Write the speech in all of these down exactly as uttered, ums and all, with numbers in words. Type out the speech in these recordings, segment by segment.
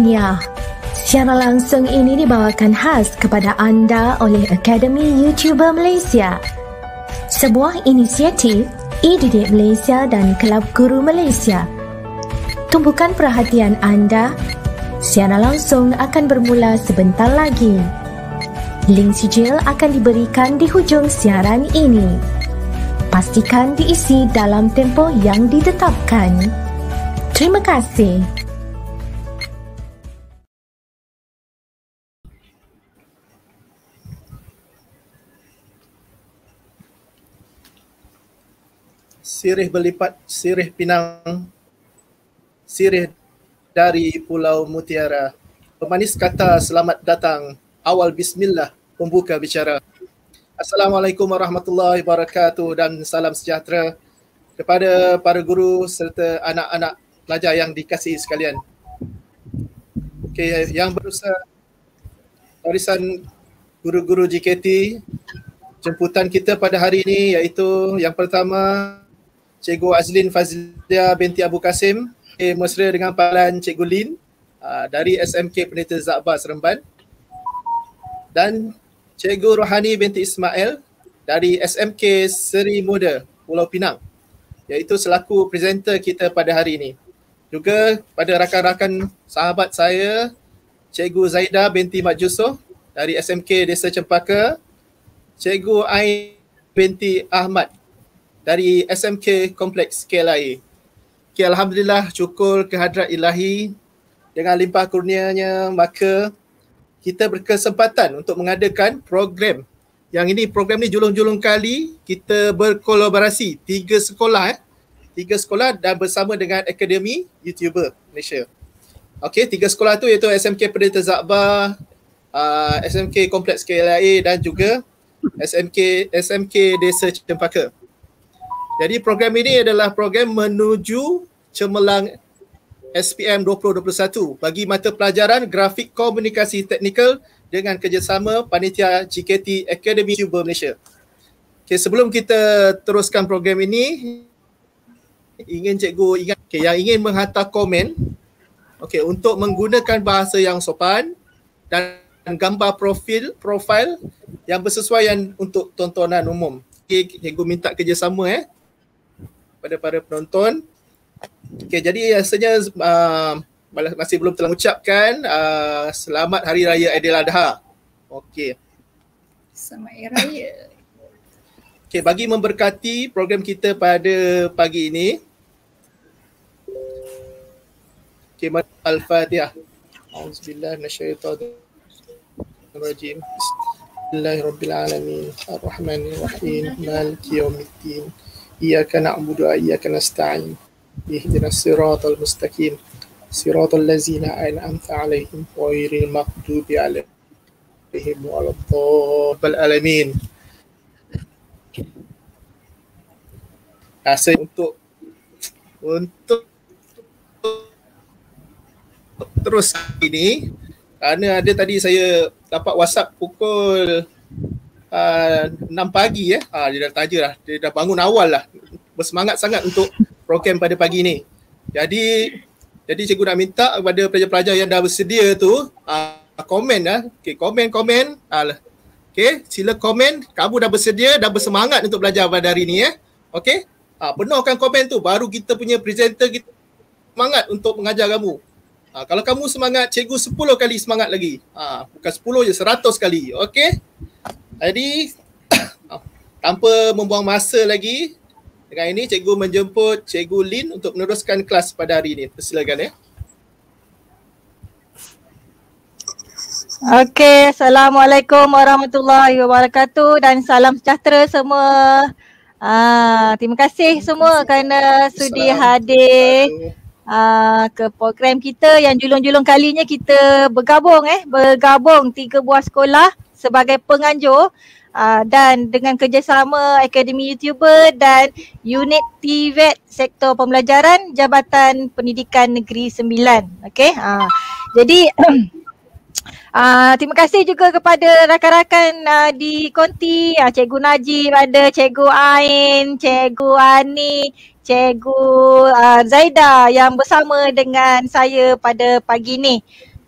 tahniah. Siaran langsung ini dibawakan khas kepada anda oleh Akademi YouTuber Malaysia, sebuah inisiatif E-Didik Malaysia dan Kelab Guru Malaysia. Tumpukan perhatian anda. Siaran langsung akan bermula sebentar lagi. Link sijil akan diberikan di hujung siaran ini. Pastikan diisi dalam tempoh yang ditetapkan. Terima kasih. Sirih berlipat, sirih pinang, sirih dari Pulau Mutiara. Pemanis kata selamat datang, awal bismillah, pembuka bicara. Assalamualaikum warahmatullahi wabarakatuh dan salam sejahtera kepada para guru serta anak-anak pelajar yang dikasihi sekalian. Okey, yang berusaha barisan guru-guru J K T, jemputan kita pada hari ini iaitu yang pertama Cikgu Azlin Fazlia binti Abu Kasim, eh, mesra dengan panggilan Cikgu Lin uh, dari S M K Pendeta Zakbar Seremban, dan Cikgu Rohani binti Ismail dari S M K Seri Muda Pulau Pinang, iaitu selaku presenter kita pada hari ini. Juga pada rakan-rakan sahabat saya, Cikgu Zaida binti Mat Jusoh dari S M K Desa Cempaka, Cikgu Ain binti Ahmad dari S M K Kompleks K L I A. Okay, Alhamdulillah, syukur kehadrat ilahi, dengan limpah kurnianya maka kita berkesempatan untuk mengadakan program. Yang ini, program ni julung-julung kali kita berkolaborasi tiga sekolah eh. Tiga sekolah dan bersama dengan Akademi YouTuber Malaysia. Okey, tiga sekolah tu iaitu S M K Pendeta Zakbar, uh, S M K Kompleks K L I A dan juga S M K S M K Desa Cempaka. Jadi program ini adalah program menuju cemerlang S P M dua ribu dua puluh satu bagi mata pelajaran Grafik Komunikasi Teknikal dengan kerjasama panitia J K T Akademi YouTuber Malaysia. Okay, sebelum kita teruskan program ini, ingin cikgu ingat, okay, yang ingin menghantar komen, okay, untuk menggunakan bahasa yang sopan dan gambar profil profil yang bersesuaian untuk tontonan umum. Okay, cikgu minta kerjasama eh pada para penonton. Okay, jadi rasanya uh, masih belum telah mengucapkan uh, selamat Hari Raya Aidiladha. Okey. Selamat Hari Raya. Okey, bagi memberkati program kita pada pagi ini. Okey, Al-Fatihah. Auzubillahi minasyaitonirrajim. Bismillahirrahmanirrahim. Ar-Rahmanirrahim. Maliki yaumiddin. Iyyaka na'budu wa iyyaka nasta'in. Ihdinas siratal mustaqim. Siratal ladzina an'amta 'alaihim ghairil maghdubi 'alaihim waladdallin. Asa untuk untuk terus ini, kerana ada tadi saya dapat WhatsApp pukul Uh, enam pagi ya. Ha, dia dah taja lah. Dia dah bangun awal lah. Bersemangat sangat untuk program pada pagi ni. Jadi jadi cikgu nak minta kepada pelajar-pelajar yang dah bersedia tu uh, komen lah. Okey, komen komen. Uh, Okey, sila komen. Kamu dah bersedia, dah bersemangat untuk belajar pada hari ni ya. Okey. Uh, penuhkan komen tu, baru kita punya presenter kita semangat untuk mengajar kamu. Uh, kalau kamu semangat, cikgu sepuluh kali semangat lagi. Uh, bukan sepuluh je, seratus kali. Okey. Jadi tanpa membuang masa lagi, dengan ini cikgu menjemput Cikgu Lin untuk meneruskan kelas pada hari ini. Persilakan ya. Okey, Assalamualaikum warahmatullahi wabarakatuh dan salam sejahtera semua. Ah, terima kasih semua kerana sudi hadir uh, ke program kita yang julung-julung kalinya kita bergabung eh bergabung tiga buah sekolah sebagai penganjur uh, dan dengan kerjasama Akademi YouTuber dan unit T V E T Sektor Pembelajaran Jabatan Pendidikan Negeri Sembilan. Okey. Uh, jadi Uh, terima kasih juga kepada rakan-rakan uh, di konti, uh, Cikgu Najib, ada Cikgu Ain, Cikgu Ani, Cikgu uh, Zaida yang bersama dengan saya pada pagi ni.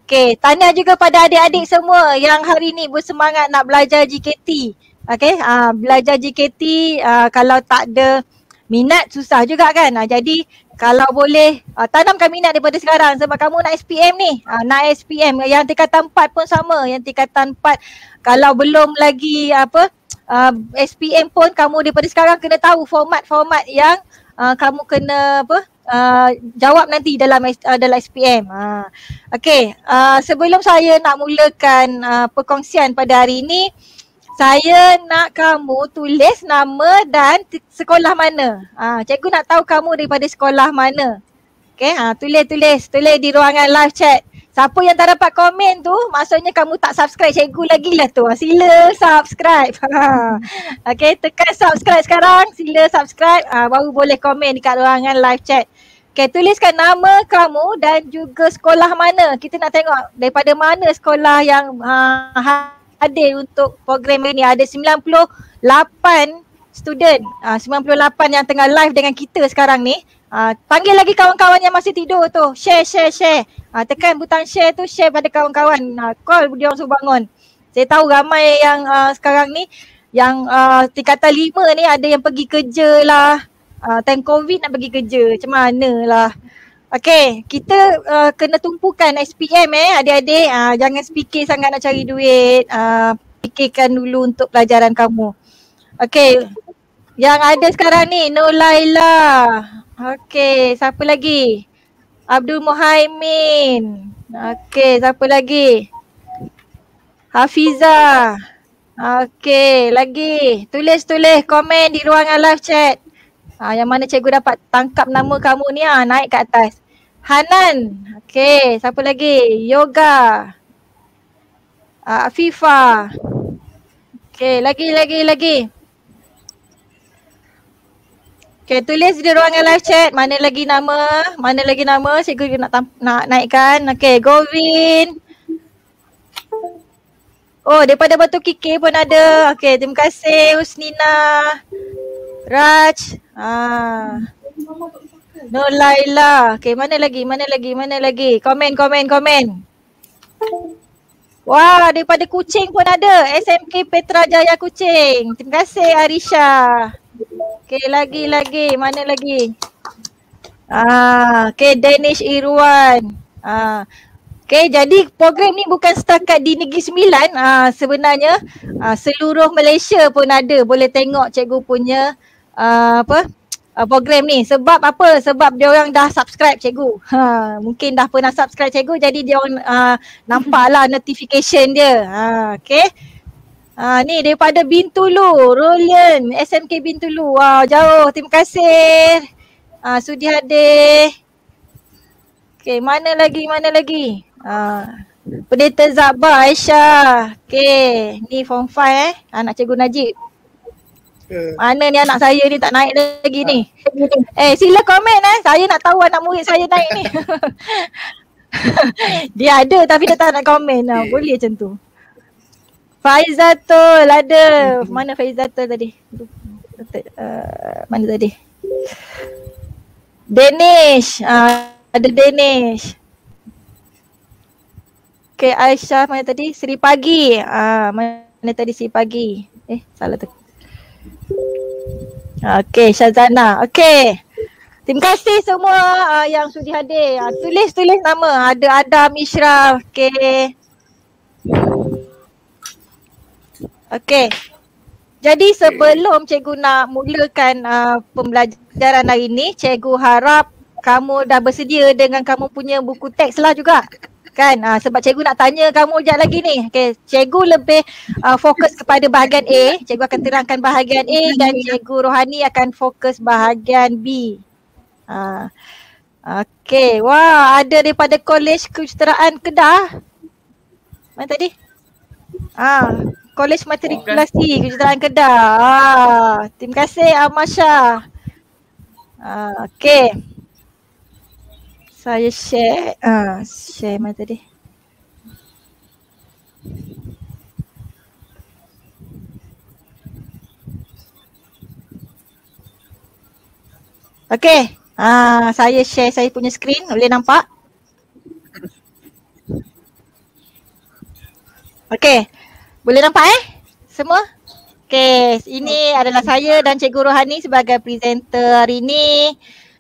Okey, tahniah juga pada adik-adik semua yang hari ni bersemangat nak belajar G K T. Okey, uh, belajar G K T uh, kalau tak ada minat susah juga kan. Uh, jadi kalau boleh uh, tanamkan minat daripada sekarang sebab kamu nak S P M ni. Uh, nak S P M yang tingkatan empat pun sama. Yang tingkatan empat kalau belum lagi apa uh, S P M pun kamu daripada sekarang kena tahu format-format yang uh, kamu kena apa Uh, jawab nanti dalam uh, dalam S P M. Uh. Okey, uh, sebelum saya nak mulakan uh, perkongsian pada hari ini, saya nak kamu tulis nama dan t- sekolah mana. Uh, cikgu nak tahu kamu daripada sekolah mana. Okey, uh, tulis tulis tulis di ruangan live chat. Siapa yang tak dapat komen tu, maksudnya kamu tak subscribe cikgu lagi lah tu. Sila subscribe. Okay, tekan subscribe sekarang. Sila subscribe. Ha, baru boleh komen dekat ruangan live chat. Okay, tuliskan nama kamu dan juga sekolah mana. Kita nak tengok daripada mana sekolah yang ha, hadir untuk program ini. Ada sembilan puluh lapan student. Ha, sembilan puluh lapan yang tengah live dengan kita sekarang ni. Uh, panggil lagi kawan-kawan yang masih tidur tu. Share, share, share. Uh, tekan butang share tu, share pada kawan-kawan. Uh, call dia orang suruh bangun. Saya tahu ramai yang uh, sekarang ni, yang uh, tingkatan lima ni ada yang pergi kerja lah. Uh, time COVID nak pergi kerja. Macam mana lah. Okay, kita uh, kena tumpukan S P M eh adik-adik. Uh, jangan fikir sangat nak cari duit. Uh, fikirkan dulu untuk pelajaran kamu. Okay, yang ada sekarang ni, Nolaila. Okey, siapa lagi? Abdul Muhaimin. Okey, siapa lagi? Hafiza. Okey, lagi. Tulis-tulis komen di ruangan live chat. Ha, yang mana cikgu dapat tangkap nama kamu ni, ha, naik ke atas. Hanan. Okey, siapa lagi? Yoga. Ha, Afifah. Okey, lagi, lagi, lagi. Okay, tulis di ruangan live chat mana lagi nama, mana lagi nama cikgu nak tam- nak naikkan. Okay, Govin. Oh, daripada Batu Kikir pun ada. Okay, terima kasih Husnina. Raj. Ah. Nolaila. Okay, mana lagi, mana lagi, mana lagi. Komen, komen, komen. Wah, daripada Kuching pun ada. S M K Petra Jaya Kuching. Terima kasih Arisha. Okay, lagi, lagi. Mana lagi? Ah, okay, Danish Irwan. Ah, okay, jadi program ni bukan setakat di Negeri Sembilan. Ah, sebenarnya ah, seluruh Malaysia pun ada. Boleh tengok cikgu punya ah, apa ah, program ni. Sebab apa? Sebab dia orang dah subscribe cikgu. Ha, mungkin dah pernah subscribe cikgu jadi dia orang ah, nampaklah notification dia. Ah, okay. Ha, ni daripada Bintulu, Rolian, S M K Bintulu. Wow, jauh. Terima kasih. Ha, sudi hadir. Okay, mana lagi, mana lagi? Ha, Pendeta Zabah Aisyah. Okay, ni form five eh. Anak Cikgu Najib. Mana ni anak saya ni tak naik lagi ni. Eh, sila komen eh. Saya nak tahu anak murid saya naik ni. Dia ada tapi dia tak nak komen. Ha, boleh macam tu. Faizatul ada. Mana Faizatul tadi? Uh, mana tadi? Danish. Uh, ada Danish. Okay, Aisyah mana tadi? Seri Pagi. Uh, mana tadi Seri Pagi? Eh, salah tu. Okay, Syazana. Okay. Terima kasih semua uh, yang sudi hadir. Uh, tulis-tulis nama. Ada Adam Ishraf. Okay. Okey. Jadi sebelum cikgu nak mulakan uh, pembelajaran hari ini, cikgu harap kamu dah bersedia dengan kamu punya buku teks lah juga. Kan? Uh, sebab cikgu nak tanya kamu sekejap lagi ni. Okey, cikgu lebih uh, fokus kepada bahagian A. Cikgu akan terangkan bahagian A dan cikgu Rohani akan fokus bahagian B. Uh, Okey. Wah, ada daripada Kolej Kejuruteraan Kedah. Mana tadi? Ah, Kolej Matrikulasi Kejuruteraan Kedah. Ah, terima kasih Amasha. Ah, okey. Saya share. Ah, share mana tadi? Okey. Ah, saya share saya punya screen. Boleh nampak? Okey. Boleh nampak eh? Semua? Okey, ini adalah saya dan Cikgu Rohani sebagai presenter hari ini.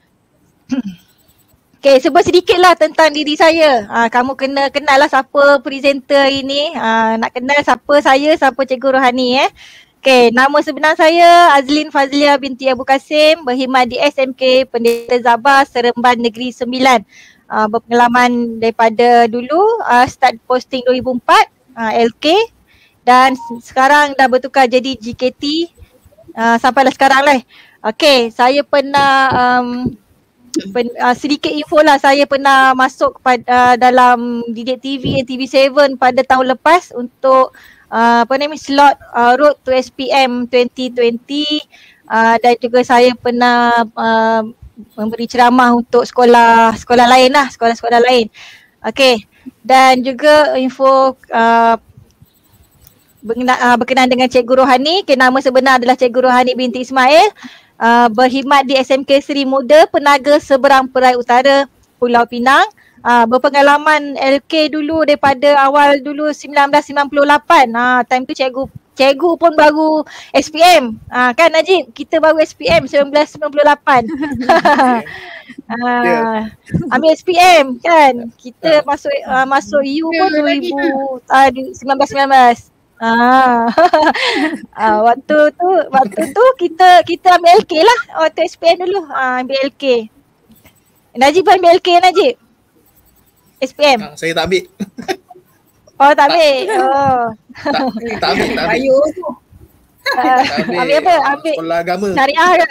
Okey, sebut sedikitlah tentang diri saya. Ha, kamu kena kenal lah siapa presenter hari ini. Ha, nak kenal siapa saya, siapa Cikgu Rohani eh. Okey, nama sebenar saya Azlin Fazlia binti Abu Kasim, berkhidmat di S M K Pendeta Zabah Seremban Negeri Sembilan. Uh, berpengalaman daripada dulu, uh, start posting dua ribu empat, uh, L K, dan sekarang dah bertukar jadi G K T uh, sampailah sekarang lah. Okey, saya pernah um, pen, uh, sedikit info lah, saya pernah masuk pada, uh, dalam Didik T V N T V tujuh pada tahun lepas untuk Uh, apa nama slot uh, Road to S P M twenty twenty, uh, dan juga saya pernah uh, memberi ceramah untuk sekolah sekolah lain lah, sekolah-sekolah lain. Okey, dan juga info uh, berkenaan, uh, berkenaan dengan Cikgu Rohani. Okay, nama sebenar adalah Cikgu Rohani binti Ismail, uh, berkhidmat di S M K Seri Muda Penaga Seberang Perai Utara, Pulau Pinang. Uh, berpengalaman L K dulu daripada awal dulu sembilan belas sembilan puluh lapan. Uh, time tu cikgu cikgu pun baru S P M. Uh, kan Najib? Kita baru S P M sembilan belas sembilan puluh lapan. uh, yeah. Ambil S P M kan. Kita masuk uh, masuk U pun dua ribu sembilan belas sembilan belas. Ah. uh, waktu tu waktu tu kita kita ambil L K lah. Waktu S P M dulu uh, ambil L K. Najib pun ambil L K Najib? S P M? Ha, saya tak ambil. Oh tak ambil? Oh. Tak, tak ambil, tak ambil. Uh, tak ambil. Ambil apa? Ambil sekolah agama. Syariah ke?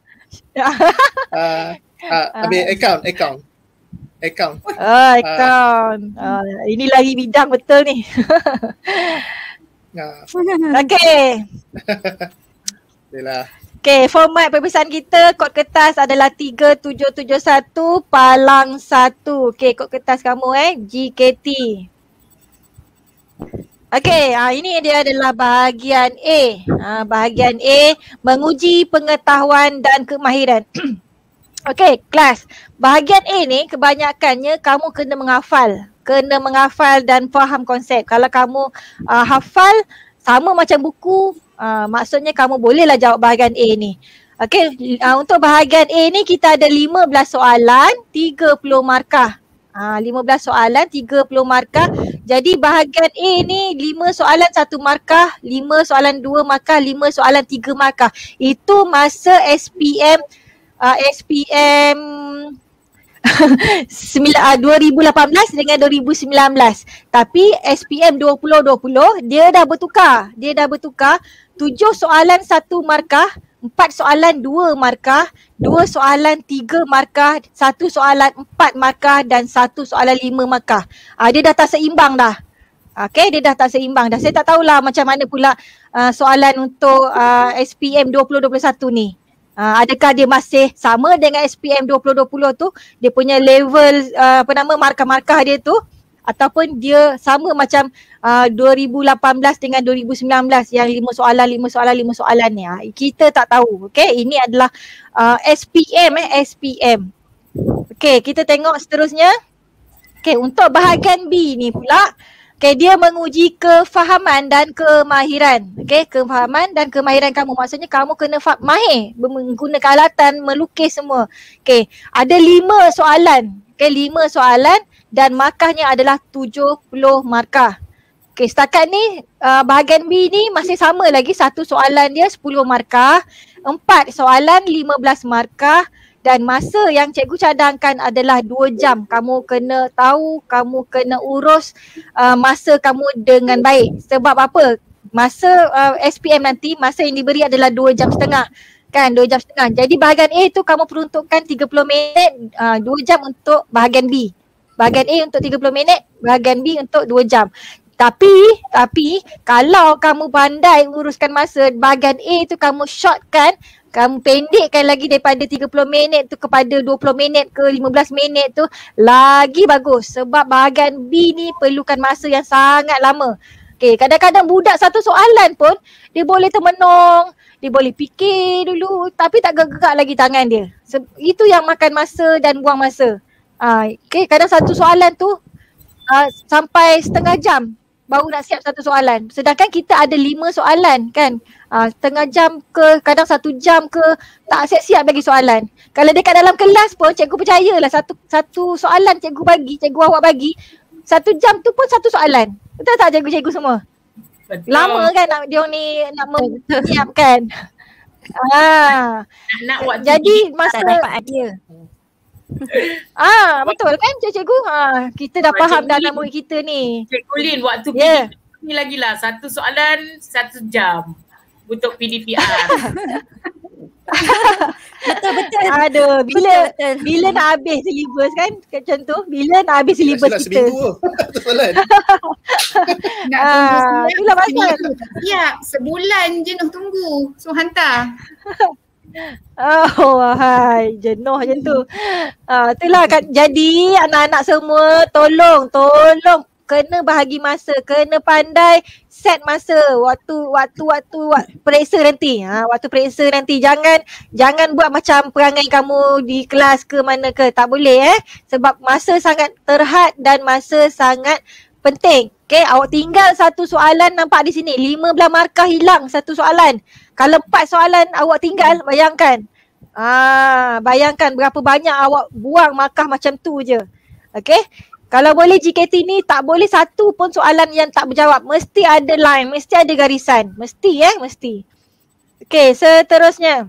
uh, uh, ambil account, account. Account. Oh, account. Uh, uh, ini lagi bidang betul ni. uh. Okay. Yalah. Okay, format peperiksaan kita, kod kertas adalah tiga tujuh tujuh satu palang satu. Okay, kod kertas kamu eh, G K T. Okay, ha, ini dia adalah bahagian A. Ha, bahagian A, menguji pengetahuan dan kemahiran. Okay, kelas. Bahagian A ni kebanyakannya kamu kena menghafal. Kena menghafal dan faham konsep. Kalau kamu uh, hafal, sama macam buku, Uh, maksudnya kamu bolehlah jawab bahagian A ni. Okey, uh, untuk bahagian A ni kita ada lima belas soalan, tiga puluh markah. Uh, lima belas soalan, tiga puluh markah. Jadi bahagian A ni lima soalan satu markah, lima soalan dua markah, lima soalan tiga markah. Itu masa S P M uh, S P M dua ribu lapan belas dengan dua ribu sembilan belas. Tapi S P M dua ribu dua puluh dia dah bertukar. Dia dah bertukar. Tujuh soalan satu markah, empat soalan dua markah, dua soalan tiga markah, satu soalan empat markah dan satu soalan lima markah. Uh, dia dah tak seimbang dah. Okay, dia dah tak seimbang dah. Saya tak tahulah macam mana pula uh, soalan untuk uh, S P M dua ribu dua puluh satu ni. Uh, adakah dia masih sama dengan S P M dua ribu dua puluh tu, dia punya level uh, apa nama markah-markah dia tu, ataupun dia sama macam uh, dua ribu lapan belas dengan dua ribu sembilan belas yang lima soalan, lima soalan, lima soalan ni. Uh, kita tak tahu. Okay, ini adalah uh, S P M eh, S P M. Okay, kita tengok seterusnya. Okay, untuk bahagian B ni pula, okay, dia menguji kefahaman dan kemahiran. Okay, kefahaman dan kemahiran kamu. Maksudnya kamu kena fa- mahir menggunakan alatan, melukis semua. Okay, ada lima soalan. Okay, lima soalan dan markahnya adalah tujuh puluh markah. Okay, setakat ni uh, bahagian B ni masih sama lagi. Satu soalan dia sepuluh markah. Empat soalan lima belas markah. Dan masa yang cikgu cadangkan adalah dua jam. Kamu kena tahu, kamu kena urus uh, masa kamu dengan baik. Sebab apa? Masa uh, S P M nanti, masa yang diberi adalah dua jam setengah. Kan, dua jam setengah. Jadi bahagian A tu kamu peruntukkan tiga puluh minit, uh, dua jam untuk bahagian B. Bahagian A untuk tiga puluh minit, bahagian B untuk dua jam. Tapi, tapi kalau kamu pandai uruskan masa, bahagian A tu kamu shortkan, kamu pendekkan lagi daripada tiga puluh minit tu kepada dua puluh minit ke lima belas minit tu, lagi bagus. Sebab bahagian B ni perlukan masa yang sangat lama. Okay, kadang-kadang budak satu soalan pun dia boleh termenung, dia boleh fikir dulu tapi tak gerak lagi tangan dia. Itu yang makan masa dan buang masa. Uh, okay, kadang satu soalan tu uh, sampai setengah jam. baru nak siap satu soalan. Sedangkan kita ada lima soalan kan. Uh, setengah jam ke, kadang satu jam ke, tak siap-siap bagi soalan. Kalau dekat dalam kelas pun cikgu percayalah satu satu soalan cikgu bagi, cikgu awak bagi, satu jam tu pun satu soalan. Betul tak cikgu-cikgu semua? Betul. Lama kan nak dia ni nak menyiapkan. Ah. Nak, nak waktu jadi kita masa Tak dapat idea. ah betul kan cikgu? Ah, kita dah Cikgu faham dah Lin. anak murid kita ni. Cikgu Lin waktu Ya. P D P R ni lagi lah. Satu soalan satu jam untuk P D P R. Betul betul. Aduh, bila Betul, betul. bila nak habis syllabus kan macam tu, bila nak habis syllabus Silap kita. seminggu tu soalan. Nak Ah, tunggu itulah pasal. seminggu tak siap. Sebulan jenuh tunggu. So hantar. Oh, hai, jenuh macam tu. Ah, itulah kan. Jadi anak-anak semua tolong, tolong kena bahagi masa, kena pandai set masa waktu waktu waktu, waktu periksa nanti. Ha, waktu periksa nanti jangan jangan buat macam perangai kamu di kelas ke mana ke, tak boleh eh. Sebab masa sangat terhad dan masa sangat penting. Okay, awak tinggal satu soalan nampak di sini, lima belas markah hilang satu soalan. Kalau empat soalan awak tinggal, bayangkan. Ah, bayangkan berapa banyak awak buang markah macam tu je. Okay. Kalau boleh G K T ni tak boleh satu pun soalan yang tak berjawab. Mesti ada line, mesti ada garisan. Mesti eh, mesti. Okay, seterusnya.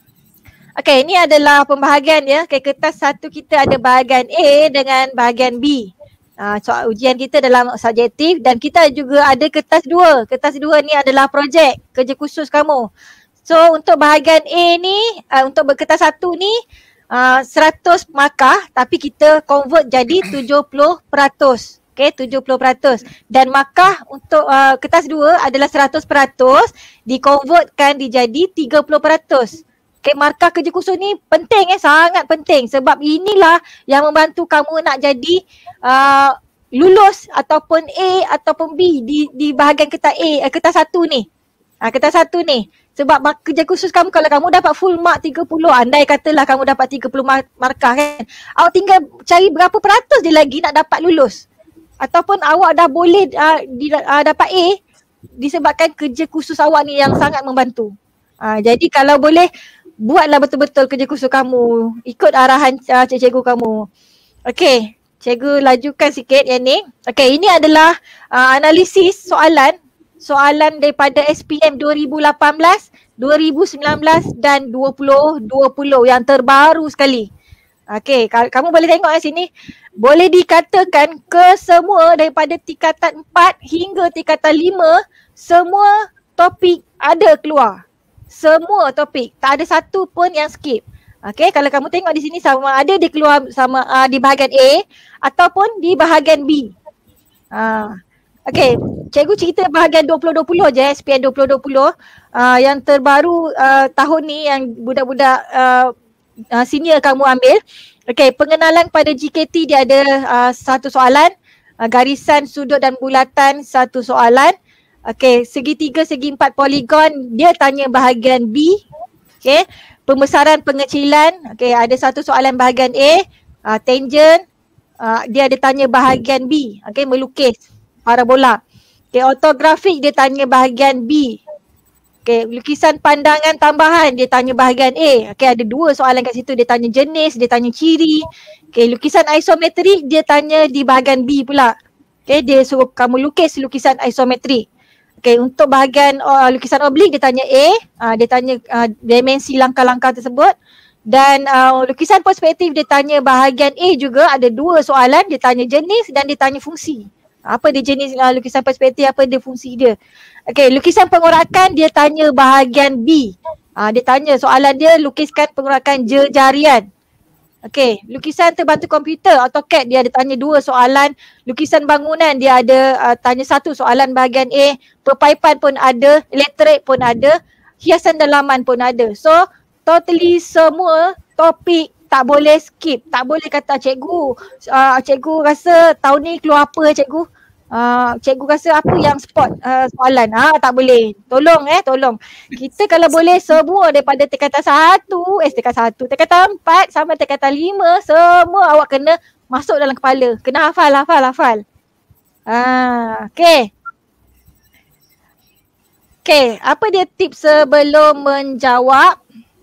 Okay, ini adalah pembahagian ya. Okay, kertas satu kita ada bahagian A dengan bahagian B. Uh, soal ujian kita dalam subjektif dan kita juga ada kertas dua. Kertas dua ni adalah projek, kerja khusus kamu. So untuk bahagian A ni, uh, untuk kertas satu ni, Uh, seratus markah tapi kita convert jadi tujuh puluh peratus. Okay, tujuh puluh peratus. Dan markah untuk uh, kertas dua adalah seratus peratus dikonvertkan dijadi tiga puluh peratus. Okay, markah kerja khusus ni penting eh, sangat penting. Sebab inilah yang membantu kamu nak jadi uh, lulus ataupun A ataupun B di di bahagian kertas A, uh, kertas satu ni. Ah, kertas satu ni. Sebab mark, kerja khusus kamu kalau kamu dapat full mark tiga puluh, andai katalah kamu dapat tiga puluh mark, markah kan. Awak tinggal cari berapa peratus je lagi nak dapat lulus. Ataupun awak dah boleh uh, di, uh, dapat A disebabkan kerja khusus awak ni yang sangat membantu. Uh, jadi kalau boleh buatlah betul-betul kerja khusus kamu. Ikut arahan uh, cikgu kamu. Okey, cikgu lajukan sikit yang ni. Okey, ini adalah uh, analisis soalan. Soalan daripada S P M dua ribu lapan belas, dua ribu sembilan belas dan dua ribu dua puluh yang terbaru sekali. Okey, kamu boleh tengok kat sini. Boleh dikatakan kesemua daripada tingkatan empat hingga tingkatan lima, semua topik ada keluar. Semua topik, tak ada satu pun yang skip. Okey, kalau kamu tengok di sini sama ada dia keluar sama uh, di bahagian A ataupun di bahagian B. Ah. Uh. Okey, cikgu cerita bahagian dua ribu dua puluh je, S P M dua ribu dua puluh uh, yang terbaru uh, tahun ni yang budak-budak uh, uh, senior kamu ambil. Okey, pengenalan pada G K T dia ada uh, satu soalan, uh, garisan, sudut dan bulatan satu soalan. Okey, segitiga, segi empat poligon dia tanya bahagian B. Okey, pembesaran pengecilan, okey ada satu soalan bahagian A, uh, tangent, uh, dia ada tanya bahagian B. Okey, melukis parabola. Okay, ortografik dia tanya bahagian B. Okay, lukisan pandangan tambahan dia tanya bahagian A. Okay, ada dua soalan kat situ. Dia tanya jenis, dia tanya ciri. Okay, lukisan isometrik dia tanya di bahagian B pula. Okay, dia suruh kamu lukis lukisan isometrik. Okay, untuk bahagian uh, lukisan oblik dia tanya A. Uh, dia tanya uh, dimensi langkah-langkah tersebut. Dan uh, lukisan perspektif dia tanya bahagian A juga. Ada dua soalan. Dia tanya jenis dan dia tanya fungsi. Apa dia jenis uh, lukisan perspektif, apa dia fungsi dia. Okey, lukisan pengorakan dia tanya bahagian B. Uh, dia tanya soalan dia lukiskan pengorakan jejarian. Okey, lukisan terbantu komputer AutoCAD dia ada tanya dua soalan. Lukisan bangunan dia ada uh, tanya satu soalan bahagian A. Perpaipan pun ada, elektrik pun ada, hiasan dalaman pun ada. So, totally semua topik tak boleh skip, tak boleh kata cikgu, uh, cikgu rasa tahun ni keluar apa cikgu? Uh, cikgu rasa apa yang spot uh, soalan? Ah, tak boleh. Tolong eh, tolong. Kita kalau boleh semua daripada tingkatan satu, eh tingkatan satu, tingkatan empat sampai tingkatan lima, semua awak kena masuk dalam kepala. Kena hafal, hafal, hafal. Ah, okay. Okay, apa dia tips sebelum menjawab?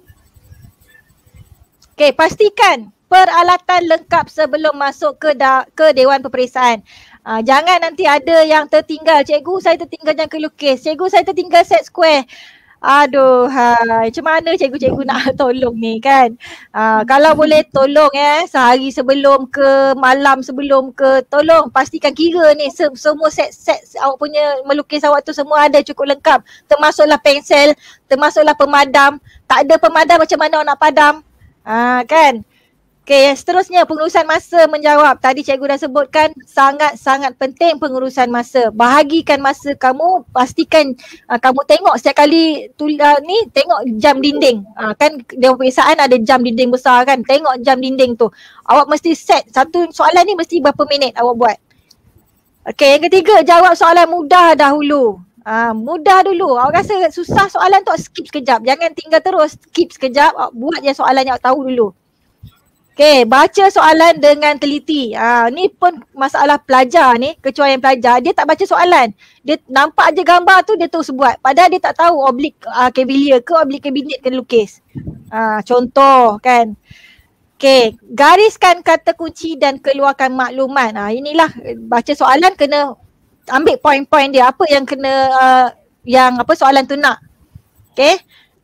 Okay, pastikan peralatan lengkap sebelum masuk ke da- ke Dewan Peperiksaan. Uh, jangan nanti ada yang tertinggal. Cikgu, saya tertinggal jangka lukis. Cikgu, saya tertinggal set square. Aduh, hai. Macam mana cikgu-cikgu nak tolong ni kan? Uh, kalau boleh tolong eh, sehari sebelum ke, malam sebelum ke, tolong pastikan kira ni se- semua set-set awak punya melukis awak tu semua ada cukup lengkap. Termasuklah pensel, termasuklah pemadam. Tak ada pemadam macam mana awak nak padam? Ah, kan? Okay, yang seterusnya pengurusan masa menjawab. Tadi cikgu dah sebutkan sangat-sangat penting pengurusan masa. Bahagikan masa kamu, pastikan uh, kamu tengok setiap kali tu, uh, ni tengok jam dinding. Uh, kan Dewan Peperiksaan ada jam dinding besar kan. Tengok jam dinding tu. Awak mesti set satu soalan ni mesti berapa minit awak buat. Okay, yang ketiga jawab soalan mudah dahulu. Ah, mudah dulu. Awak rasa susah soalan tu, skip sekejap. Jangan tinggal terus, skip sekejap. Awak buat je soalan yang awak tahu dulu. Okay, baca soalan dengan teliti. Ah, ni pun masalah pelajar ni, kecuali yang pelajar, dia tak baca soalan. Dia nampak je gambar tu, dia terus buat. Padahal dia tak tahu oblik uh, cavalier ke oblik cabinet kena lukis. Ah, contoh kan. Okay, gariskan kata kunci dan keluarkan maklumat. Ah, inilah baca soalan kena ambil poin-poin dia, apa yang kena uh, yang apa soalan tu nak. Okay.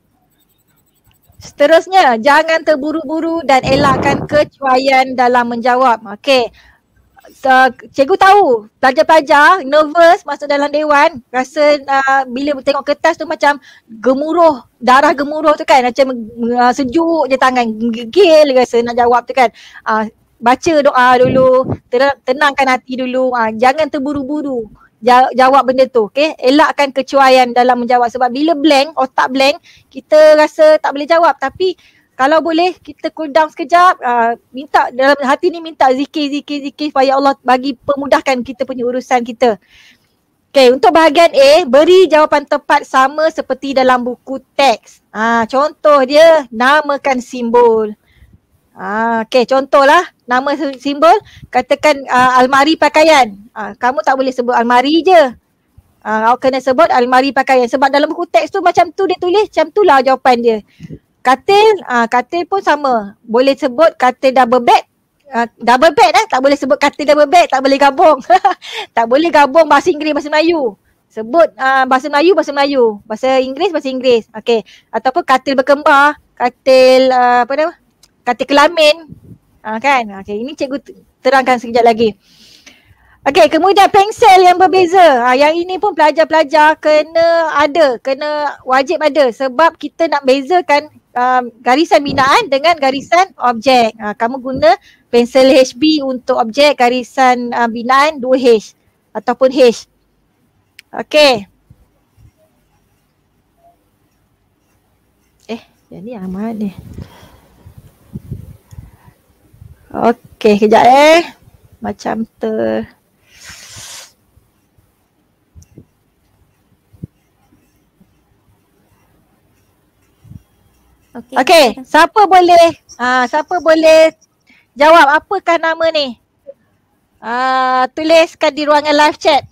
Seterusnya, jangan terburu-buru dan elakkan kecuaian dalam menjawab. Okay. So, cikgu tahu pelajar-pelajar nervous masuk dalam dewan, rasa uh, bila tengok kertas tu macam gemuruh, darah gemuruh tu kan, macam uh, sejuk je tangan, gegil rasa nak jawab tu kan. Uh, baca doa dulu, tenangkan hati dulu, uh, jangan terburu-buru jawab benda tu, okay? Elakkan kecuaian dalam menjawab sebab bila blank, otak blank, kita rasa tak boleh jawab. Tapi kalau boleh kita cool down sekejap, uh, minta dalam hati ni minta zikir, zikir, zikir supaya Allah bagi pemudahkan kita punya urusan kita. Okay, untuk bahagian A, beri jawapan tepat sama seperti dalam buku teks. Ah, contoh dia, namakan simbol. Ah, okay, contohlah nama simbol, katakan uh, almari pakaian. Ah, kamu tak boleh sebut almari je. Ah, awak kena sebut almari pakaian sebab dalam buku teks tu macam tu dia tulis, macam tu lah jawapan dia. Katil, ah, katil pun sama. Boleh sebut katil double bed. Ah, double bed eh, tak boleh sebut katil double bed, tak boleh gabung. Tak boleh gabung bahasa Inggeris, bahasa Melayu. Sebut uh, bahasa Melayu, bahasa Melayu. Bahasa Inggeris, bahasa Inggeris. Okey. Ataupun katil berkembar, katil uh, apa nama? Katil kelamin. Ha, kan? Okay, ini cikgu terangkan sekejap lagi. Okey, kemudian pensel yang berbeza. Ha, yang ini pun pelajar-pelajar kena ada, kena wajib ada sebab kita nak bezakan um, garisan binaan dengan garisan objek. Ha, kamu guna pensel H B untuk objek, garisan uh, binaan dua H ataupun H. Okey. Eh, jadi amat ni. Okey, kejap eh. Macam tu. Okey, okay, siapa boleh ah siapa boleh jawab apakah nama ni? Ah, tuliskan di ruangan live chat.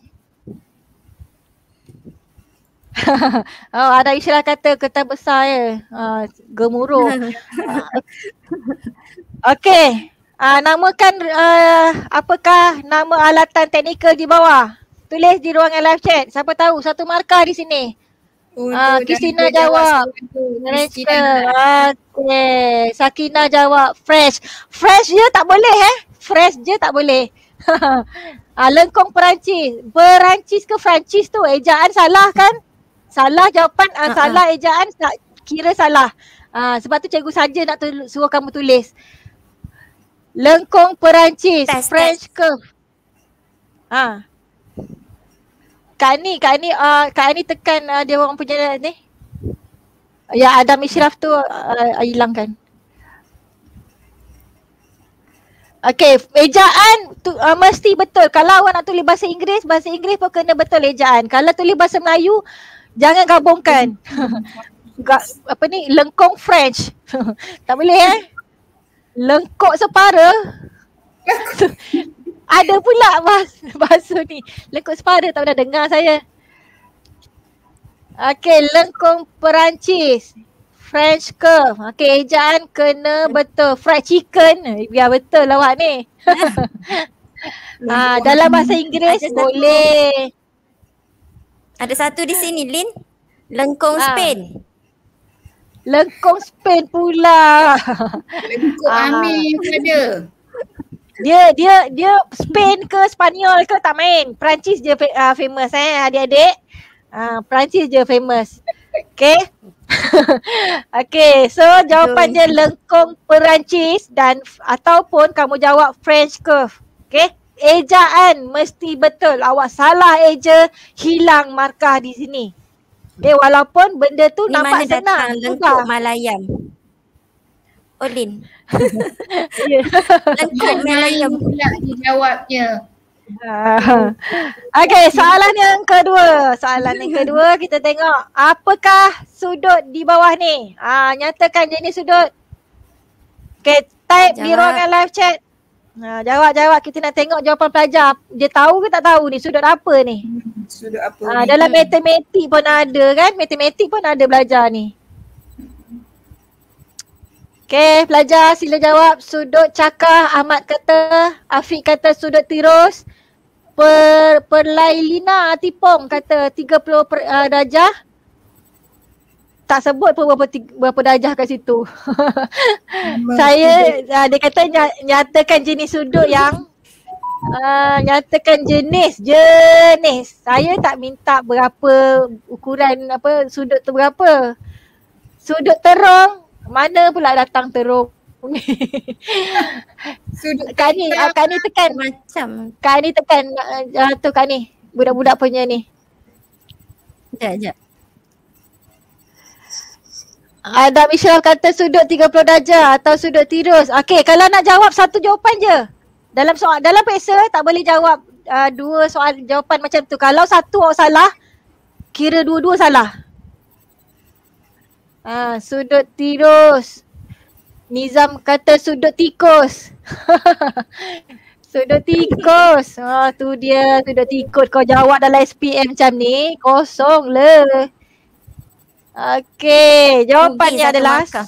Oh, ada istilah kata kertas besar ya. Ah, gemuruh. Okey. Uh, namakan uh, apakah nama alatan teknikal di bawah. Tulis di ruangan live chat. Siapa tahu satu markah di sini. Oh, uh, Christina jawab. Okey. Sakina jawab fresh. Fresh je tak boleh eh. Fresh je tak boleh. uh, lengkong Perancis. Perancis ke Perancis tu ejaan salah kan? Salah jawapan, uh, uh-huh. Salah ejaan kira salah. Uh, sebab tu cikgu saja nak tu- suruh kamu tulis. Lengkung Perancis, test, French test. Curve. Ha. Kak Ani, Kak Ani, uh, Kak Ani tekan uh, dia orang punya ni. Ya, Adam Ishraf tu uh, hilangkan. Okey, ejaan tu uh, mesti betul. Kalau awak nak tulis bahasa Inggeris, bahasa Inggeris pun kena betul ejaan. Kalau tulis bahasa Melayu, jangan gabungkan. Apa ni, lengkung French. Tak boleh eh. Lengkok separa. Ada pula bahasa, bahasa ni. Lengkok separa tak pernah dengar saya. Okey, lengkung Perancis. French curve. Okey, ejaan kena betul. Fried chicken. Eh, biar betul lah awak ni. ah, dalam bahasa Inggeris Ada satu. boleh. Ada satu di sini, Lin. Lengkung Ah. Spain. Lengkung Spain pula. Lengkung Ah. Amir pun ada. Dia dia dia Spain ke Spanyol ke tak main. Perancis je uh, famous eh adik-adik. Ah, uh, Perancis je famous. Okay. Okay, so jawapan dia lengkung Perancis dan ataupun kamu jawab French curve. Okay. Ejaan mesti betul. Awak salah eja, hilang markah di sini. Okay, walaupun benda tu Ni nampak mana senang. datang lengkung Malayam? Oh, Lin. Yeah. Lengkung Malayam. Pula dijawabnya. Ah. Okay, soalan yang kedua. Soalan yang kedua kita tengok apakah sudut di bawah ni? Ah, nyatakan jenis sudut. Okay, type di Jawab. ruangan live chat. Ha, jawab-jawab, kita nak tengok jawapan pelajar. Dia tahu ke tak tahu ni sudut apa ni? Sudut apa Ah, ni? dalam matematik pun ada kan? Matematik pun ada belajar ni. Okay, pelajar sila jawab. Sudut cakar, Ahmad kata. Afiq kata sudut tirus. Per, Perlailina Tipong kata tiga puluh per, uh, darjah. Tak sebut pun berapa, berapa darjah kat situ. Saya, uh, dia kata ny- nyatakan jenis sudut yang uh, nyatakan jenis, jenis. Saya tak minta berapa ukuran apa sudut tu berapa. Sudut terung, mana pula datang terung. Sudut Kak ni, uh, Kak ni tekan. Macam. Kak ni tekan uh, tu Kak ni. Budak-budak punya ni. Sekejap, sekejap. Adam Ishraf kata sudut tiga puluh darjah atau sudut tirus. Okey, kalau nak jawab satu jawapan je. Dalam soal dalam peksa tak boleh jawab uh, dua soal jawapan macam tu. Kalau satu awak salah, kira dua-dua salah. Ah, sudut tirus. Nizam kata sudut tikus. Sudut tikus. Ah, tu dia sudut tikus. Kau jawab dalam S P M macam ni, kosong le. Okey, jawapannya satu adalah markah.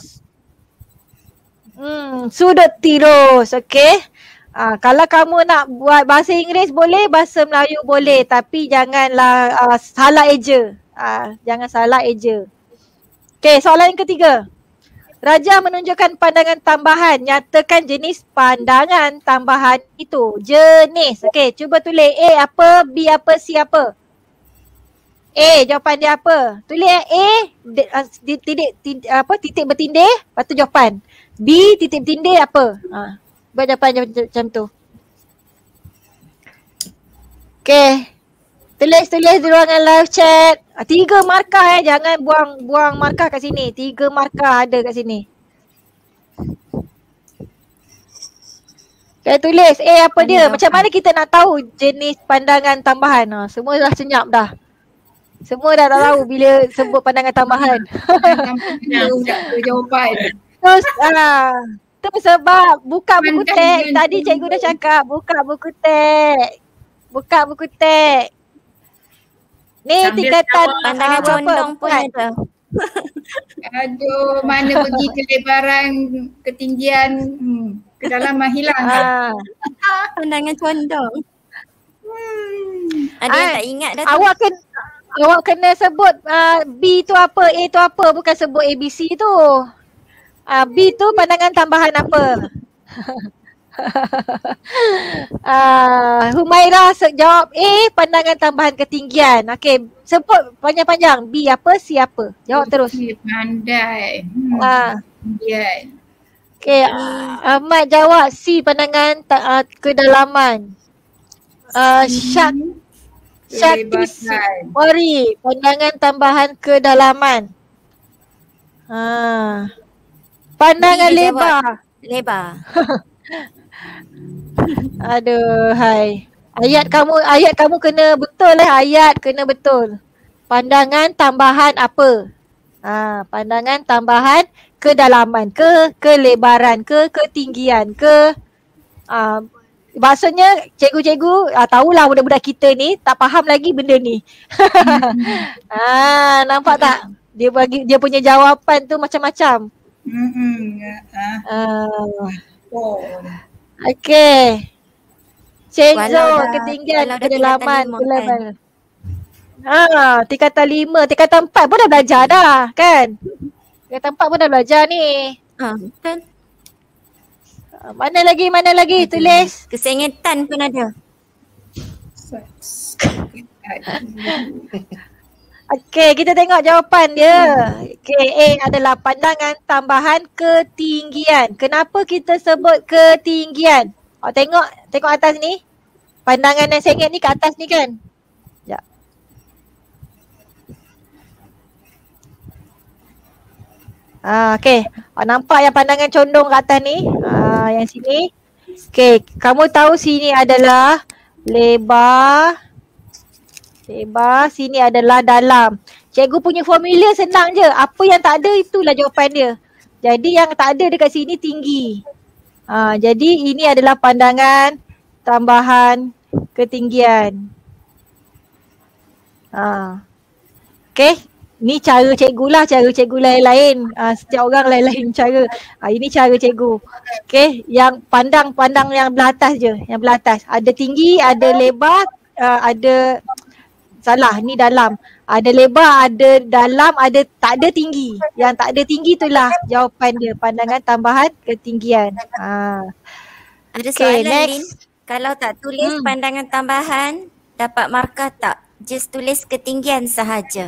Hmm, sudut tirus. Okey. Ah, kalau kamu nak buat bahasa Inggeris boleh, bahasa Melayu boleh, tapi janganlah ah, salah eja. Ah, jangan salah eja. Okey, soalan yang ketiga. Raja menunjukkan pandangan tambahan. Nyatakan jenis pandangan tambahan itu. Jenis. Okey, cuba tulis A apa, B apa, C apa. A, jawapan dia apa? Tulis A, di- uh, di- titik, titik, apa, titik bertindih, lepas tu jawapan. B, titik bertindih apa? Ha, buat jawapan macam, macam tu. Okay. Tulis-tulis di ruangan live chat. Ah, tiga markah eh, jangan buang buang markah kat sini. Tiga markah ada kat sini. Okay, tulis A apa dia? Macam mana kita nak tahu jenis pandangan tambahan? Ha, semua dah senyap dah. Semua dah tak tahu bila sebut pandangan tambahan. Tahu tak ada jawapan. Terus ah, tu sebab buka buku Pandangan teks. Tadi cikgu dah cakap buka buku teks. Buka buku teks. Ni Sambil tingkatan jawab, Pandangan ah, berapa? condong pun Bukan. ada. Aduh, mana pergi kelebaran, ketinggian, hmm, kedalaman hilang. Ah. Pandangan condong. Ada yang Ah, tak ingat dah tu. Awak kena awak kena sebut uh, B tu apa, A tu apa, bukan sebut A B C tu. Uh, B tu pandangan tambahan apa? uh, Humaira se- jawab A, pandangan tambahan ketinggian. Okey, sebut panjang-panjang. B apa, C apa? Jawab terus. Okey, pandai. Hmm, Ah, ketinggian. okey, uh, Ahmad jawab C, pandangan ta- uh, kedalaman. Uh, Syak Syaktis Kelebaran. Wari, pandangan tambahan kedalaman. Ha. Pandangan B dia lebar. Lebar. Aduh, hai. Ayat kamu ayat kamu kena betul eh, ayat kena betul. Pandangan tambahan apa? Ha, pandangan tambahan kedalaman, ke kelebaran, ke ketinggian, ke uh, Maksudnya cikgu-cikgu ah, tahulah budak-budak kita ni tak faham lagi benda ni. ah, nampak tak? Dia bagi dia punya jawapan tu macam-macam. Hmm. Ah. Oh. Okey. Cenzo Walau dah- ketinggian walau dah kedalaman tingkatan lima, ke level. kan? Ha, tingkatan lima, tingkatan empat pun dah belajar dah kan? Tingkatan empat pun dah belajar ni. Ha, betul. Ah, Mana lagi, mana lagi tulis? Kesengetan pun ada. Okey, kita tengok jawapan dia. Okey, A adalah pandangan tambahan ketinggian. Kenapa kita sebut ketinggian? Awak tengok, tengok atas ni. Pandangan yang sengit ni ke atas ni kan? Sekejap. Ah, okey. Awak nampak yang pandangan condong ke atas ni? Ah, yang sini. Okey, kamu tahu sini adalah lebar. Lebar, sini adalah dalam. Cikgu punya formula senang je. Apa yang tak ada itulah jawapan dia. Jadi yang tak ada dekat sini tinggi. Ha, jadi ini adalah pandangan tambahan ketinggian. Ha. Okay. Ni cara cikgu lah. Cara cikgu lain-lain. Ha, setiap orang lain-lain cara. Ha, ini cara cikgu. Okay. Yang pandang-pandang yang belah atas je. Yang belah atas. Ada tinggi, ada lebar, uh, ada... Salah, ni dalam. Ada lebar, ada dalam, ada tak ada tinggi. Yang tak ada tinggi itulah jawapan dia. Pandangan tambahan ketinggian. Ha. Ada Okay, soalan next. Lin. Kalau tak tulis Hmm. pandangan tambahan, dapat markah tak? Just tulis ketinggian sahaja.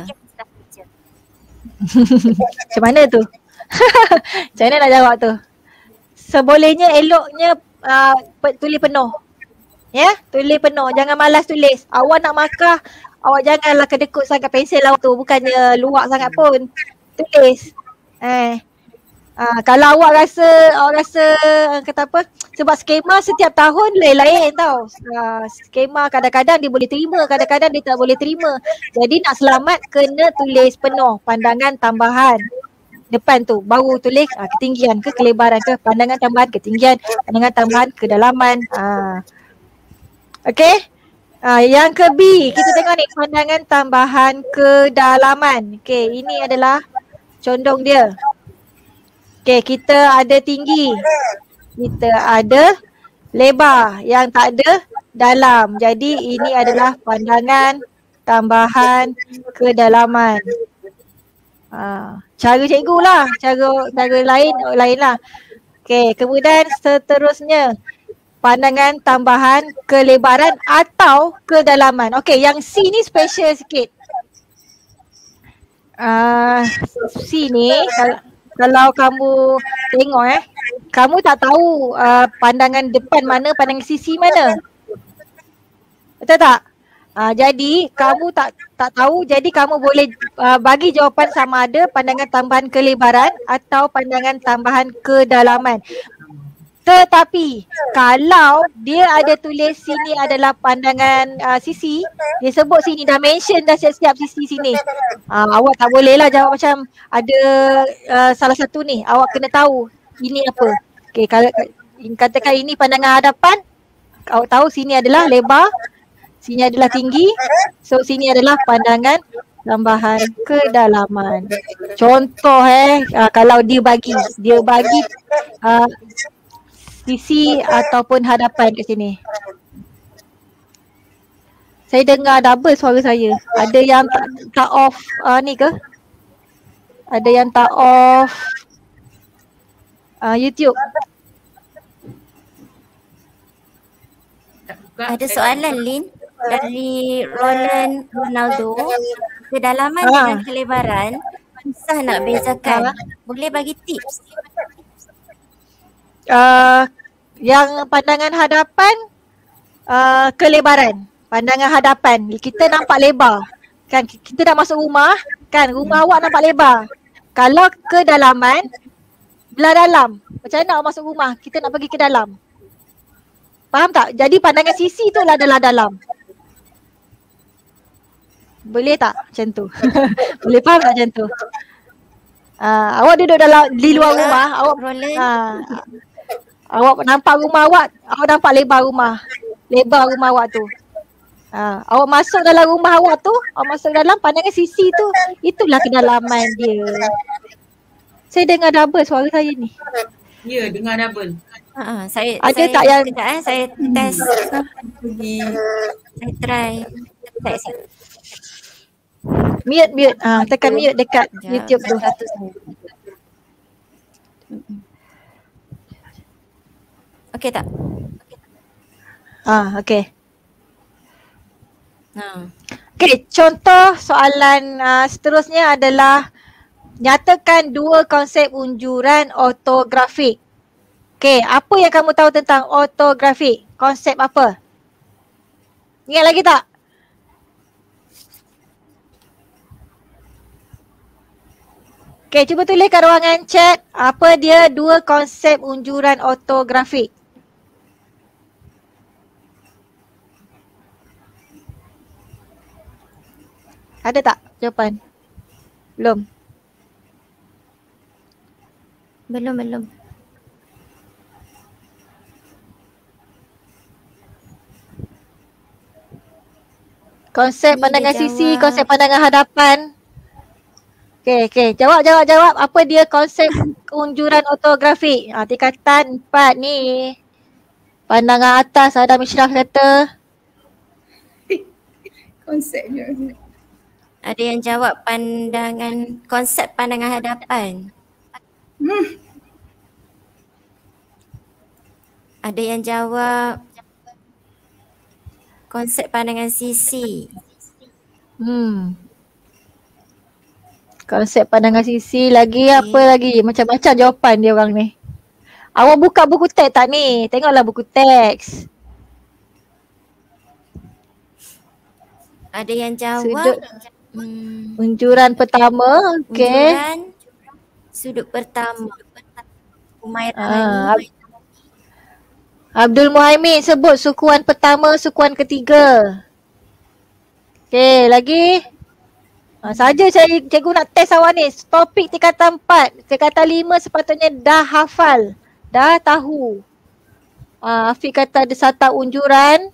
Macam mana tu? Macam mana nak jawab tu? Sebolehnya eloknya uh, pe- tulis penuh. Ya, tulis penuh. Jangan malas tulis. Awak nak markah, awak janganlah kedekut sangat pensel awak tu. Bukannya luak sangat pun. Tulis. Eh. Ah, kalau awak rasa, awak rasa uh, kata apa? Sebab skema setiap tahun lain-lain tau. Ah, skema kadang-kadang dia boleh terima, kadang-kadang dia tak boleh terima. Jadi nak selamat kena tulis penuh pandangan tambahan. Depan tu baru tulis ah, ketinggian ke kelebaran ke, pandangan tambahan ketinggian, pandangan tambahan kedalaman. Ah. Okey. Ah, yang ke B, kita tengok ni pandangan tambahan kedalaman. Okey, ini adalah condong dia. Okey, kita ada tinggi. Kita ada lebar, yang tak ada dalam. Jadi ini adalah pandangan tambahan kedalaman. Ah, cara cikgu lah, cara cara lain lain lah. Okey, kemudian seterusnya pandangan tambahan kelebaran atau kedalaman. Okey, yang C ni special sikit. Ah, uh, C ni kalau, kalau kamu tengok eh, kamu tak tahu uh, pandangan depan mana, pandangan sisi mana. Betul tak? Uh, jadi kamu tak tak tahu, jadi kamu boleh uh, bagi jawapan sama ada pandangan tambahan kelebaran atau pandangan tambahan kedalaman. Tetapi kalau dia ada tulis sini adalah pandangan uh, sisi, dia sebut sini dah mention dah siap-siap sisi sini. Uh, awak tak boleh lah jawab macam ada uh, salah satu ni. Awak kena tahu ini apa. Okay, kalau katakan ini pandangan hadapan, awak tahu sini adalah lebar, sini adalah tinggi. So sini adalah pandangan tambahan kedalaman. Contoh eh, uh, kalau dia bagi, dia bagi uh, sisi ataupun hadapan kat sini. Saya dengar double suara saya. Ada yang tak, tak off uh, ni ke? Ada yang tak off uh, YouTube. Ada soalan Lin dari Roland Ronaldo. Kedalaman Ah. dengan kelebaran susah nak bezakan. Ah. Boleh bagi tips? Uh, yang pandangan hadapan uh, kelebaran. Pandangan hadapan. Kita nampak lebar. Kan kita dah masuk rumah, kan rumah awak nampak lebar. Kalau kedalaman, belah dalam. Macam mana awak masuk rumah? Kita nak pergi ke dalam. Faham tak? Jadi pandangan sisi tu adalah dalam. Boleh tak macam tu? Boleh faham tak macam tu? Uh, awak duduk dalam di luar rumah, awak Roland. uh, Awak nampak rumah awak, awak nampak lebar rumah. Lebar rumah awak tu. Ha, awak masuk dalam rumah awak tu, awak masuk dalam pandangan sisi tu, itulah kedalaman dia. Saya dengar double suara saya ni. Ya, dengar double. Ha, saya Ada saya tak yang- sekejap, eh, saya test pergi. Saya try. Saya saya Mute, mute. Ah, tekan mute dekat sekejap. YouTube tu. Satu saya. Mm-mm. Okey tak? Ah, okey. Ha. Okey, contoh soalan uh, seterusnya adalah nyatakan dua konsep unjuran ortografik. Okey, apa yang kamu tahu tentang ortografik? Konsep apa? Ingat lagi tak? Okey, cuba tulis kat ruangan chat apa dia dua konsep unjuran ortografik. Ada tak jawapan? Belum. Belum belum. Konsep Ni pandangan dia sisi, jawab. konsep pandangan hadapan. Okey, okey. Jawab, jawab, jawab. Apa dia konsep unjuran ortografik? Ha, tingkatan empat ni. Pandangan atas Adam Ishraf kata. Konsepnya. Ada yang jawab pandangan konsep pandangan hadapan. Hmm. Ada yang jawab konsep pandangan sisi. Hmm. Konsep pandangan sisi lagi Okey. apa lagi? Macam-macam jawapan dia orang ni. Awak buka buku teks tak ni? Tengoklah buku teks. Ada yang jawab Sudut hmm, unjuran pertama. Okey. unjuran sudut pertama. Umairah Ah, Hani. Abdul Muhaimin sebut sukuan pertama, sukuan ketiga. Okey, lagi. Ha, saja saya cikgu nak test awak ni. Topik tingkatan empat, tingkatan lima sepatutnya dah hafal. Dah tahu. Ha, Afiq kata ada satu unjuran.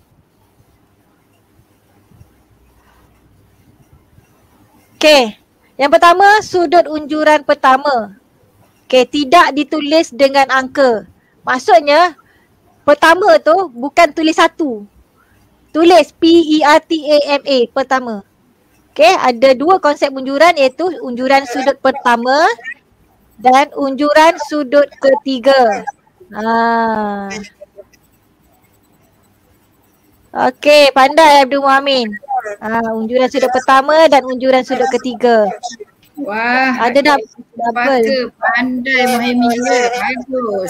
Okey. Yang pertama, sudut unjuran pertama. Okey, tidak ditulis dengan angka. Maksudnya, pertama tu bukan tulis satu. Tulis P E R T A M A pertama. Okey, ada dua konsep unjuran iaitu unjuran sudut pertama dan unjuran sudut ketiga. Ha. Okey, pandai Abdul Muhammad. Ha, unjuran sudut pertama dan unjuran sudut ketiga. Wah. Ada dah double. Baka pandai Muhammad ya. Bagus.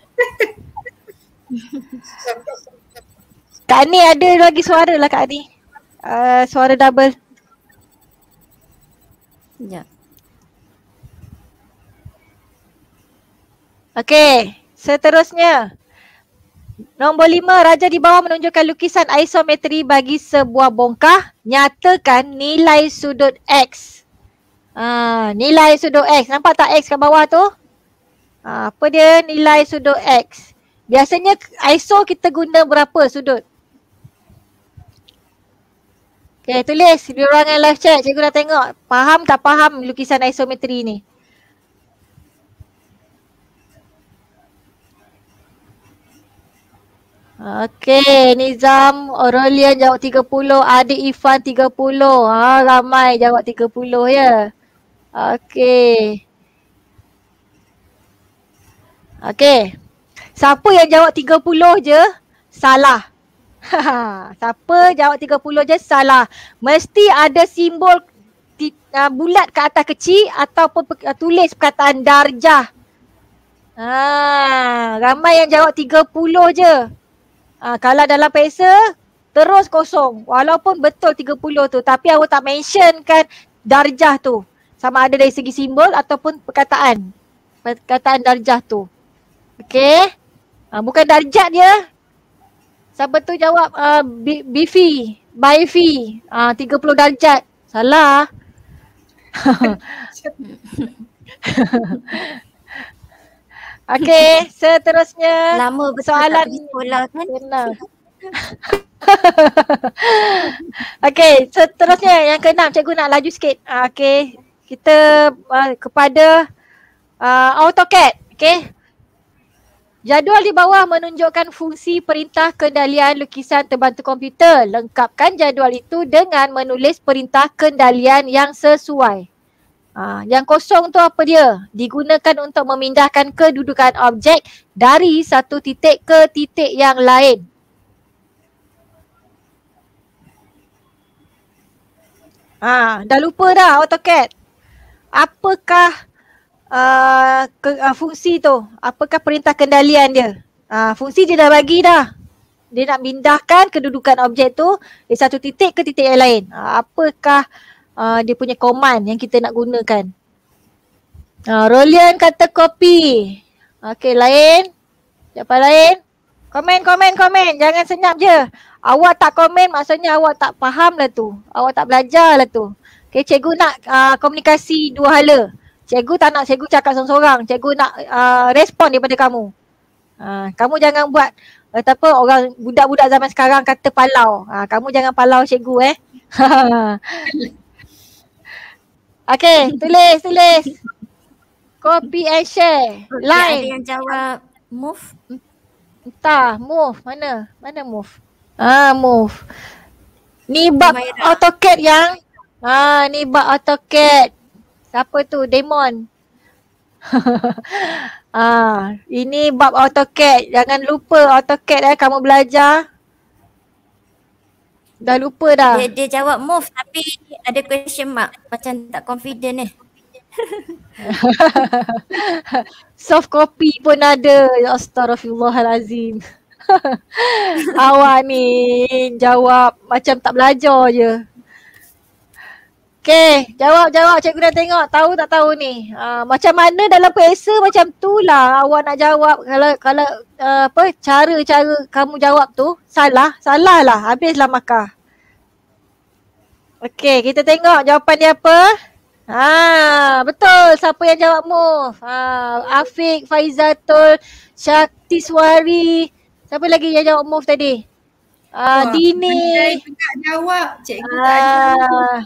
Kak Ni ada lagi suara lah Kak Ni. Uh, suara double. Sekejap. Okey, seterusnya. Nombor lima, raja di bawah menunjukkan lukisan isometri bagi sebuah bongkah. Nyatakan nilai sudut X. Ha, nilai sudut X. Nampak tak X kat bawah tu? Ha, apa dia nilai sudut X? Biasanya iso kita guna berapa sudut? Okay, tulis di ruangan live chat. Cikgu dah tengok. Faham tak faham lukisan isometri ni? Okey, Nizam, Aurelian jawab tiga puluh, Adik Ifan tiga puluh. Ha, ramai jawab tiga puluh ya. Okey. Okey. Siapa yang jawab tiga puluh je, salah. Siapa jawab tiga puluh je, salah. Mesti ada simbol ti, uh, bulat ke atas kecil ataupun uh, tulis perkataan darjah. Ha, ramai yang jawab tiga puluh je. Ha, kalau dalam peksa, terus kosong. Walaupun betul tiga puluh tu. Tapi awak tak mentionkan darjah tu. Sama ada dari segi simbol ataupun perkataan. Perkataan darjah tu. Okey. Ha, bukan darjat dia. Siapa tu jawab uh, Bifi. Baifi. Ha, tiga puluh darjat. Salah. Okey, seterusnya Lama betul soalan tak pergi sekolah kan? keenam. Okey, seterusnya yang keenam, cikgu nak laju sikit. Ah, Okey, kita uh, kepada uh, AutoCAD. Okey. Jadual di bawah menunjukkan fungsi perintah kendalian lukisan terbantu komputer. Lengkapkan jadual itu dengan menulis perintah kendalian yang sesuai. Ha, yang kosong tu apa dia? Digunakan untuk memindahkan kedudukan objek dari satu titik ke titik yang lain. Ha, dah lupa dah AutoCAD. Apakah Uh, ke, uh, fungsi tu? Apakah perintah kendalian dia? Uh, fungsi dia dah bagi dah. Dia nak pindahkan kedudukan objek tu dari satu titik ke titik yang lain. Uh, apakah uh, dia punya command yang kita nak gunakan? Uh, Rolian kata copy. Okey, lain? Siapa lain? Komen, komen, komen. Jangan senyap je. Awak tak komen maksudnya awak tak faham lah tu. Awak tak belajar lah tu. Okey, cikgu nak uh, komunikasi dua hala. Cikgu tak nak cikgu cakap seorang-seorang. Cikgu nak uh, respon daripada kamu. Uh, kamu jangan buat uh, apa orang budak-budak zaman sekarang kata palau. Uh, kamu jangan palau cikgu eh. Okey, tulis, tulis. Copy and share. Okay, Line. ada yang jawab move. Entah, move. Mana? Mana move? Ah, move. Ni bab Humaira. AutoCAD yang ah, ni bab AutoCAD. Siapa tu? Demon. ah, ini bab AutoCAD. Jangan lupa AutoCAD eh kamu belajar. Dah lupa dah. Dia, dia jawab move tapi ada question mark. Macam tak confident eh. Soft copy pun ada. Astaghfirullahalazim. Awak ni jawab macam tak belajar je. Okay, jawab-jawab. Cikgu dah tengok. Tahu tak tahu ni. Uh, macam mana dalam periksa macam tu lah awak nak jawab. Kalau kalau uh, apa cara-cara kamu jawab tu salah, salah lah. Habislah markah. Okay, kita tengok jawapan dia apa. Ha, betul. Siapa yang jawab move? Ha, Afiq, Faizatul, Syaktiswari. Siapa lagi yang jawab move tadi? Uh, Wah, Dini. Pandai juga jawab. Cikgu tak ada. Ah.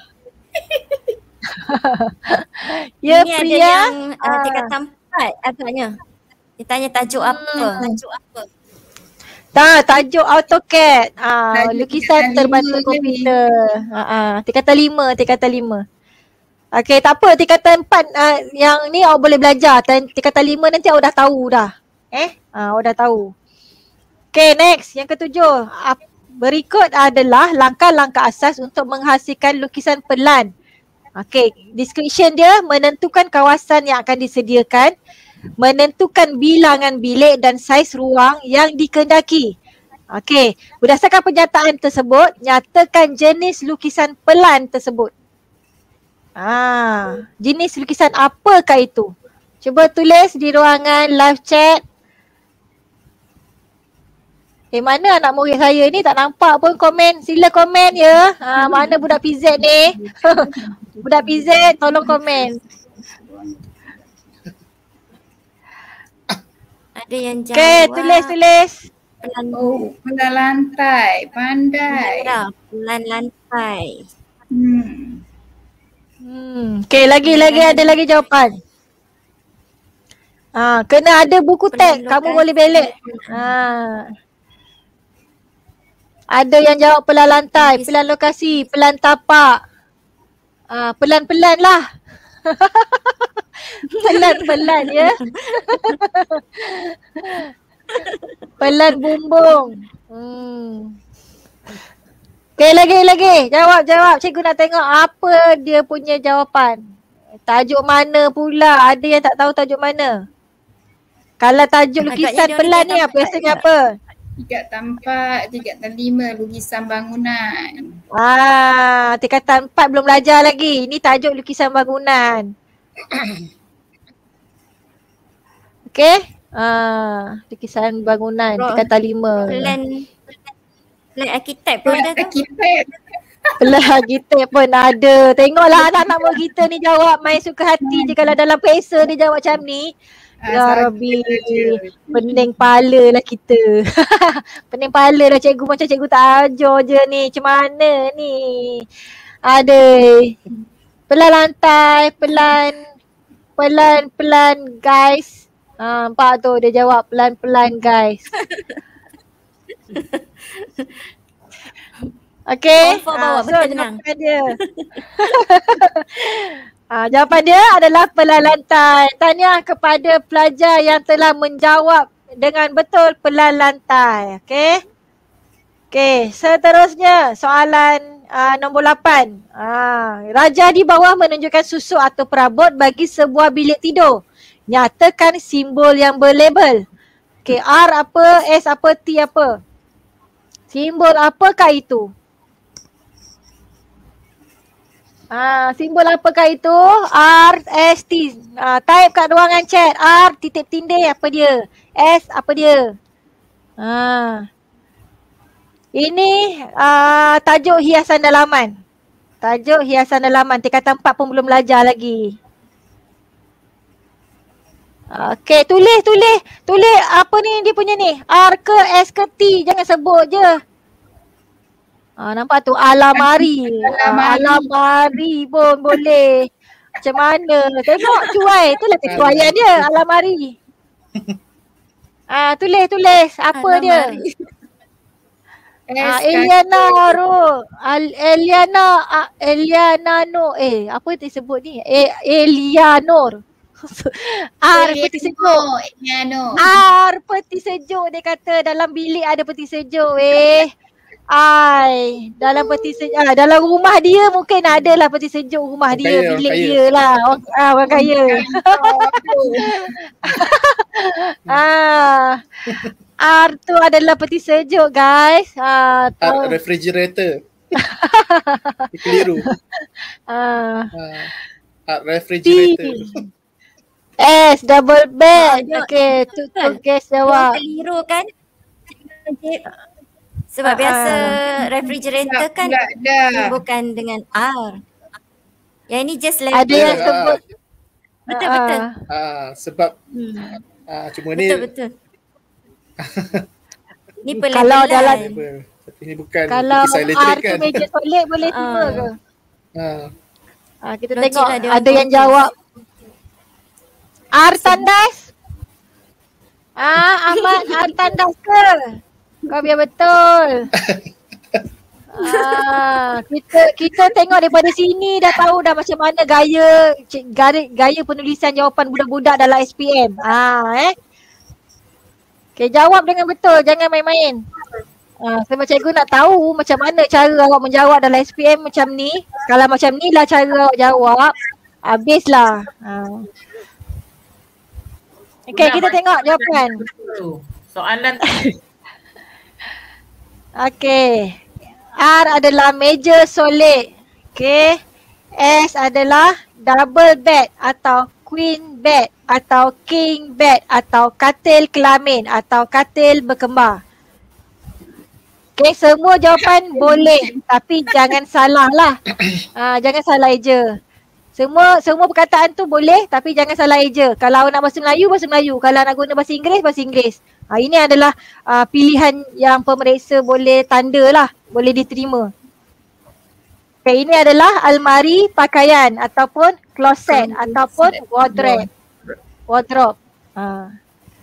Ya, Ini ada Priya. yang uh, Ah. tingkatan empat agaknya. Dia tanya tajuk apa? Hmm. Tajuk apa? Tak, tajuk AutoCAD. Ah, Tajuk lukisan tingkatan terbantu lima je komputer. Ah, ah, tingkatan lima, tingkatan lima. Okey, tak apa. Tingkatan empat ah, yang ni awak boleh belajar. Tan- Tingkatan lima nanti awak dah tahu dah. Eh? Ah, awak dah tahu. Okey, next. Yang ketujuh. Ap- Berikut adalah langkah-langkah asas untuk menghasilkan lukisan pelan. Okey, description dia menentukan kawasan yang akan disediakan, menentukan bilangan bilik dan saiz ruang yang dikehendaki. Okey, berdasarkan pernyataan tersebut, nyatakan jenis lukisan pelan tersebut. Ah, jenis lukisan apakah itu? Cuba tulis di ruangan live chat. Eh, mana anak murid saya ni tak nampak pun komen. Sila komen ya. Ha, mana budak P Z ni? Budak P Z tolong komen. Ada yang jawab. Okey, tulis tulis. Pelan, Oh, pelan lantai. Pandai. Humaira, pelan lantai. Hmm. Hmm, okey lagi lagi ada lagi jawapan. Ha, kena ada buku teks. Kamu boleh belik. Ha. Ada yang jawab pelan lantai, pelan lokasi, pelan tapak. Ah, pelan-pelan lah. Pelan-pelan ya. Pelan bumbung. Hmm. Okay, lagi lagi. Jawab jawab. Cikgu nak tengok apa dia punya jawapan. Tajuk mana pula? Ada yang tak tahu tajuk mana? Kalau tajuk lukisan Agaknya dia pelan orang ni tiga apa biasanya tempat apa? Tiga tempat, tiga dan lima lukisan bangunan. Ah, tingkatan empat belum belajar lagi. Ini tajuk lukisan bangunan. Okey. Ah, lukisan bangunan Bro, tingkatan lima. Plan plan arkitek pun ada tu. Arkitek. Pelah kita pun ada. Tengoklah anak-anak murid kita ni jawab main suka hati je kalau dalam periksa dia jawab macam ni. Ya saja Rabbi, saja. pening pala lah kita. Pening pala dah cikgu, macam cikgu tak ajar je ni. Macam mana ni? Aduh. Pelan lantai, pelan. Pelan-pelan guys. Ha, nampak tu dia jawab pelan-pelan guys. Okay. Confirm bawa, Ha, so bertenang. jawapan dia. ha, jawapan dia adalah pelan lantai. Tahniah kepada pelajar yang telah menjawab dengan betul pelan lantai. Okay. Okay, seterusnya soalan uh, nombor lapan. Uh, raja di bawah menunjukkan susuk atau perabot bagi sebuah bilik tidur. Nyatakan simbol yang berlabel. Okay, R apa, S apa, T apa. Simbol apakah itu? Ah, simbol apakah itu? R, S, T. Ah, type kat ruangan chat. R, titik tindih apa dia? S, apa dia? Ah. Ini uh, tajuk hiasan dalaman. Tajuk hiasan dalaman. Tingkatan empat pun belum belajar lagi. Okey, tulis, tulis. Tulis apa ni dia punya ni. R ke S ke T. Jangan sebut je. Ah, nampak tu alamari. Ah, alamari pun boleh. Macam mana? Tengok cuai. Itulah kecuaian dia. Alamari. Ah, tulis, tulis. Apa Alamari. dia? Ah, Eliana Ro, Al, Eliana, ah, Eliana no, eh apa disebut ni? Eh, Elianor. R peti sejuk. Eliano. R peti sejuk dia kata dalam bilik ada peti sejuk eh. Ai, dalam peti sejuk, ah, dalam rumah dia mungkin ada lah peti sejuk rumah Orang dia, kaya, orang bilik kaya. dia lah. Orang, ah, orang kaya. ah. R tu adalah peti sejuk guys. Ah, Art tahu. refrigerator. Dia keliru. Ah. Ah, Art refrigerator. S double bed. Ah, Okey, tu tu guys Dia jawab. keliru kan? Sebab Ah, biasa ah. refrigerator kan Enggak dah. bukan dengan R. Yang ini just Ada label. yang Ah, sebut Betul ah, betul. ah, sebab Hmm. ah, cuma ni Betul betul. Ni Kalau pelabelan. dalam- label. Tapi ni bukan Kalau kisah R elektrik tu kan. meja toilet boleh Ah. terima ke? Ah, Ah, kita Logik tengok lah dia ada orang yang confuse. jawab R tandas. Ah, Ahmad R tandas ke? Kau biar betul. Ah, kita kita tengok daripada sini dah tahu dah macam mana gaya cik- gaya, gaya penulisan jawapan budak-budak dalam S P M. Ah, eh. Okay, jawab dengan betul, jangan main-main. Ah, sebab cikgu nak tahu macam mana cara awak menjawab dalam S P M macam ni. Kalau macam ni lah cara awak jawab, habislah. Ah. Okay, kita tengok jawapan. Tu. Soalan Okay. R adalah meja solid. Okay. S adalah double bed atau queen bed atau king bed atau katil kelamin atau katil berkembar. Okay, semua jawapan boleh tapi jangan salah lah. Ah, jangan salah eja. Semua semua perkataan tu boleh tapi jangan salah eja. Kalau nak bahasa Melayu, bahasa Melayu. Kalau nak guna bahasa Inggeris, bahasa Inggeris. Ha, ini adalah uh, pilihan yang pemeriksa boleh tanda lah. Boleh diterima. Okay, ini adalah almari pakaian ataupun closet ataupun wardrobe. Wardrobe. Ha.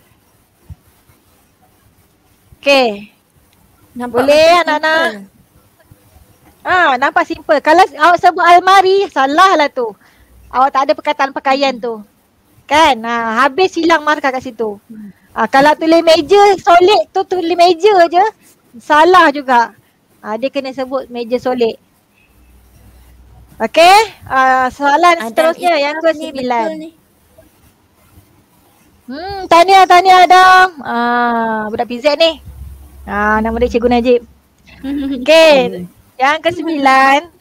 Okay. Nampak Boleh, macam anak-anak? simple. Ah, nampak simple. Kalau awak sebut almari, salah lah tu. Awak tak ada perkataan pakaian tu. Kan? Ha, habis hilang markah kat situ. Ha, kalau tulis meja solid tu tulis meja je, salah juga. Ha, dia kena sebut meja solid. Okey, uh, soalan Adam seterusnya yang Iqbal ke ni sembilan. betul ni. Hmm, tahniah, tahniah Adam. Ah, budak P Z ni. Ah, nama dia Cikgu Najib. Okey, yang ke sembilan.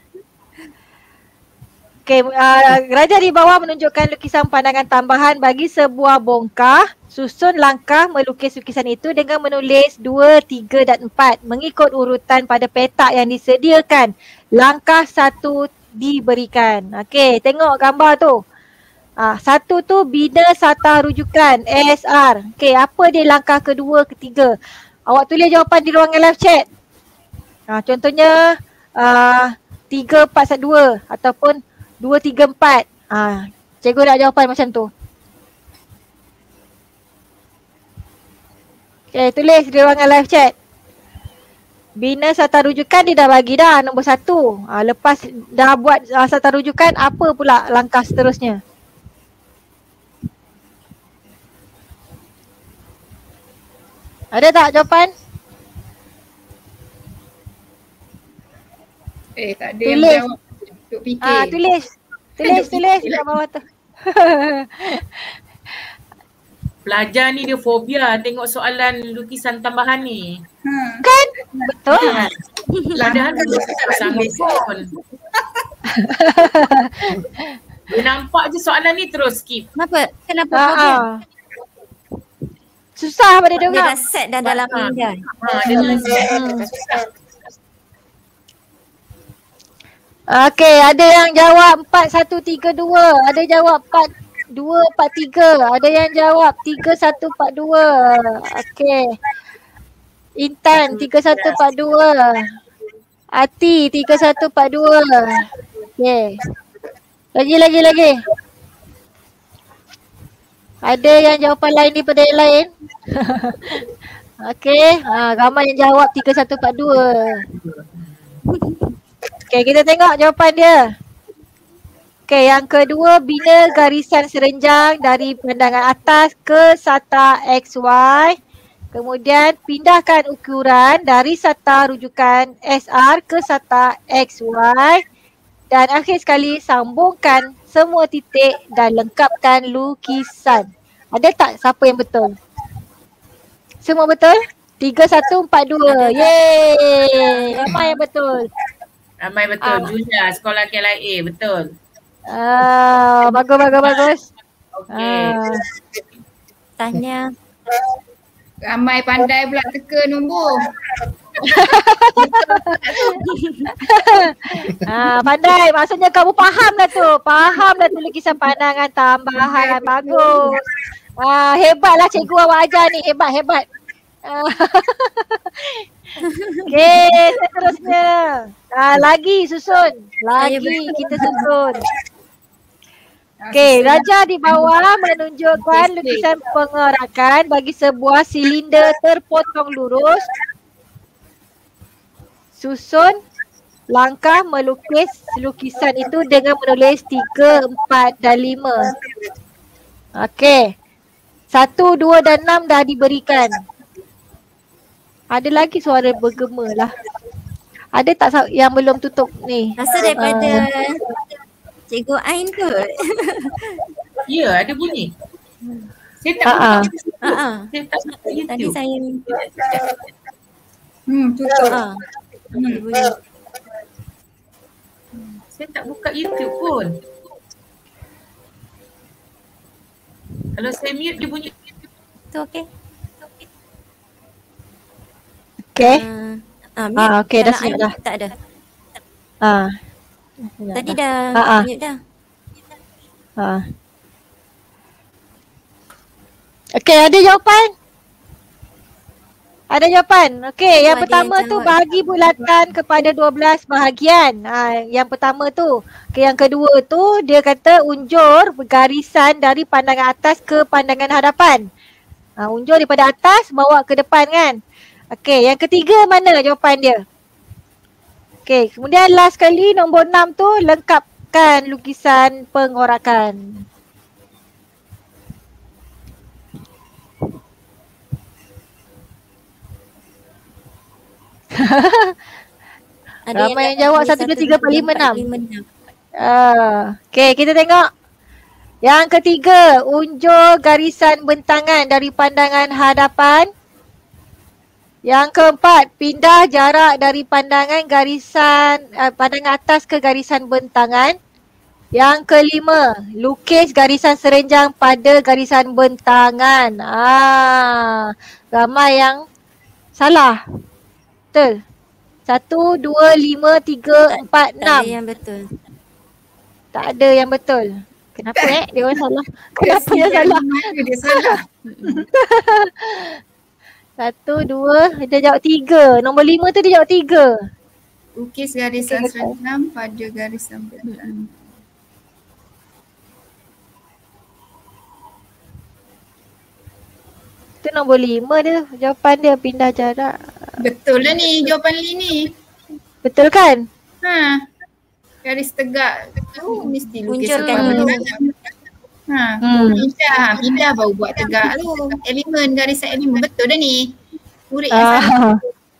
Okey, uh, raja di bawah menunjukkan lukisan pandangan tambahan bagi sebuah bongkah. Susun langkah melukis lukisan itu dengan menulis dua, tiga dan empat mengikut urutan pada petak yang disediakan. Langkah satu diberikan. Okey, tengok gambar tu. Ah, satu tu bina sata rujukan A S R. Okey, apa dia langkah kedua, ketiga? Awak tulis jawapan di ruangan live chat. Ah, contohnya ah, tiga empat satu dua ataupun dua tiga empat. Ah, cikgu nak jawapan macam tu. Okey, tulis di ruangan live chat. Bina sata rujukan dia dah bagi dah nombor satu. Ah, lepas dah buat ah, sata rujukan, apa pula langkah seterusnya? Ada tak jawapan? Eh tak ada Tulis. yang jawab. Duk fikir. Ah, tulis. Tulis, tulis kat bawah tu. Pelajar ni dia fobia tengok soalan lukisan tambahan ni. Ha. Kan? Betul. Padahal dia tak sanggup pun. Dia nampak je soalan ni terus skip. Kenapa? Kenapa Ah, fobia? ah. Susah pada dia Dia orang. dah set dah dalam Ha. minda. Ha, dia dah Okey, ada yang jawab empat satu tiga dua, ada jawab empat dua empat tiga, ada yang jawab tiga satu empat dua. Okey. Intan tiga satu empat dua. Ati tiga satu empat dua. Okey. Lagi lagi lagi. Ada yang jawapan lain daripada yang lain? Okey, ha, ramai yang jawab tiga satu empat dua. Okey, kita tengok jawapan dia. Okey, yang kedua, bina garisan serenjang dari pandangan atas ke sata X Y. Kemudian pindahkan ukuran dari sata rujukan S R ke sata X Y. Dan akhir sekali sambungkan semua titik dan lengkapkan lukisan. Ada tak siapa yang betul? Semua betul? tiga satu empat dua. Yeay! Ramai yang betul. ramai betul. Ah. Julia sekolah K L I A betul. Ah, bagus bagus bagus. Okey. Ah. Tanya. Ramai pandai pula teka nombor. Ah, pandai. Maksudnya kamu faham dah tu. Faham dah tu lukisan pandangan tambahan. Bagus. Ah, hebatlah cikgu awak ajar ni. Hebat, hebat. Ah. Okey, seterusnya. Ah, lagi susun. Lagi kita susun. Okey, raja di bawah menunjukkan lukisan pengorakan bagi sebuah silinder terpotong lurus. Susun langkah melukis lukisan itu dengan menulis tiga, empat dan lima. Okey. Satu, dua dan enam dah diberikan. Ada lagi suara bergema lah. Ada tak sa- yang belum tutup ni? Rasa daripada Ah. Cikgu Ain kot. Ya, ada bunyi. Saya tak Ah, ah. buka YouTube. Ha ah. Saya tak buka Tadi YouTube. saya Hmm, tutup. ha. Hmm. Bunyi. Saya tak buka YouTube pun. Kalau saya mute dia bunyi. Tu okey. Okey. Ah, Ah, mute. okey, dah Kalau siap Ain dah. Tak ada. Ah. Tadi dah Ah, ah. mute dah. Ha. Okey, ada jawapan? Ada jawapan. Okey, yang ada pertama yang tu jawab. bahagi bulatan kepada dua belas bahagian. Ha, yang pertama tu. Okey, yang kedua tu dia kata unjur garisan dari pandangan atas ke pandangan hadapan. Ha, unjur daripada atas bawa ke depan kan. Okey, yang ketiga mana jawapan dia? Okey, kemudian last kali nombor enam tu lengkapkan lukisan pengorakan. Ada Ramai yang jawab satu, dua, tiga, empat, lima, enam. enam. Ah, okey, kita tengok. Yang ketiga, unjur garisan bentangan dari pandangan hadapan. Yang keempat, pindah jarak dari pandangan garisan uh, pandangan atas ke garisan bentangan. Yang kelima, lukis garisan serenjang pada garisan bentangan. Ah, ramai yang salah. Betul. Satu, dua, lima, tiga, empat, Tak enam. ada yang betul. Tak ada yang betul. Kenapa eh? Dia orang salah. Kenapa dia salah? Dia salah. Satu, dua, dia jawab tiga. Nombor lima tu dia jawab tiga. Lukis garisan serenam pada garisan belakang. Tu nombor lima dia. Jawapan dia pindah jarak. Betul lah ni jawapan Lee ni. Betul kan? Ha. Garis tegak tu mesti lukis Munculkan apa dulu. belakang. Ha, Hmm. pindah, pindah baru buat tegak tu. Elemen, garisan elemen. Betul dah ni. Murid yang salah.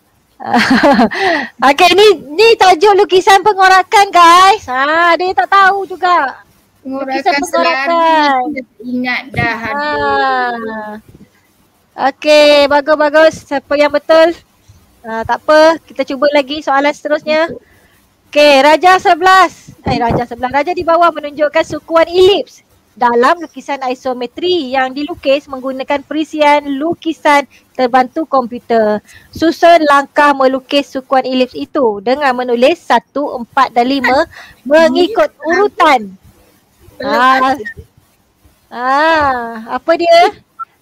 Ah. Okay, ni ni tajuk lukisan pengorakan guys. Ha, dia tak tahu juga. Pengurakan Lukisan selari. pengurakan. Ingat dah ada. Ah. Okay, bagus-bagus. Siapa yang betul? Ah, tak apa, kita cuba lagi soalan seterusnya. Okay, Raja sebelas. Eh, Raja sebelas. Raja di bawah menunjukkan sukuan elips dalam lukisan isometri yang dilukis menggunakan perisian lukisan terbantu komputer. Susun langkah melukis sukuan elips itu dengan menulis satu, empat dan lima mengikut urutan. Ah, ah, apa dia?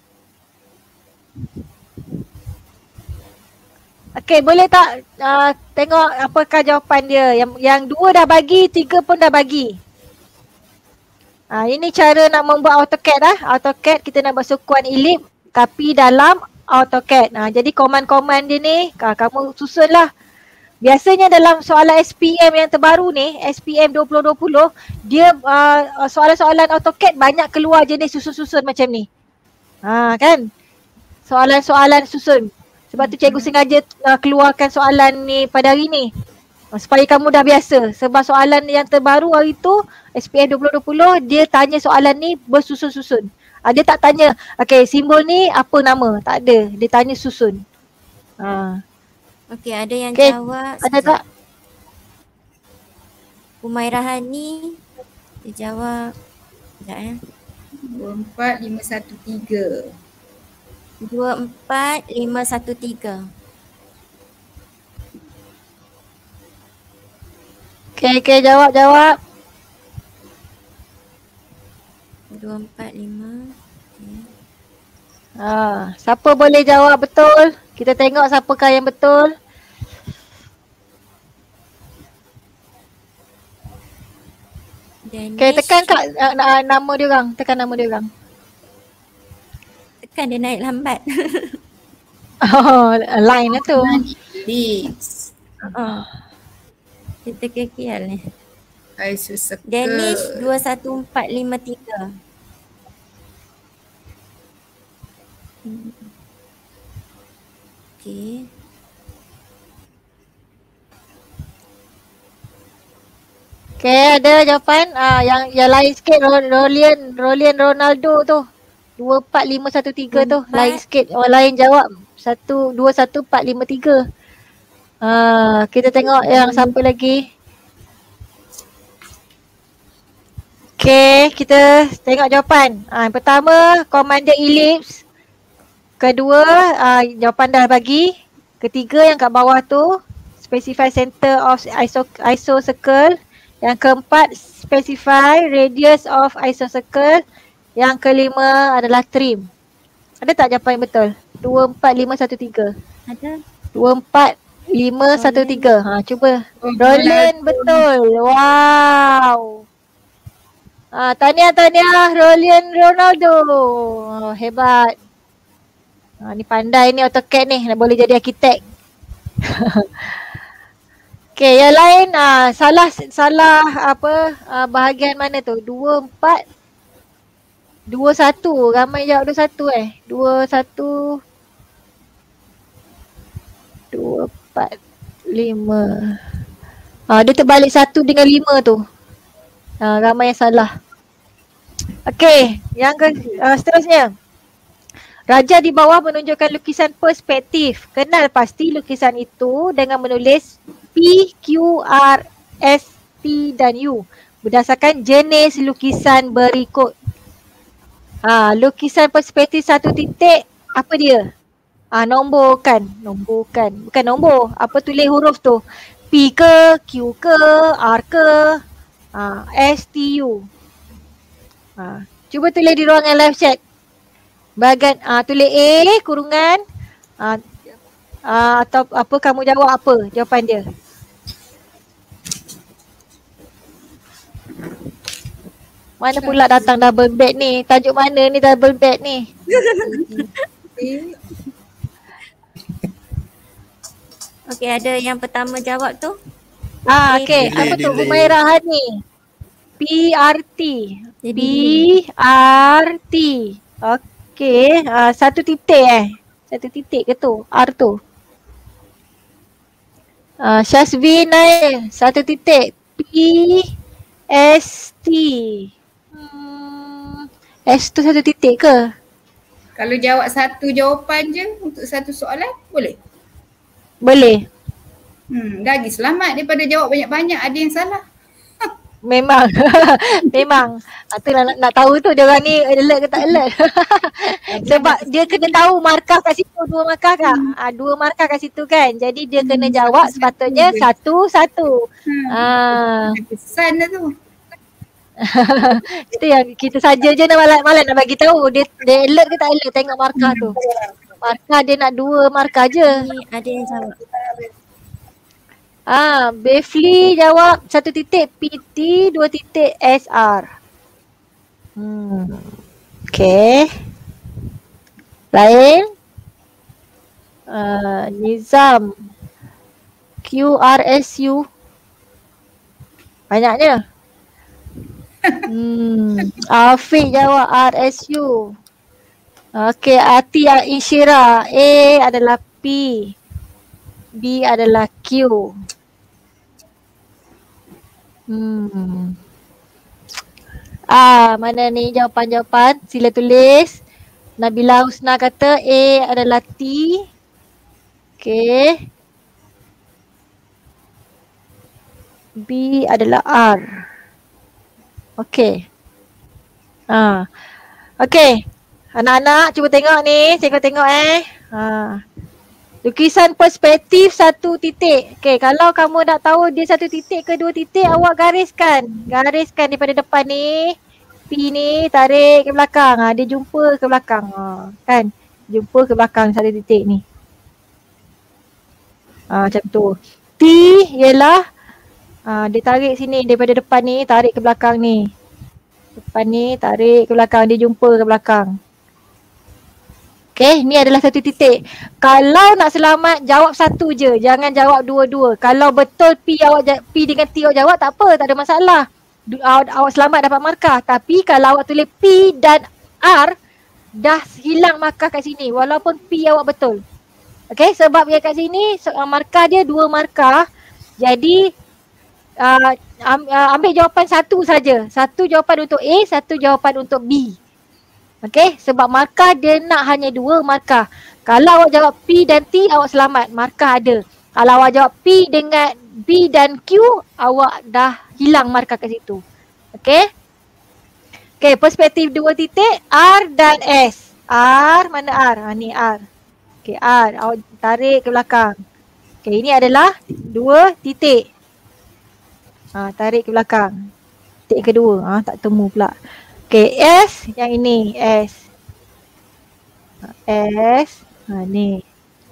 Okey, boleh tak uh, tengok apakah jawapan dia? Yang yang dua dah bagi, tiga pun dah bagi. Ah, ini cara nak membuat AutoCAD lah. AutoCAD kita nak buat sukuan elip tapi dalam AutoCAD. Ah, jadi komen-komen dia ni ah, kamu susunlah. Biasanya dalam soalan S P M yang terbaru ni, S P M dua ribu dua puluh, dia uh, soalan-soalan AutoCAD banyak keluar jenis susun-susun macam ni. Ha kan? Soalan-soalan susun. Sebab tu cikgu sengaja uh, keluarkan soalan ni pada hari ni. Uh, supaya kamu dah biasa. Sebab soalan yang terbaru hari tu, S P M dua ribu dua puluh, dia tanya soalan ni bersusun-susun. Uh, dia tak tanya, okay simbol ni apa nama? Tak ada. Dia tanya susun. Uh. Okey, ada yang Okay, jawab. ada tak? Humairah Hani. Dia jawab. Sekejap eh. Dua empat lima satu tiga. Dua empat lima satu tiga. Okay, okay, jawab, jawab. Dua empat lima. Okay. Ha, siapa boleh jawab betul? Kita tengok siapakah yang betul. Danish. Okay, tekan kat uh, uh, nama dia orang. Tekan nama dia orang. Tekan dia naik lambat. Oh, line lah tu. Elips. Oh. Kita kekial ni. Isocircle. Danish dua satu empat lima tiga. Hmm. Okay. Okay, ada jawapan. Ah, yang yang lain sikit, Rolian, Rolian Ronaldo tu. dua empat lima satu tiga tu. Empat. Lain sikit. Orang lain jawab. satu dua satu empat lima tiga. Ah, kita tengok yang siapa lagi. Okay, kita tengok jawapan. Ah, yang pertama, Commander Ellipse. Kedua, ah, jawapan dah bagi. Ketiga yang kat bawah tu, specify center of iso isocircle. Yang keempat, specify radius of isocircle. Yang kelima adalah trim. Ada tak jawapan yang betul? dua empat lima satu tiga. Ada. dua empat lima satu tiga. Ha, cuba. Oh, Roland betul. Wow. Ah, tahniah tahniah Rolian Ronaldo. Oh, hebat. Ah, ni pandai ni AutoCAD ni, dah boleh jadi arkitek. Okey, yang lain ah, salah salah apa ah, bahagian mana tu? dua empat dua satu. Ramai jawab dua satu eh. dua satu dua empat lima. Ah, dia terbalik satu dengan lima tu. Ah, ramai yang salah. Okey, yang ke, uh, seterusnya. Raja di bawah menunjukkan lukisan perspektif. Kenal pasti lukisan itu dengan menulis P, Q, R, S, T dan U berdasarkan jenis lukisan berikut. Ha, lukisan perspektif satu titik, apa dia? Ah, ha, nombor kan? Nombor kan? Bukan nombor. Apa tulis huruf tu? P ke, Q ke, R ke, ha, S, T, U. Ha. Cuba tulis di ruangan live chat. Bahagian uh, tulis A kurungan uh, uh, atau apa kamu jawab apa jawapan dia. Mana pula datang double bed ni? Tajuk mana ni double bed ni? Okey, ada yang pertama jawab tu. Ah, okey. Apa tu Humairah Hani? P R T. P R T. Okey, uh, satu titik eh. Satu titik ke tu? R tu. Uh, Syazvi Nail, satu titik. P S T. Hmm, S tu satu titik ke? Kalau jawab satu jawapan je untuk satu soalan, boleh? Boleh. Hmm, lagi selamat daripada jawab banyak-banyak ada yang salah. Memang. Memang. Itulah nak, nak tahu tu dia orang ni alert ke tak alert. Sebab dia kena tahu markah kat situ, dua markah kan? Hmm. Ha, dua markah kat situ kan. Jadi dia kena jawab sepatutnya satu-satu. Hmm. Ha. Kesan dah tu. Itu yang kita saja je nak malam-malam nak bagi tahu dia, dia alert ke tak alert tengok markah tu. Markah dia nak dua markah je. Ada yang jawab. Ah, Befli jawab satu titik P T, dua titik S R. Hmm. Okay. Lain. Uh, Nizam. Q R S U. Banyaknya. Hmm. Afiq jawab R S U. Okay, Atia Insyira. A adalah P. B adalah Q. Hmm. Ah, mana ni jawapan-jawapan? Sila tulis. Nabila Husna kata A adalah T. Okay. B adalah R. Okay. Ah. Okay. Anak-anak cuba tengok ni. Tengok-tengok eh. Ah. Lukisan perspektif satu titik. Okay, kalau kamu nak tahu dia satu titik ke dua titik, awak gariskan. Gariskan daripada depan ni. P ni tarik ke belakang. Ha, dia jumpa ke belakang. Ha, kan? Jumpa ke belakang satu titik ni. Ha, macam tu. T ialah ha, dia tarik sini daripada depan ni, tarik ke belakang ni. Depan ni tarik ke belakang, dia jumpa ke belakang. Okay, ni adalah satu titik. Kalau nak selamat, jawab satu je. Jangan jawab dua-dua. Kalau betul P awak P dengan T awak jawab, tak apa, tak ada masalah. Awak, awak selamat dapat markah. Tapi kalau awak tulis P dan R, dah hilang markah kat sini. Walaupun P awak betul. Okay, sebab yang kat sini, markah dia dua markah. Jadi, uh, ambil jawapan satu saja. Satu jawapan untuk A, satu jawapan untuk B. Okay, sebab markah dia nak hanya dua markah. Kalau awak jawab P dan T, awak selamat, markah ada. Kalau awak jawab P dengan B dan Q, awak dah hilang markah kat situ. Okay. Okay, perspektif dua titik, R dan S. R, mana R? Ha, ni R. Okay, R, awak tarik ke belakang. Okay, ini adalah dua titik. Ha, tarik ke belakang. Titik kedua, ha, tak temu pula. Okay, S yang ini, S. S, ha, ni.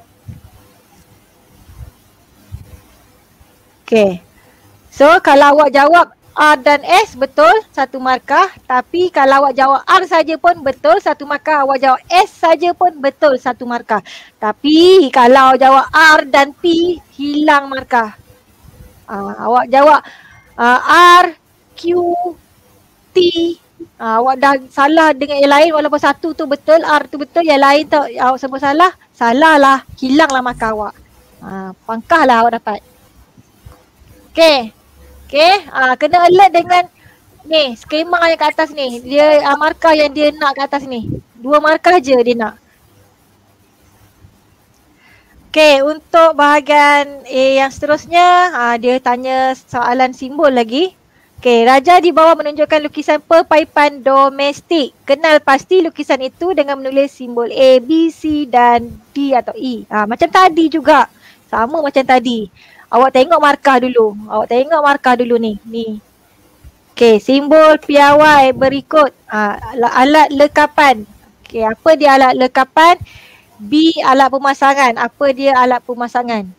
Okay. So, kalau awak jawab R dan S betul, satu markah. Tapi kalau awak jawab R saja pun betul, satu markah. Awak jawab S saja pun betul, satu markah. Tapi kalau jawab R dan P, hilang markah. Uh, awak jawab uh, R, Q, T. Uh, awak dah salah dengan yang lain walaupun satu tu betul, R tu betul, yang lain tu awak semua salah, salah lah, hilanglah markah awak. Uh, pangkah lah awak dapat. Okay, okay, uh, kena alert dengan ni, skema yang kat atas ni, dia uh, markah yang dia nak kat atas ni, dua markah je dia nak. Okay, untuk bahagian A yang seterusnya, uh, dia tanya soalan simbol lagi. Okay, Raja di bawah menunjukkan lukisan perpaipan domestik. Kenal pasti lukisan itu dengan menulis simbol A, B, C dan D atau E. Ha, macam tadi juga. Sama macam tadi. Awak tengok markah dulu. Awak tengok markah dulu ni. Ni. Okey, simbol piawai berikut. Ah, alat lekapan. Okey, apa dia alat lekapan? B, alat pemasangan. Apa dia alat pemasangan?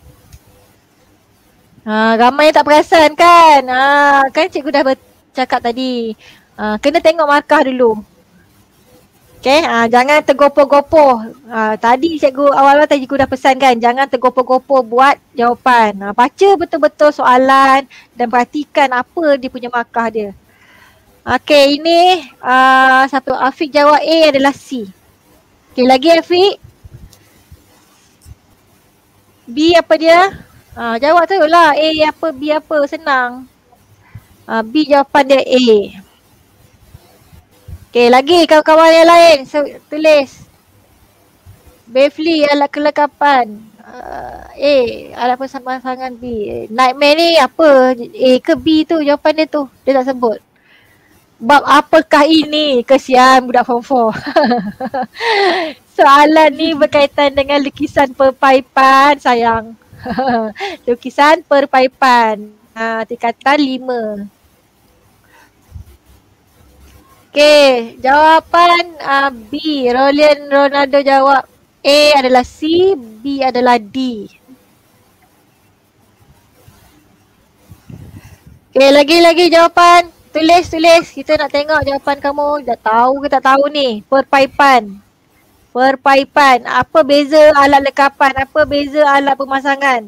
Ha, ramai yang tak perasan kan? Ha, kan cikgu dah bercakap tadi. Ha, kena tengok markah dulu. Okay, ha, jangan tergopoh-gopoh. Ha, tadi cikgu awal-awal tadi cikgu dah pesan kan, jangan tergopoh-gopoh buat jawapan. Ha, baca betul-betul soalan dan perhatikan apa dia punya markah dia. Okay, ini uh, satu Afiq jawab A adalah C. Okay, lagi Afiq. B apa dia? Ha, jawab tu lah A apa, B apa, senang. Ha, B jawapan dia A. Okay, lagi kawan-kawan yang lain so, tulis. Bevely alat kelekapan. Uh, A, alat pemasangan B. Nightmare ni apa? A ke B tu jawapan dia tu. Dia tak sebut. Bab apakah ini? Kesian budak form four. Soalan ni berkaitan dengan lukisan perpaipan sayang. Lukisan perpaipan. Ha, tingkatan lima. Okey, jawapan uh, B. Rolian Ronaldo jawab A adalah C, B adalah D. Okey, lagi-lagi jawapan. Tulis, tulis. Kita nak tengok jawapan kamu. Dah tahu ke tak tahu ni? Perpaipan. Perpaipan. Apa beza alat lekapan? Apa beza alat pemasangan?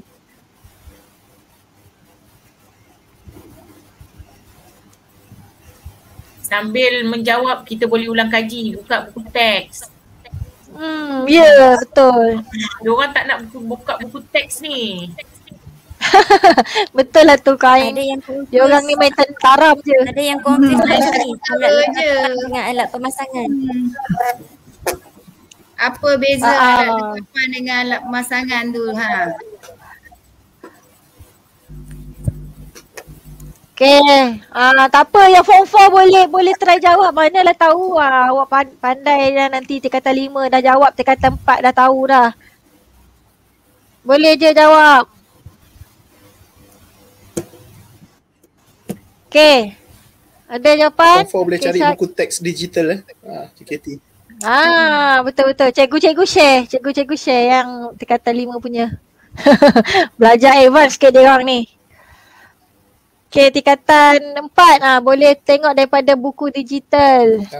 Sambil menjawab kita boleh ulang kaji, buka buku teks. Hmm, ya yeah, betul. Diorang tak nak buku, buka buku teks ni. Betul lah tu kain. Ada yang confuse. Diorang ni main tentaram je. Ada yang confuse Hmm. lagi. Alat je. lekapan dengan alat pemasangan. Hmm. Apa beza Ah, alat ah. lekapan dengan alat pemasangan tu ha? Okay, ah, tak apa yang form four boleh boleh try jawab. Manalah tahu ah, awak pan- pandai dah nanti tingkatan lima dah jawab, tingkatan empat dah tahu dah. Boleh je jawab. Okay, ada jawapan? Form four boleh cari Kisah- buku teks digital eh. Ha, J K T. Ah, betul-betul. Cikgu-cikgu share. Cikgu-cikgu share yang tingkatan lima punya. Belajar advance sikit dia orang ni. Okay, tingkatan empat. Ah, boleh tengok daripada buku digital. Ha.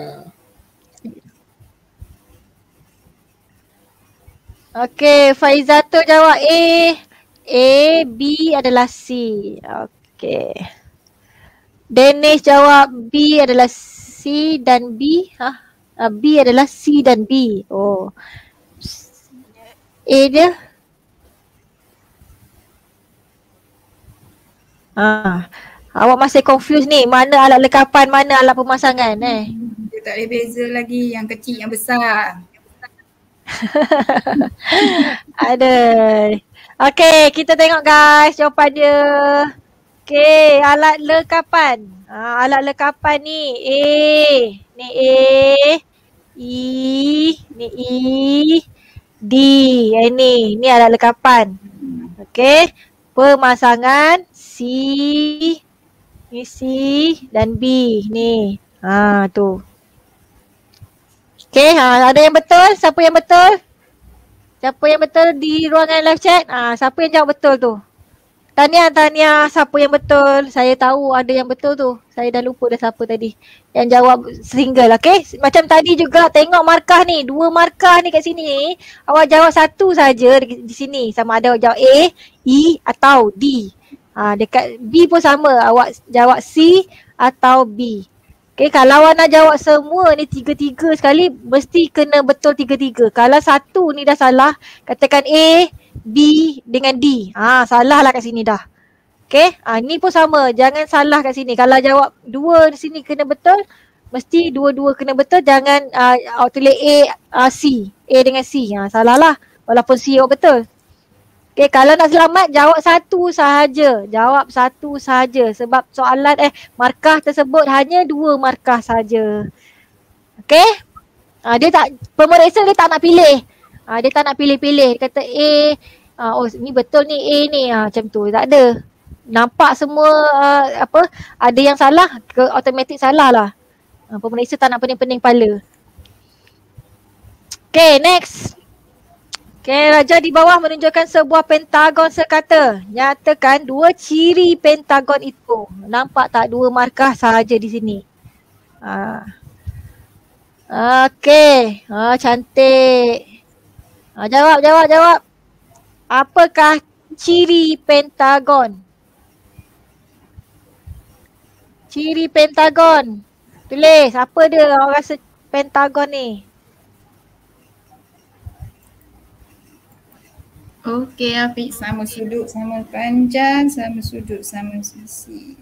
Okay, Faizatul jawab A. A, B adalah C. Okay. Dennis jawab B adalah C dan B. Ha? Uh, B adalah C dan B. Oh. A dia. Ah. Awak masih confused ni. Mana alat lekapan, mana alat pemasangan eh? Dia tak ada beza lagi yang kecil yang besar. Ada. Okay, kita tengok guys jawapan dia. Okay, alat lekapan. Ha, alat lekapan ni A. Ni A. E. Ni E. D. Eh, ni. Ni alat lekapan. Okay. Pemasangan C. Ni C dan B. Ni. Ha, tu. Okay, ha, ada yang betul? Siapa yang betul? Siapa yang betul di ruangan live chat? Ha, siapa yang jawab betul tu? Tahniah, tahniah. Siapa yang betul? Saya tahu ada yang betul tu. Saya dah lupa dah siapa tadi yang jawab single, okay? Macam tadi juga tengok markah ni. Dua markah ni kat sini. Awak jawab satu saja di, di sini. Sama ada awak jawab A, E atau D. Ha, dekat B pun sama. Awak jawab C atau B. Okay, kalau awak nak jawab semua ni tiga-tiga sekali, mesti kena betul tiga-tiga. Kalau satu ni dah salah, katakan A, B dengan D. Ah, salah lah kat sini dah. Okay, ah, ni pun sama. Jangan salah kat sini. Kalau jawab dua di sini kena betul, mesti dua-dua kena betul. Jangan uh, awak tulis A, uh, C. A dengan C. Ah, salah lah. Walaupun C awak betul. Okay, kalau nak selamat, jawab satu sahaja. Jawab satu sahaja. Sebab soalan eh markah tersebut hanya dua markah sahaja. Okay? Ha, dia tak, pemeriksa dia tak nak pilih. Ha, dia tak nak pilih-pilih. Dia kata A, ha, oh ni betul ni A ni. Ha, macam tu. Tak ada. nampak semua uh, apa ada yang salah ke automatik salah lah. Uh, pemeriksa tak nak pening-pening kepala. Okay, next. Okay, raja di bawah menunjukkan sebuah pentagon sekata. Nyatakan dua ciri pentagon itu. Nampak tak dua markah sahaja di sini. Ha. Okay, ha, cantik. Ha, jawab, jawab, jawab. Apakah ciri pentagon? Ciri pentagon. Tulis, apa dia orang rasa pentagon ni? Okey Afiq, sama sudut, sama panjang, sama sudut, sama sisi.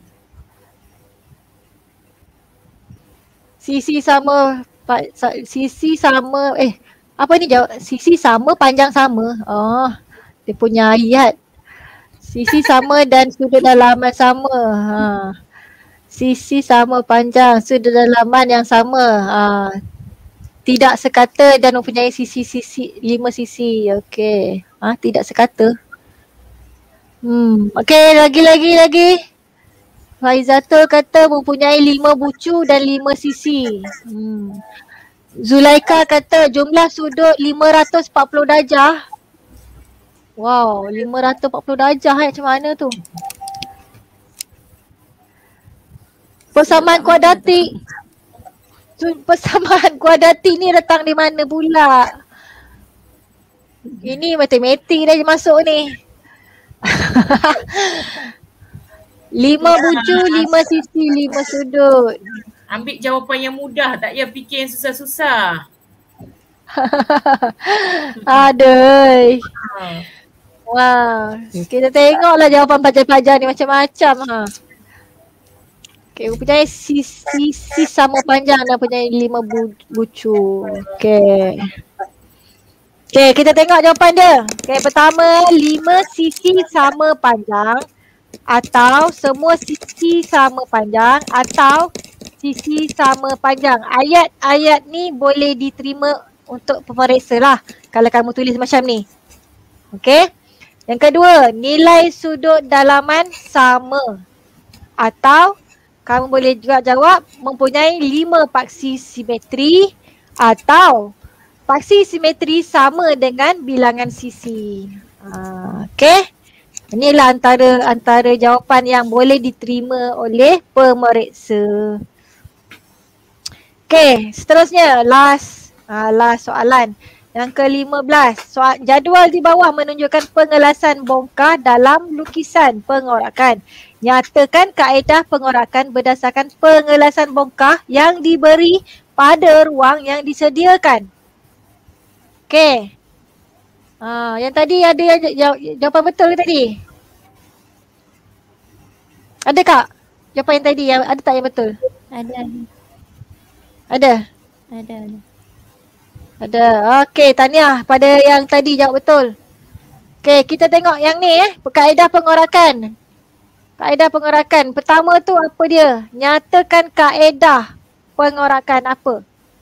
Sisi sama, pa, sa, sisi sama, eh apa ni jawab? Sisi sama, panjang sama. Oh, dia punya ayat. Sisi sama dan sudut dalaman sama. Ha. Sisi sama, panjang, sudut dalaman yang sama. Ha. Tidak sekata dan mempunyai sisi-sisi, lima sisi. Okey. Ha, tidak sekata. Hmm. Okey, lagi-lagi lagi. Faizatul kata mempunyai lima bucu dan lima sisi. Hmm. Zulaika kata jumlah sudut lima ratus empat puluh darjah. Wow, lima ratus empat puluh darjah eh, macam mana tu? Persamaan kuadratik. Persamaan kuadratik ni letak di mana pula? Ini matematik dah masuk ni. Lima bucu, lima sisi, lima sudut. Ambil jawapan yang mudah, tak payah fikir yang susah-susah. Aduh. Ha. Wah, kita tengoklah jawapan pelajar-pelajar ni macam-macam ha. Okay, mempunyai sisi, sisi sama panjang dan mempunyai lima bu, bucu. Okay. Okay, kita tengok jawapan dia. Okay, pertama, lima sisi sama panjang atau semua sisi sama panjang atau sisi sama panjang. Ayat-ayat ni boleh diterima untuk pemeriksa lah kalau kamu tulis macam ni. Okay. Yang kedua, nilai sudut dalaman sama atau kamu boleh juga jawab mempunyai lima paksi simetri atau paksi simetri sama dengan bilangan sisi. Ha, okay. Inilah antara antara jawapan yang boleh diterima oleh pemeriksa. Okay, seterusnya last uh, last soalan. Yang ke lima belas. Soal, jadual di bawah menunjukkan pengelasan bongkah dalam lukisan pengorakan. Nyatakan kaedah pengorakan berdasarkan pengelasan bongkah yang diberi pada ruang yang disediakan. Okay. Uh, yang tadi ada yang jawapan betul ke tadi? Ada kak? Jawapan yang tadi yang ada tak yang betul? Ada. Ada? Ada. Ada. Ada. Okey, tahniah pada yang tadi jawab betul. Okey, kita tengok yang ni eh, kaedah pengorakan. Kaedah pengorakan. Pertama tu apa dia? Nyatakan kaedah pengorakan apa?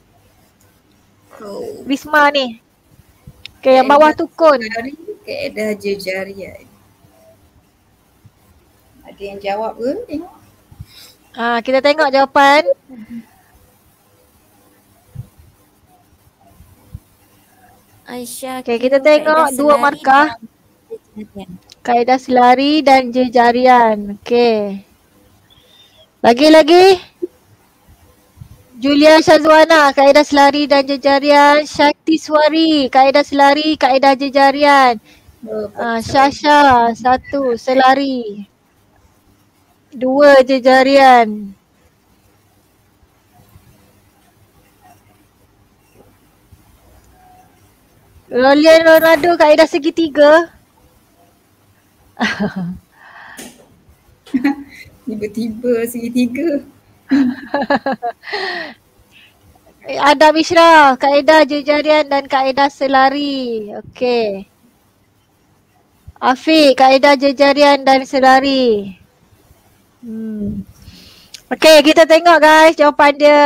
Oh. Risma ni. Okey, yang bawah tu kun. Kaedah jejarian. Ada yang jawab ke? Tengok. Ha, kita tengok jawapan. Aisyah. Okey, kita tengok dua markah. Kaedah selari dan jejarian. Okey. Lagi-lagi. Julia Syazwana, kaedah selari dan jejarian. Syakti Suari, kaedah selari, kaedah jejarian. Uh, Syasha, satu, selari. Dua, jejarian. Rolian Ronaldo, kaedah segitiga. Tiba-tiba segitiga. Adam Ishra, kaedah jejarian dan kaedah selari. Okey. Afiq, kaedah jejarian dan selari. Hmm. Okey, kita tengok guys jawapan dia.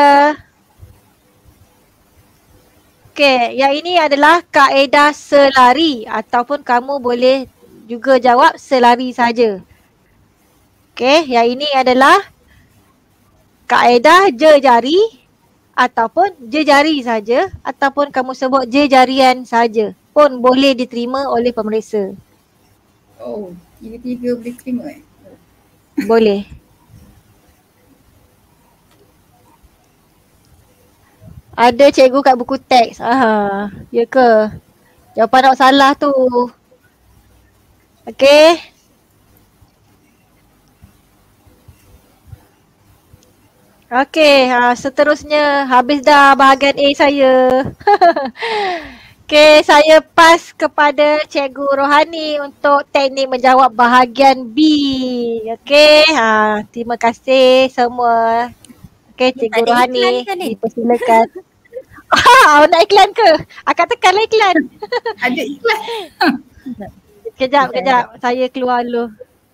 Okey, yang ini adalah kaedah selari ataupun kamu boleh juga jawab selari saja. Okey, yang ini adalah kaedah jejari ataupun jejari saja ataupun kamu sebut jejarian saja pun boleh diterima oleh pemeriksa. Oh, tiga-tiga boleh terima eh? Boleh. Ada cikgu kat buku teks. Ah, ya ke? Jawapan awak salah tu. Okey. Okey, ha, seterusnya habis dah bahagian A saya. Okey, saya pass kepada Cikgu Rohani untuk teknik menjawab bahagian B. Okey, ha, terima kasih semua. Okey, Cikgu ada Rohani, iklan ke ni? dipersilakan. Ah, awak nak iklan ke? Akak tekanlah iklan. Ada iklan. Kejap, kejap. Saya keluar dulu.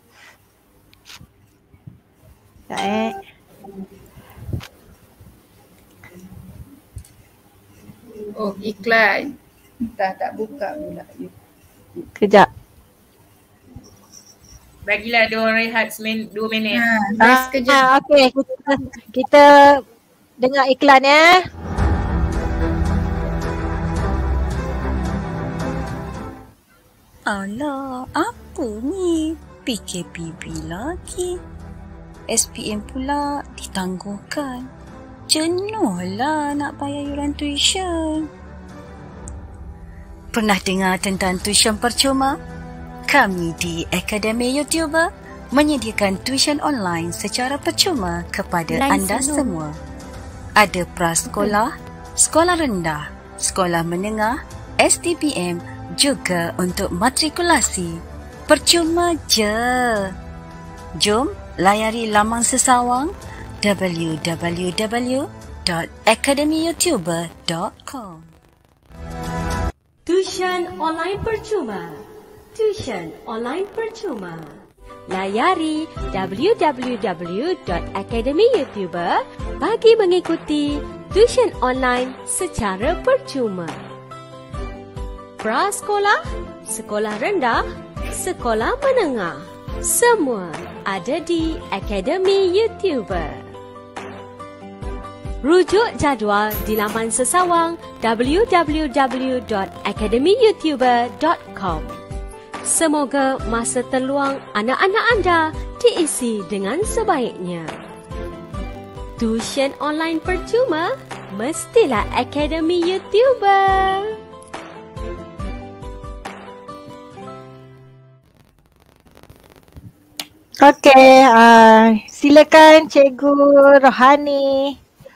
Sekejap eh. Oh, iklan. Entah tak buka pula. Kejap. Bagilah dia orang rehat semen, dua minit. Ha, dah sekejap. Ah, okey, kita, kita dengar iklan ya. Alah, apa ni? P K P B lagi. S P M pula ditangguhkan. Jenuhlah nak bayar yuran tuition. Pernah dengar tentang tuition percuma? Kami di Akademi YouTuber menyediakan tuition online secara percuma kepada Lain anda sebelum. semua. Ada prasekolah, sekolah rendah, sekolah menengah, S T P M, juga untuk matrikulasi. Percuma je. Jom layari laman sesawang w w w dot akademi youtuber dot com. Tuition online percuma. Tuition online percuma. Layari w w w dot akademi youtuber bagi mengikuti tuition online secara percuma. Prasekolah, sekolah rendah, sekolah menengah, semua ada di Akademi YouTuber. Rujuk jadual di laman sesawang w w w dot akademi youtuber dot com. Semoga masa terluang anak-anak anda diisi dengan sebaiknya. Tuition online percuma mestilah Akademi YouTuber. Okey, uh, silakan Cikgu Rohani.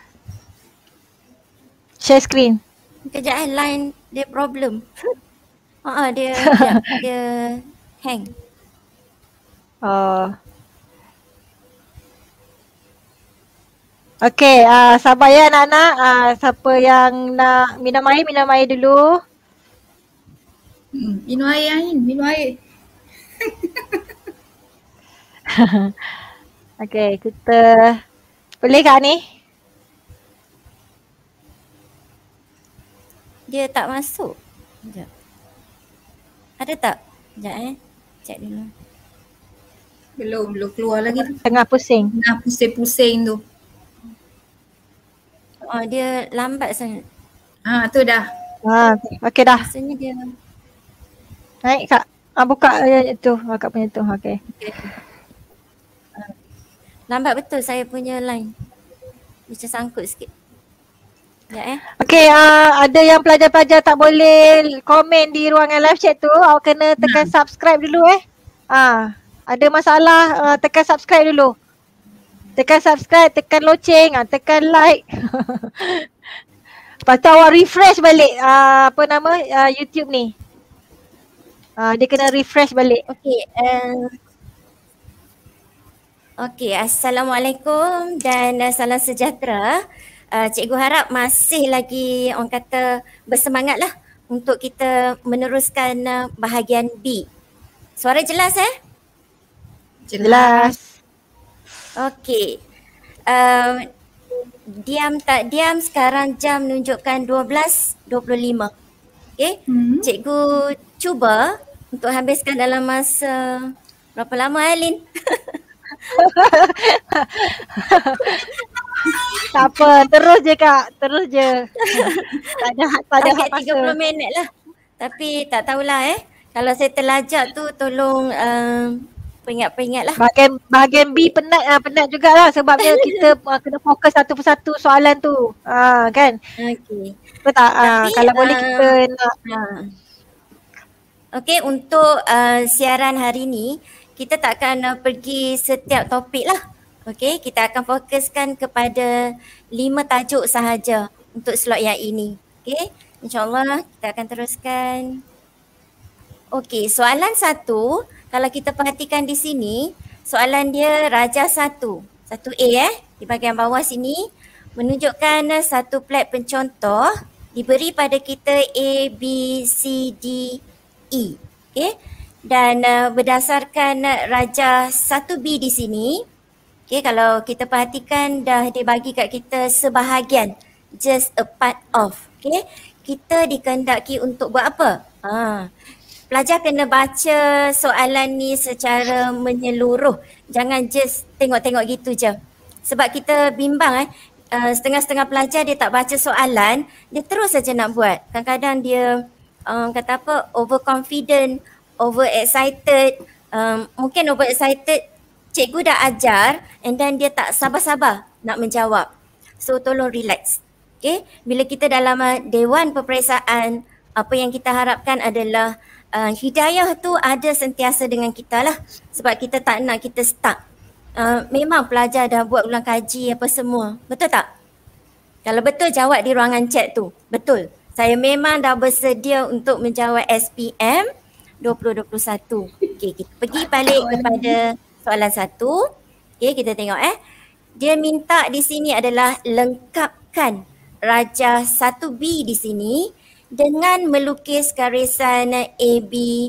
Share screen. Kejap eh, line dia problem. Haa, dia, dia, dia hang. Oh. Okey, uh, sabar ya anak-anak. Uh, siapa yang nak minum air, minum air dulu. Hmm, minum air Ain, minum air. Okey, kita boleh kak ni? Dia tak masuk. Sekejap. Ada tak? Sekejap eh. Cek dulu. Belum, belum keluar lagi. Tengah pusing. Nah, pusing-pusing tu. Oh, dia lambat sangat. Ha, tu dah. Ha, okey dah. Rasanya dia Naik kak. Ah, buka uh, tu, akak punya tu. Okey. okay. Lambat betul saya punya line. Macam sangkut sikit. Sekejap eh. Okey, uh, ada yang pelajar-pelajar tak boleh komen di ruangan live chat tu. Awak kena tekan subscribe dulu eh. Ah, ada masalah uh, tekan subscribe dulu. Tekan subscribe, tekan loceng, uh, tekan like. Lepas tu awak refresh balik uh, apa nama uh, YouTube ni. Uh, dia kena refresh balik. Okey, uh, Okey, Assalamualaikum dan uh, salam sejahtera. Uh, cikgu harap masih lagi orang kata bersemangatlah untuk kita meneruskan uh, bahagian B. Suara jelas eh? Jelas. Okey. Uh, diam tak diam sekarang jam menunjukkan dua belas dua puluh lima. Okey. Hmm. Cikgu cuba untuk habiskan dalam masa berapa lama eh Lin? Tak apa, terus je Kak, terus je. Tak ada tak ada hak tiga puluh masa. minit lah. Tapi tak tahulah eh. Kalau saya terlajak tu tolong uh, peringat-peringat lah. Bahagian bahagian B penat ah penat jugalah sebabnya kita uh, kena fokus satu persatu soalan tu. Ah kan? Okey. Betul tak? Ah Tapi, kalau boleh uh, kita nak uh, Okey, untuk uh, siaran hari ni kita tak akan uh, pergi setiap topik lah. Okey, kita akan fokuskan kepada lima tajuk sahaja untuk slot yang ini. Okey, insyaAllah kita akan teruskan. Okey, soalan satu, kalau kita perhatikan di sini, soalan dia Raja satu. Satu A eh, di bahagian bawah sini menunjukkan uh, satu plat pencontoh diberi pada kita A, B, C, D, E. Okay. Dan uh, berdasarkan uh, Raja satu B di sini, okay, kalau kita perhatikan dah dibagi kat kita sebahagian, just a part of. Okay. Kita dikehendaki untuk buat apa? Ha. Pelajar kena baca soalan ni secara menyeluruh. Jangan just tengok-tengok gitu je. Sebab kita bimbang eh. Uh, setengah-setengah pelajar dia tak baca soalan, dia terus saja nak buat. Kadang-kadang dia um, kata apa, overconfident, overexcited. Um, mungkin overexcited, cikgu dah ajar and then dia tak sabar-sabar nak menjawab. So tolong relax. Okay? Bila kita dalam uh, Dewan Peperiksaan, apa yang kita harapkan adalah uh, hidayah tu ada sentiasa dengan kita lah. Sebab kita tak nak kita stuck. Uh, memang pelajar dah buat ulang kaji apa semua. Betul tak? Kalau betul jawab di ruangan chat tu. Betul. Saya memang dah bersedia untuk menjawab S P M dua ribu dua puluh satu. Okey, kita pergi balik kepada soalan satu. Okey, kita tengok eh. Dia minta di sini adalah lengkapkan Raja satu B di sini dengan melukis garisan A B,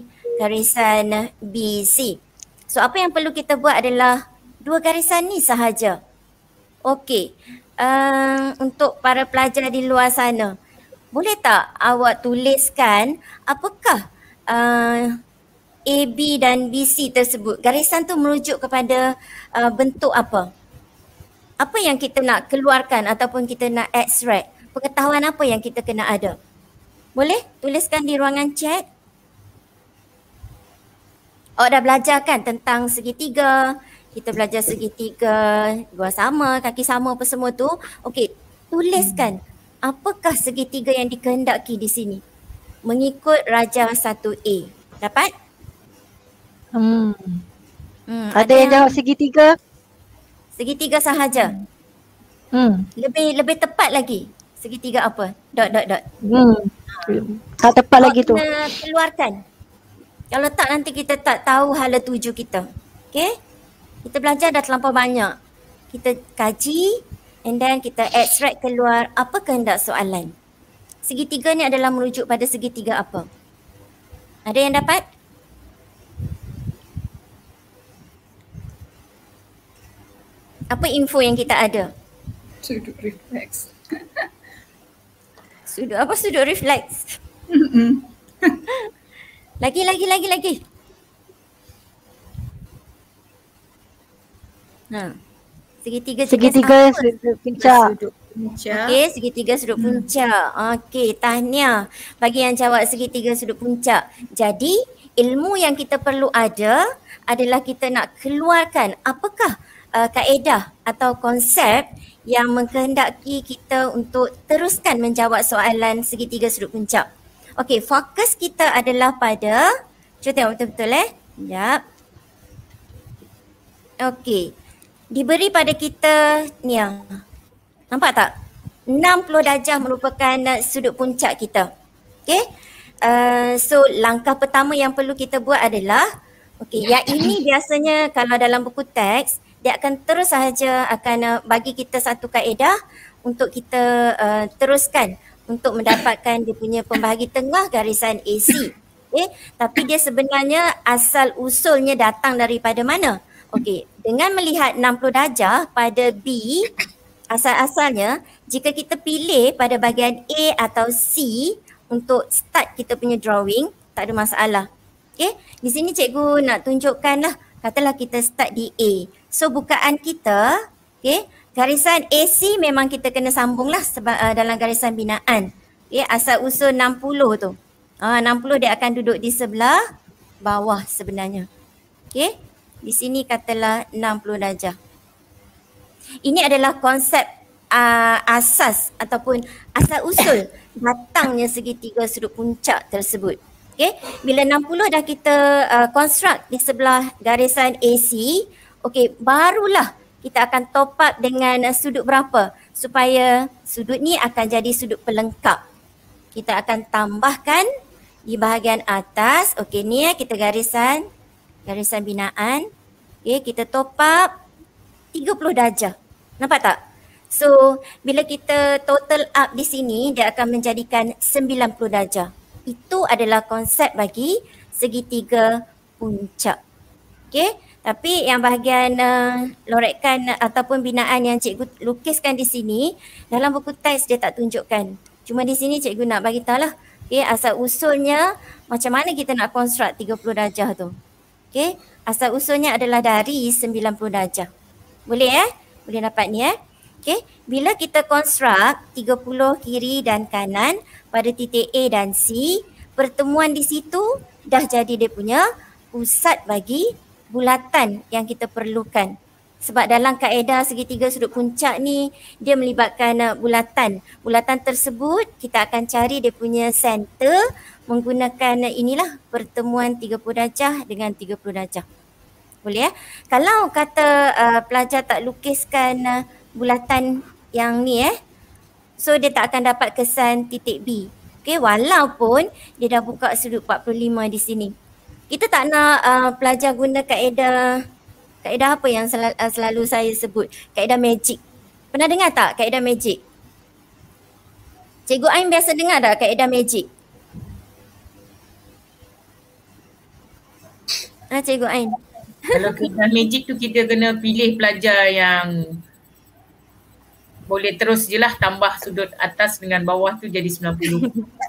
garisan B C. So apa yang perlu kita buat adalah dua garisan ni sahaja. Okey, uh, untuk para pelajar di luar sana, boleh tak awak tuliskan apakah uh, A, B dan B C tersebut? Garisan tu merujuk kepada uh, bentuk apa? Apa yang kita nak keluarkan ataupun kita nak extract? Pengetahuan apa yang kita kena ada? Boleh tuliskan di ruangan chat. Awak dah belajar kan tentang segitiga, kita belajar segitiga, dua sama, kaki sama apa semua tu. Okey, tuliskan apakah segitiga yang dikehendaki di sini mengikut Raja satu A. Dapat? Hmm. Hmm, ada, ada yang jawab segitiga? Segitiga sahaja. Hmm. Lebih lebih tepat lagi. Segitiga apa? Dot dot dot. Hmm. Tak tepat lagi tu. Kena keluarkan. Kalau tak nanti kita tak tahu hala tuju kita. Okay? Kita belajar dah terlampau banyak. Kita kaji and then kita extract keluar apa kehendak soalan. Segitiga ni adalah merujuk pada segitiga apa? Ada yang dapat? Apa info yang kita ada? Sudut refleks. Sudut apa sudut refleks? Lagi, lagi, lagi, lagi. Ha. Segitiga segitiga sudut puncak. Okey, segitiga sudut puncak. Okey, tahniah bagi yang jawab segitiga sudut puncak. Jadi, ilmu yang kita perlu ada adalah kita nak keluarkan apakah uh, kaedah atau konsep yang mengkehendaki kita untuk teruskan menjawab soalan segitiga sudut puncak. Okey, fokus kita adalah pada, cuba tengok betul-betul eh. Sekejap. Okey, diberi pada kita ni yang, nampak tak? enam puluh darjah merupakan sudut puncak kita. Okey, uh, so langkah pertama yang perlu kita buat adalah, okey, yang ini biasanya kalau dalam buku teks, dia akan terus sahaja akan uh, bagi kita satu kaedah untuk kita uh, teruskan untuk mendapatkan dia punya pembahagi tengah garisan A C. Okay. Tapi dia sebenarnya asal usulnya datang daripada mana? Okey, dengan melihat enam puluh darjah pada B, asal-asalnya jika kita pilih pada bahagian A atau C untuk start kita punya drawing, tak ada masalah. Okey, di sini cikgu nak tunjukkan lah, katalah kita start di A. So bukaan kita, okay, garisan A C memang kita kena sambung lah sebab uh, dalam garisan binaan. Okay, asal usul enam puluh tu. Uh, enam puluh dia akan duduk di sebelah bawah sebenarnya. Okay, di sini katalah enam puluh darjah. Ini adalah konsep uh, asas ataupun asal usul datangnya segitiga sudut puncak tersebut. Okay, bila enam puluh dah kita uh, construct di sebelah garisan A C, okay, barulah kita akan top up dengan uh, sudut berapa supaya sudut ni akan jadi sudut pelengkap. Kita akan tambahkan di bahagian atas. Okey, ni ya kita garisan garisan binaan. Okey, kita top up tiga puluh darjah. Nampak tak? So, bila kita total up di sini, dia akan menjadikan sembilan puluh darjah. Itu adalah konsep bagi segitiga puncak. Okey, tapi yang bahagian uh, lorekan ataupun binaan yang cikgu lukiskan di sini, dalam buku teks dia tak tunjukkan. Cuma di sini cikgu nak bagi tahu lah. Okay, asal usulnya macam mana kita nak construct tiga puluh darjah tu. Okay, asal usulnya adalah dari sembilan puluh darjah. Boleh eh? Boleh dapat ni eh? Okay, bila kita construct tiga puluh kiri dan kanan pada titik A dan C, pertemuan di situ dah jadi dia punya pusat bagi bulatan yang kita perlukan. Sebab dalam kaedah segitiga sudut puncak ni, dia melibatkan uh, bulatan. Bulatan tersebut kita akan cari dia punya center menggunakan uh, inilah pertemuan tiga puluh darjah dengan tiga puluh darjah. Boleh ya? Kalau kata uh, pelajar tak lukiskan uh, bulatan yang ni eh, so dia tak akan dapat kesan titik B. Okay, walaupun dia dah buka sudut empat puluh lima di sini. Kita tak nak uh, pelajar guna kaedah Kaedah apa yang sel- selalu saya sebut? Kaedah magic. Pernah dengar tak kaedah magic? Cikgu Ain biasa dengar tak kaedah magic? Ah, Cikgu Ain. Kalau kaedah magic tu kita kena pilih pelajar yang boleh terus je lah tambah sudut atas dengan bawah tu jadi sembilan puluh.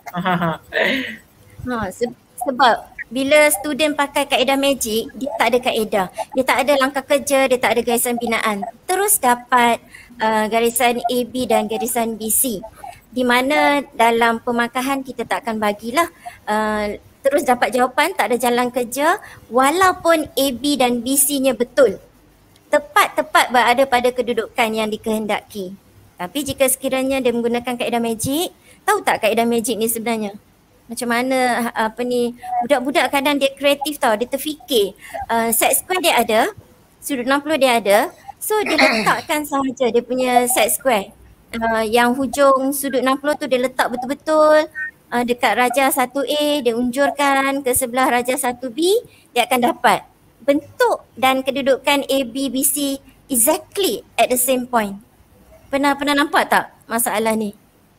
ha, se- sebab bila student pakai kaedah magic, dia tak ada kaedah. Dia tak ada langkah kerja, dia tak ada garisan binaan. Terus dapat uh, garisan A B dan garisan B C. Di mana dalam pemakahan kita tak akan bagilah uh, terus dapat jawapan, tak ada jalan kerja walaupun A B dan B C-nya betul. Tepat-tepat berada pada kedudukan yang dikehendaki. Tapi jika sekiranya dia menggunakan kaedah magic, tahu tak kaedah magic ni sebenarnya? Macam mana apa ni, budak-budak kadang dia kreatif tau, dia terfikir uh, set square dia ada, sudut enam puluh dia ada, so dia letakkan sahaja dia punya set square. Uh, yang hujung sudut enam puluh tu dia letak betul-betul uh, dekat rajah satu A, dia unjurkan ke sebelah rajah satu B, dia akan dapat bentuk dan kedudukan A, B, B, C exactly at the same point. Pernah pernah nampak tak masalah ni?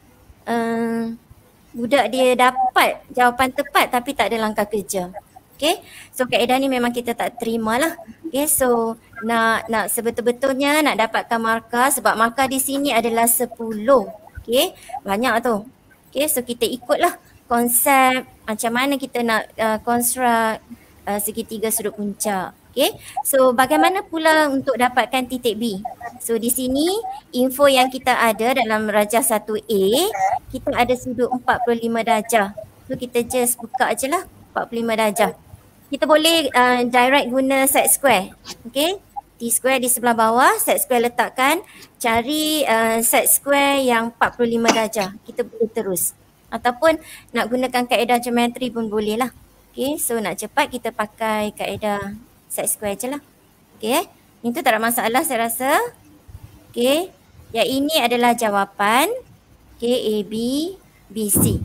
Uh, budak dia dapat jawapan tepat tapi tak ada langkah kerja. Okay, so kaedah ni memang kita tak terima lah. Okay, so nak nak sebetul-betulnya nak dapatkan markah, sebab markah di sini adalah sepuluh. Okay, banyak tu. Okay, so kita ikutlah konsep macam mana kita nak uh, construct uh, segitiga sudut puncak. Okay, so bagaimana pula untuk dapatkan titik B? So di sini info yang kita ada dalam rajah satu A, kita ada sudut empat puluh lima darjah. So kita just buka je lah empat puluh lima darjah. Kita boleh uh, direct guna set square. Okay, T square di sebelah bawah, set square letakkan, cari uh, set square yang empat puluh lima darjah. Kita boleh terus. Ataupun nak gunakan kaedah geometri pun boleh lah. Okay, so nak cepat kita pakai kaedah set square je lah. Okay, itu tak ada masalah saya rasa. Okay, yang ini adalah jawapan. Okay, A, B, B, C.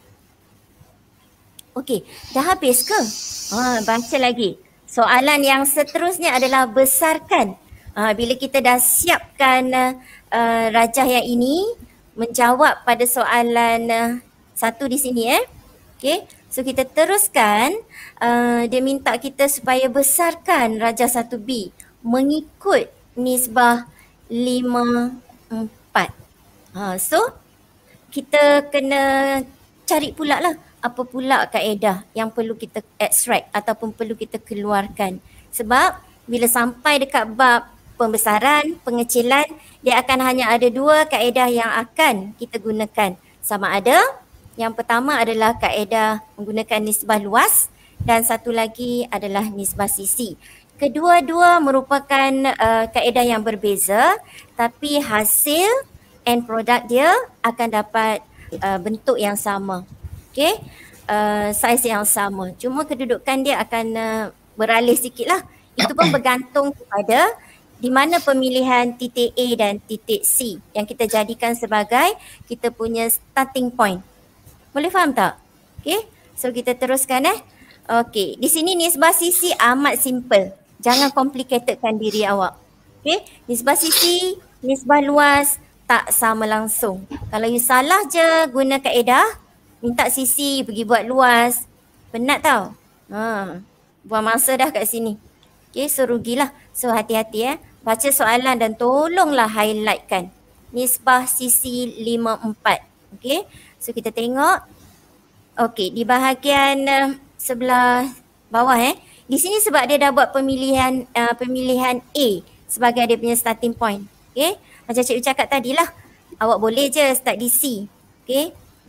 Okay, dah habis ke? Ha, baca lagi. Soalan yang seterusnya adalah besarkan. Ha, bila kita dah siapkan uh, rajah yang ini, menjawab pada soalan uh, satu di sini eh. Okay, so kita teruskan. Uh, dia minta kita supaya besarkan rajah satu B mengikut nisbah lima empat. Ha, so kita kena cari pula lah apa pula kaedah yang perlu kita extract ataupun perlu kita keluarkan. Sebab bila sampai dekat bab pembesaran, pengecilan, dia akan hanya ada dua kaedah yang akan kita gunakan. Sama ada, yang pertama adalah kaedah menggunakan nisbah luas dan satu lagi adalah nisbah sisi. Kedua-dua merupakan uh, kaedah yang berbeza, tapi hasil end product dia akan dapat uh, bentuk yang sama. Okey, uh, saiz yang sama. Cuma kedudukan dia akan uh, beralih sikit lah. Itu pun bergantung kepada di mana pemilihan titik A dan titik C yang kita jadikan sebagai kita punya starting point. Boleh faham tak? Okey, so kita teruskan eh. Okey, di sini nisbah sisi amat simple. Jangan complicatedkan diri awak. Okey, nisbah sisi, nisbah luas tak sama langsung. Kalau you salah je guna kaedah, minta sisi pergi buat luas, penat tau. Ha, buang masa dah kat sini. Okey, so rugilah. So hati-hati eh. Baca soalan dan tolonglah highlightkan. Nisbah sisi lima empat. Okey, so kita tengok. Okey, di bahagian uh, sebelah bawah eh. Di sini sebab dia dah buat pemilihan uh, pemilihan A sebagai dia punya starting point. Okay. Macam cikgu cakap tadi lah. Awak boleh je start di C. Okay.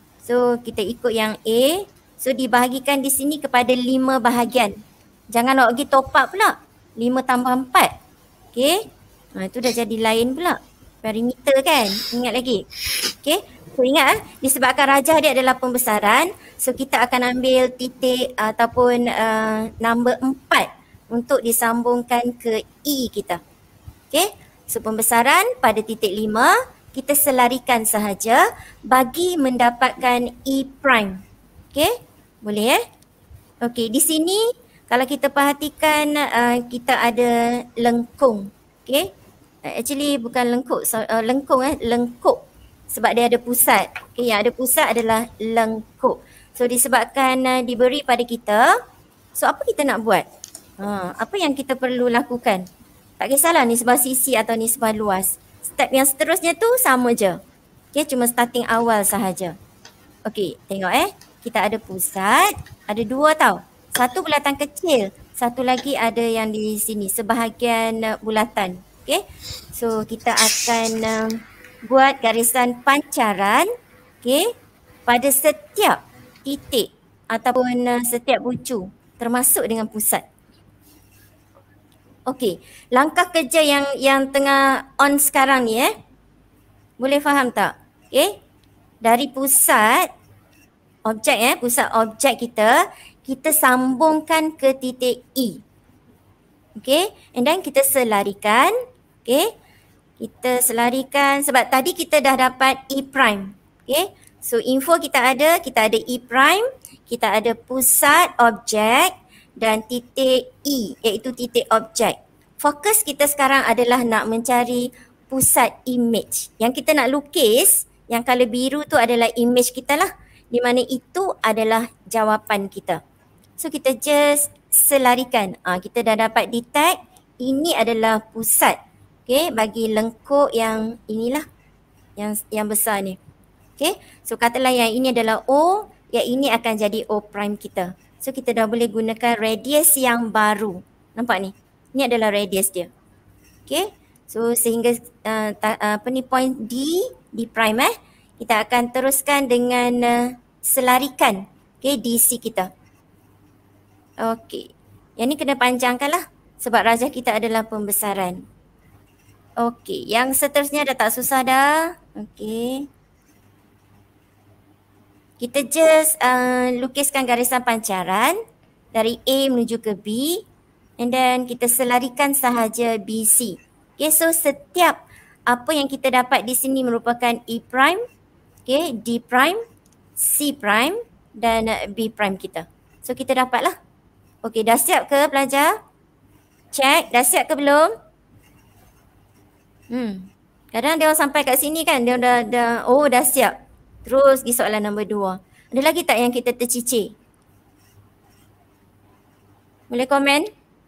So kita ikut yang A. So dibahagikan di sini kepada lima bahagian. Jangan awak pergi top up pula. lima tambah empat. Okay. Ha, itu dah jadi lain pula. Perimeter kan. Ingat lagi. Okay. So ingat, disebabkan rajah dia adalah pembesaran, so kita akan ambil titik ataupun uh, nombor empat untuk disambungkan ke E kita. Okay, so pembesaran pada titik lima, kita selarikan sahaja bagi mendapatkan E prime. Okay, boleh eh? Okay, di sini kalau kita perhatikan uh, kita ada lengkung. Okay, actually bukan lengkuk, so, uh, lengkung eh, lengkuk. Sebab dia ada pusat. Okay, yang ada pusat adalah lengkuk. So disebabkan uh, diberi pada kita, so apa kita nak buat? Ha, apa yang kita perlu lakukan? Tak kisahlah nisbah sisi atau nisbah luas. Step yang seterusnya tu sama je. Okay, cuma starting awal sahaja. Okay, tengok eh. Kita ada pusat, ada dua tau. Satu bulatan kecil, satu lagi ada yang di sini, sebahagian uh, bulatan. Okay, so kita akan Uh, buat garisan pancaran, okay, pada setiap titik ataupun uh, setiap bucu termasuk dengan pusat. Okey, langkah kerja yang yang tengah on sekarang ni eh. Boleh faham tak? Okey. Dari pusat objek eh, pusat objek kita, kita sambungkan ke titik E. Okey, and then kita selarikan, okey. Kita selarikan sebab tadi kita dah dapat E prime. Okay. So info kita ada, kita ada E prime, kita ada pusat objek dan titik E iaitu titik objek. Fokus kita sekarang adalah nak mencari pusat image. Yang kita nak lukis, yang color biru tu adalah image kita lah. Di mana itu adalah jawapan kita. So kita just selarikan. Ah, kita dah dapat detect ini adalah pusat. Okay, bagi lengkuk yang inilah, yang yang besar ni. Okay, so katalah yang ini adalah O, yang ini akan jadi O prime kita. So kita dah boleh gunakan radius yang baru. Nampak ni? Ni adalah radius dia. Okay, so sehingga uh, ta, uh, apa ni point D, D prime eh. Kita akan teruskan dengan uh, selarikan, okay, D C kita. Okay, yang ni kena panjangkan lah sebab rajah kita adalah pembesaran. Okey, yang seterusnya dah tak susah dah. Okey. Kita just uh, lukiskan garisan pancaran dari A menuju ke B and then kita selarikan sahaja B C. Okey, so setiap apa yang kita dapat di sini merupakan E prime, okey, D prime, C prime dan uh, B prime kita. So kita dapatlah. Okey, dah siap ke pelajar? Check, dah siap ke belum? Hmm. Kadang dia orang sampai kat sini kan, dia dah, dah oh dah siap. Terus pergi soalan nombor dua. Ada lagi tak yang kita tercicir? Boleh komen?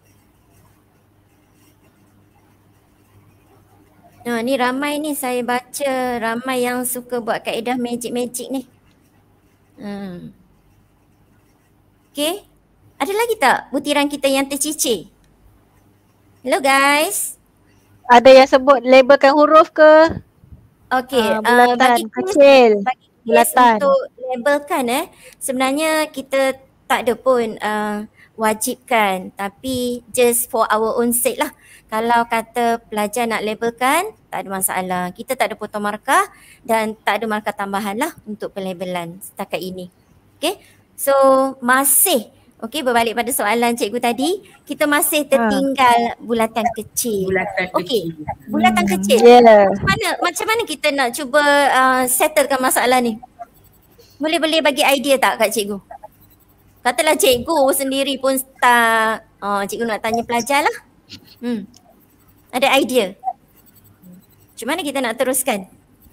Nah, ni ramai ni saya baca, ramai yang suka buat kaedah magic-magic ni. Hmm. Okay. Ada lagi tak butiran kita yang tercicir? Hello guys. Ada yang sebut labelkan huruf ke? Okey, Ah, uh, bulatan bagi kecil. bagi kes Bulatan. untuk labelkan eh, sebenarnya kita tak ada pun uh, wajibkan, tapi just for our own sake lah. Kalau kata pelajar nak labelkan, tak ada masalah. Kita tak ada potong markah dan tak ada markah tambahan lah untuk pelabelan setakat ini. Okay, so masih okey, berbalik pada soalan cikgu tadi, kita masih tertinggal bulatan kecil. Bulatan Okey, kecil. bulatan kecil. Yeah. Macam mana macam mana kita nak cuba uh, settlekan masalah ni? Boleh boleh bagi idea tak kat cikgu? Katalah cikgu sendiri pun tak, uh, cikgu nak tanya pelajar lah. Hmm. Ada idea? Macam mana kita nak teruskan?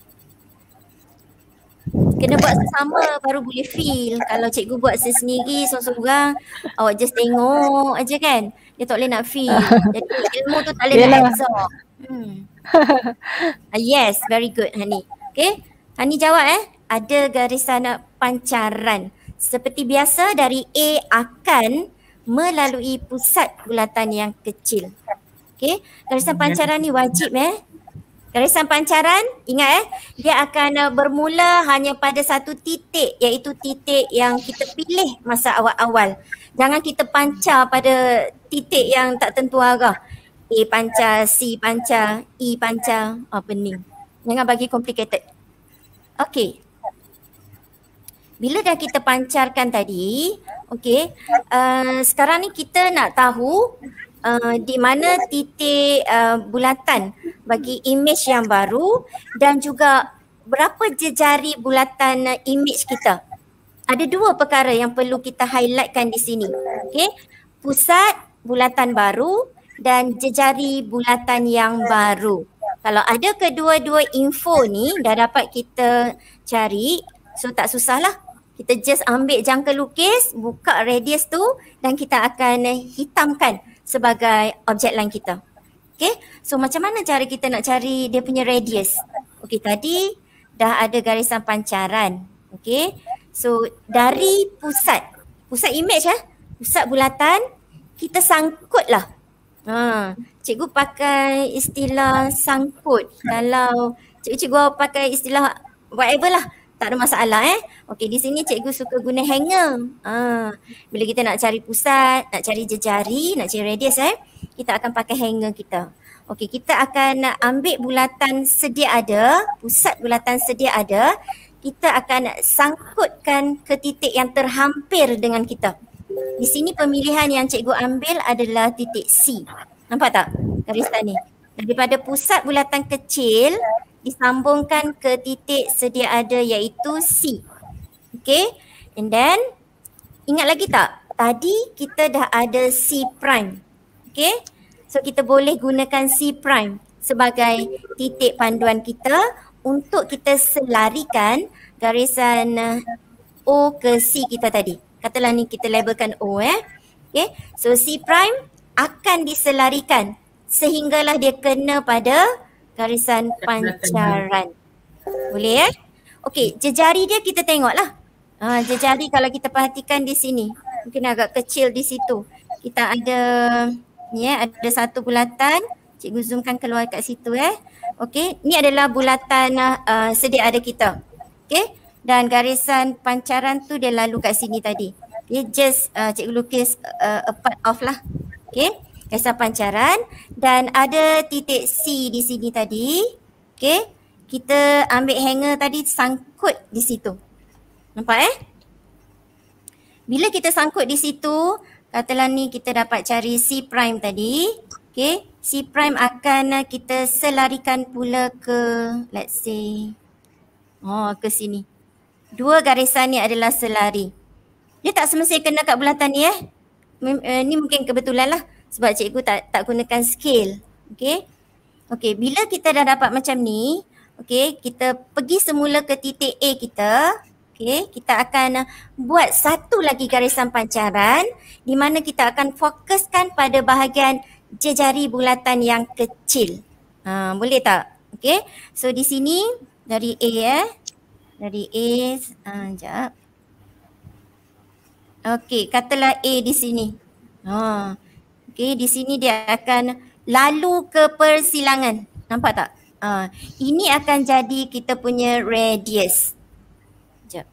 Kena buat sesama baru boleh feel. Kalau cikgu buat sendiri seorang-seorang, awak just tengok aja kan. Dia tak boleh nak feel. Jadi ilmu tu tak boleh nak absorb. Hmm. Uh, yes, very good Hani. Okay, Hani jawab eh. Ada garisan pancaran. Seperti biasa dari A akan melalui pusat bulatan yang kecil. Okay, garisan pancaran ni wajib eh. Garisan pancaran, ingat eh, dia akan uh, bermula hanya pada satu titik, iaitu titik yang kita pilih masa awal-awal. Jangan kita pancar pada titik yang tak tentu arah. A pancar, C pancar, E pancar, oh, pening. Jangan bagi complicated. Okey. Bila dah kita pancarkan tadi, okey, uh, sekarang ni kita nak tahu uh, di mana titik uh, bulatan bagi image yang baru dan juga berapa jejari bulatan uh, image kita. Ada dua perkara yang perlu kita highlightkan di sini. Okey, pusat bulatan baru dan jejari bulatan yang baru. Kalau ada kedua-dua info ni dah dapat kita cari, so tak susahlah. Kita just ambil jangka lukis, buka radius tu dan kita akan hitamkan sebagai objek line kita. Okay, so macam mana cara kita nak cari dia punya radius? Okay, tadi dah ada garisan pancaran. Okay, so dari pusat, pusat image eh, pusat bulatan, kita sangkut lah. Ha, cikgu pakai istilah sangkut. Kalau cikgu-cikgu pakai istilah whatever lah, tak ada masalah eh. Okey, di sini cikgu suka guna hanger. Ha, bila kita nak cari pusat, nak cari jejari, nak cari radius eh, kita akan pakai hanger kita. Okey, kita akan ambil bulatan sedia ada, pusat bulatan sedia ada, kita akan sangkutkan ke titik yang terhampir dengan kita. Di sini pemilihan yang cikgu ambil adalah titik C. Nampak tak garisan ni? Daripada pusat bulatan kecil disambungkan ke titik sedia ada iaitu C. Okay, and then ingat lagi tak? Tadi kita dah ada C prime. Okay, so kita boleh gunakan C prime sebagai titik panduan kita untuk kita selarikan garisan O ke C kita tadi. Katalah ni kita labelkan O eh. Okay, so C prime akan diselarikan sehinggalah dia kena pada garisan pancaran. Boleh eh? Okey, jejari dia kita tengoklah. Ha, jejari kalau kita perhatikan di sini, mungkin agak kecil di situ. Kita ada ni eh, ada satu bulatan. Cikgu zoomkan keluar kat situ eh. Okey, ni adalah bulatan uh, sedia ada kita. Okey, dan garisan pancaran tu dia lalu kat sini tadi. Dia just uh, cikgu lukis uh, a part of lah. Okey, garisan pancaran dan ada titik C di sini tadi. Okey, kita ambil hanger tadi sangkut di situ. Nampak eh? Bila kita sangkut di situ, katalah ni kita dapat cari C prime tadi. Okey, C prime akan kita selarikan pula ke, let's say, oh ke sini. Dua garisan ni adalah selari. Dia tak semestinya kena kat bulatan ni eh. Mem- uh, ni mungkin kebetulan lah sebab cikgu tak tak gunakan scale. Okey. Okey, bila kita dah dapat macam ni, okey, kita pergi semula ke titik A kita. Okey, kita akan buat satu lagi garisan pancaran di mana kita akan fokuskan pada bahagian jejari bulatan yang kecil. Ha, boleh tak? Okey. So di sini dari A eh. Dari A, ah, sekejap. Okey, katalah A di sini. Ha. Okey, di sini dia akan lalu ke persilangan. Nampak tak? Uh, ini akan jadi kita punya radius. Sekejap.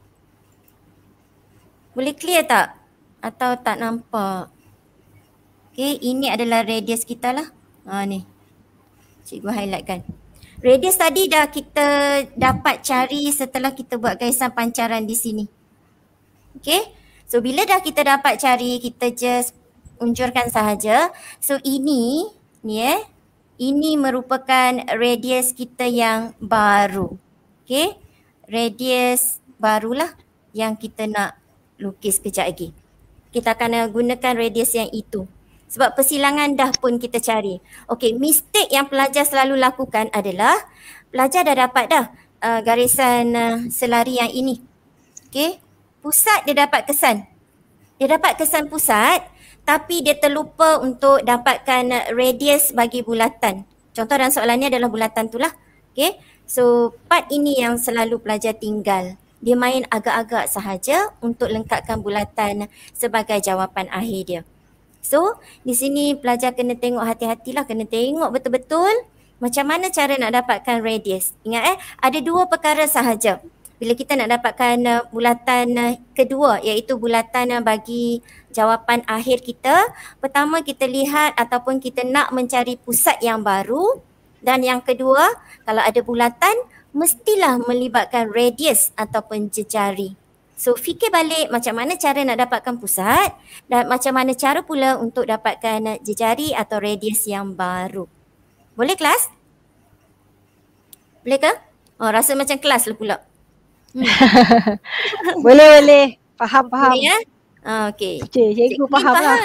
Boleh clear tak? Atau tak nampak? Okay, ini adalah radius kita lah. Ha, ni. Cikgu highlightkan. Radius tadi dah kita dapat cari setelah kita buat garisan pancaran di sini. Okay. So bila dah kita dapat cari, kita just unjurkan sahaja. So ini, ni eh. Ini merupakan radius kita yang baru. Okay. Radius barulah yang kita nak lukis kejap lagi. Kita akan gunakan radius yang itu. Sebab persilangan dah pun kita cari. Okay, mistake yang pelajar selalu lakukan adalah pelajar dah dapat dah uh, garisan uh, selari yang ini. Okay. Pusat dia dapat kesan. Dia dapat kesan pusat. Tapi dia terlupa untuk dapatkan radius bagi bulatan. Contoh dalam soalan ni adalah bulatan tu lah. Okay. So part ini yang selalu pelajar tinggal. Dia main agak-agak sahaja untuk lengkapkan bulatan sebagai jawapan akhir dia. So di sini pelajar kena tengok hati-hatilah. Kena tengok betul-betul macam mana cara nak dapatkan radius. Ingat eh, ada dua perkara sahaja. Bila kita nak dapatkan uh, bulatan uh, kedua, iaitu bulatan uh, bagi jawapan akhir kita. Pertama kita lihat ataupun kita nak mencari pusat yang baru. Dan yang kedua, kalau ada bulatan, mestilah melibatkan radius ataupun jejari. So fikir balik macam mana cara nak dapatkan pusat dan macam mana cara pula untuk dapatkan uh, jejari atau radius yang baru. Boleh kelas? Boleh ke? Oh, rasa macam kelas lah pula. Hmm. Boleh boleh. Faham faham. Boleh ya? Ah, okey. Cik, cikgu faham lah.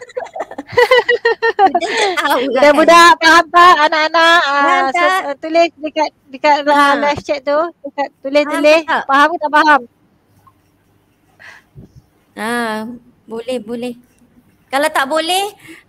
Budak-budak faham tak anak-anak? Faham Ah, tak? so, tulis dekat dekat Ha. live chat tu. Dekat tulis Faham tulis. tak? Faham ke tak faham? Ah, boleh boleh. Kalau tak boleh,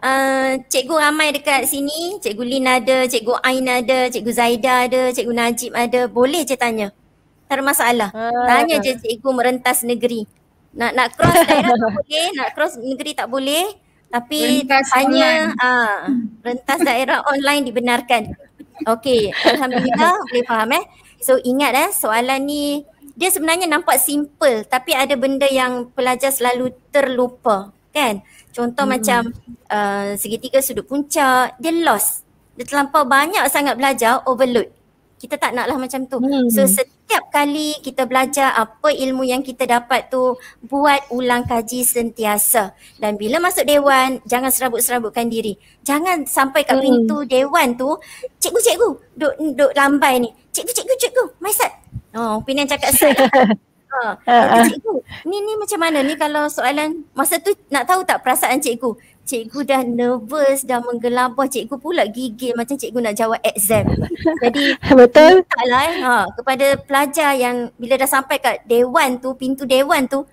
uh, cikgu ramai dekat sini. Cikgu Lin ada, cikgu Ain ada, cikgu Zaida ada, cikgu Najib ada. Boleh je tanya. Tak ada masalah. Ah. Tanya je cikgu merentas negeri. Nak nak cross daerah tak boleh, nak cross negeri tak boleh. Tapi Rentas hanya ah, rentas daerah online dibenarkan. Okey, alhamdulillah boleh faham eh. So ingat eh, soalan ni dia sebenarnya nampak simple tapi ada benda yang pelajar selalu terlupa, kan? Contoh hmm. macam uh, segitiga sudut puncak, dia lost. Dia terlampau banyak sangat belajar, overload. Kita tak naklah macam tu. Hmm. So setiap kali kita belajar apa ilmu yang kita dapat tu, buat ulang kaji sentiasa. Dan bila masuk dewan, jangan serabut-serabutkan diri. Jangan sampai kat pintu hmm. dewan tu, cikgu, cikgu, duk, duk lambai ni. Cikgu, cikgu, cikgu, my sat. Oh, Pinian cakap sat. Ha, uh, cikgu, ni ni macam mana ni kalau soalan masa tu nak tahu tak perasaan cikgu? Cikgu dah nervous, dah menggelabah, cikgu pula gigil macam cikgu nak jawab exam. Jadi betul. Taklah eh, ha, kepada pelajar yang bila dah sampai kat dewan tu, pintu dewan tu,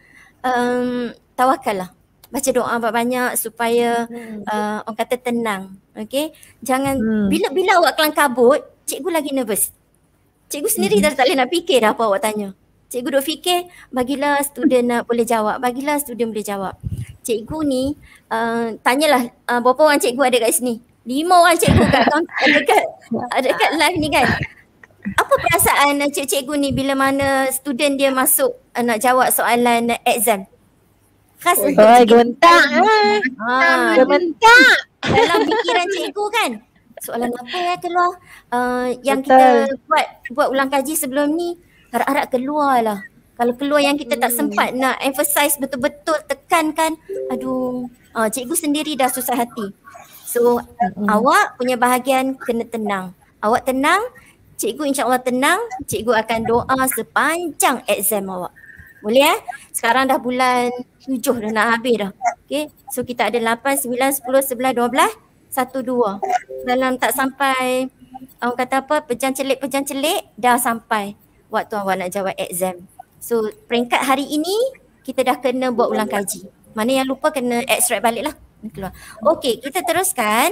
um, tawakal lah. Baca doa banyak supaya hmm. uh, orang kata tenang. Okay, jangan hmm. bila bila awak kelang kabut, cikgu lagi nervous. Cikgu sendiri hmm. dah tak boleh nak fikir dah apa awak tanya. Cikgu duk fikir, bagilah student nak boleh jawab, bagilah student boleh jawab. Cikgu ni, uh, tanyalah uh, berapa orang cikgu ada kat sini? Lima orang cikgu kat dekat, dekat live ni kan. Apa perasaan uh, cikgu ni bila mana student dia masuk uh, nak jawab soalan uh, exam? Khas oh, untuk cikgu. Gementak eh. Ha, gementak. Dalam fikiran cikgu kan. Soalan apa ya keluar? Uh, yang Betul. kita buat buat ulang kaji sebelum ni, harap-harap keluar lah. Kalau keluar yang kita tak sempat nak emphasize betul-betul, tekankan, aduh, uh, cikgu sendiri dah susah hati. So hmm. awak punya bahagian kena tenang. Awak tenang, cikgu insyaAllah tenang, cikgu akan doa sepanjang exam awak. Boleh eh? Sekarang dah bulan tujuh dah nak habis dah. Okay, so kita ada lapan, sembilan, sepuluh, sebelas, dua belas, satu, dua. Dalam tak sampai, orang kata apa, pejam celik-pejam celik, dah sampai waktu awak nak jawab exam. So peringkat hari ini kita dah kena buat ulang kaji. Mana yang lupa kena extract balik lah. Keluar. Okey, kita teruskan.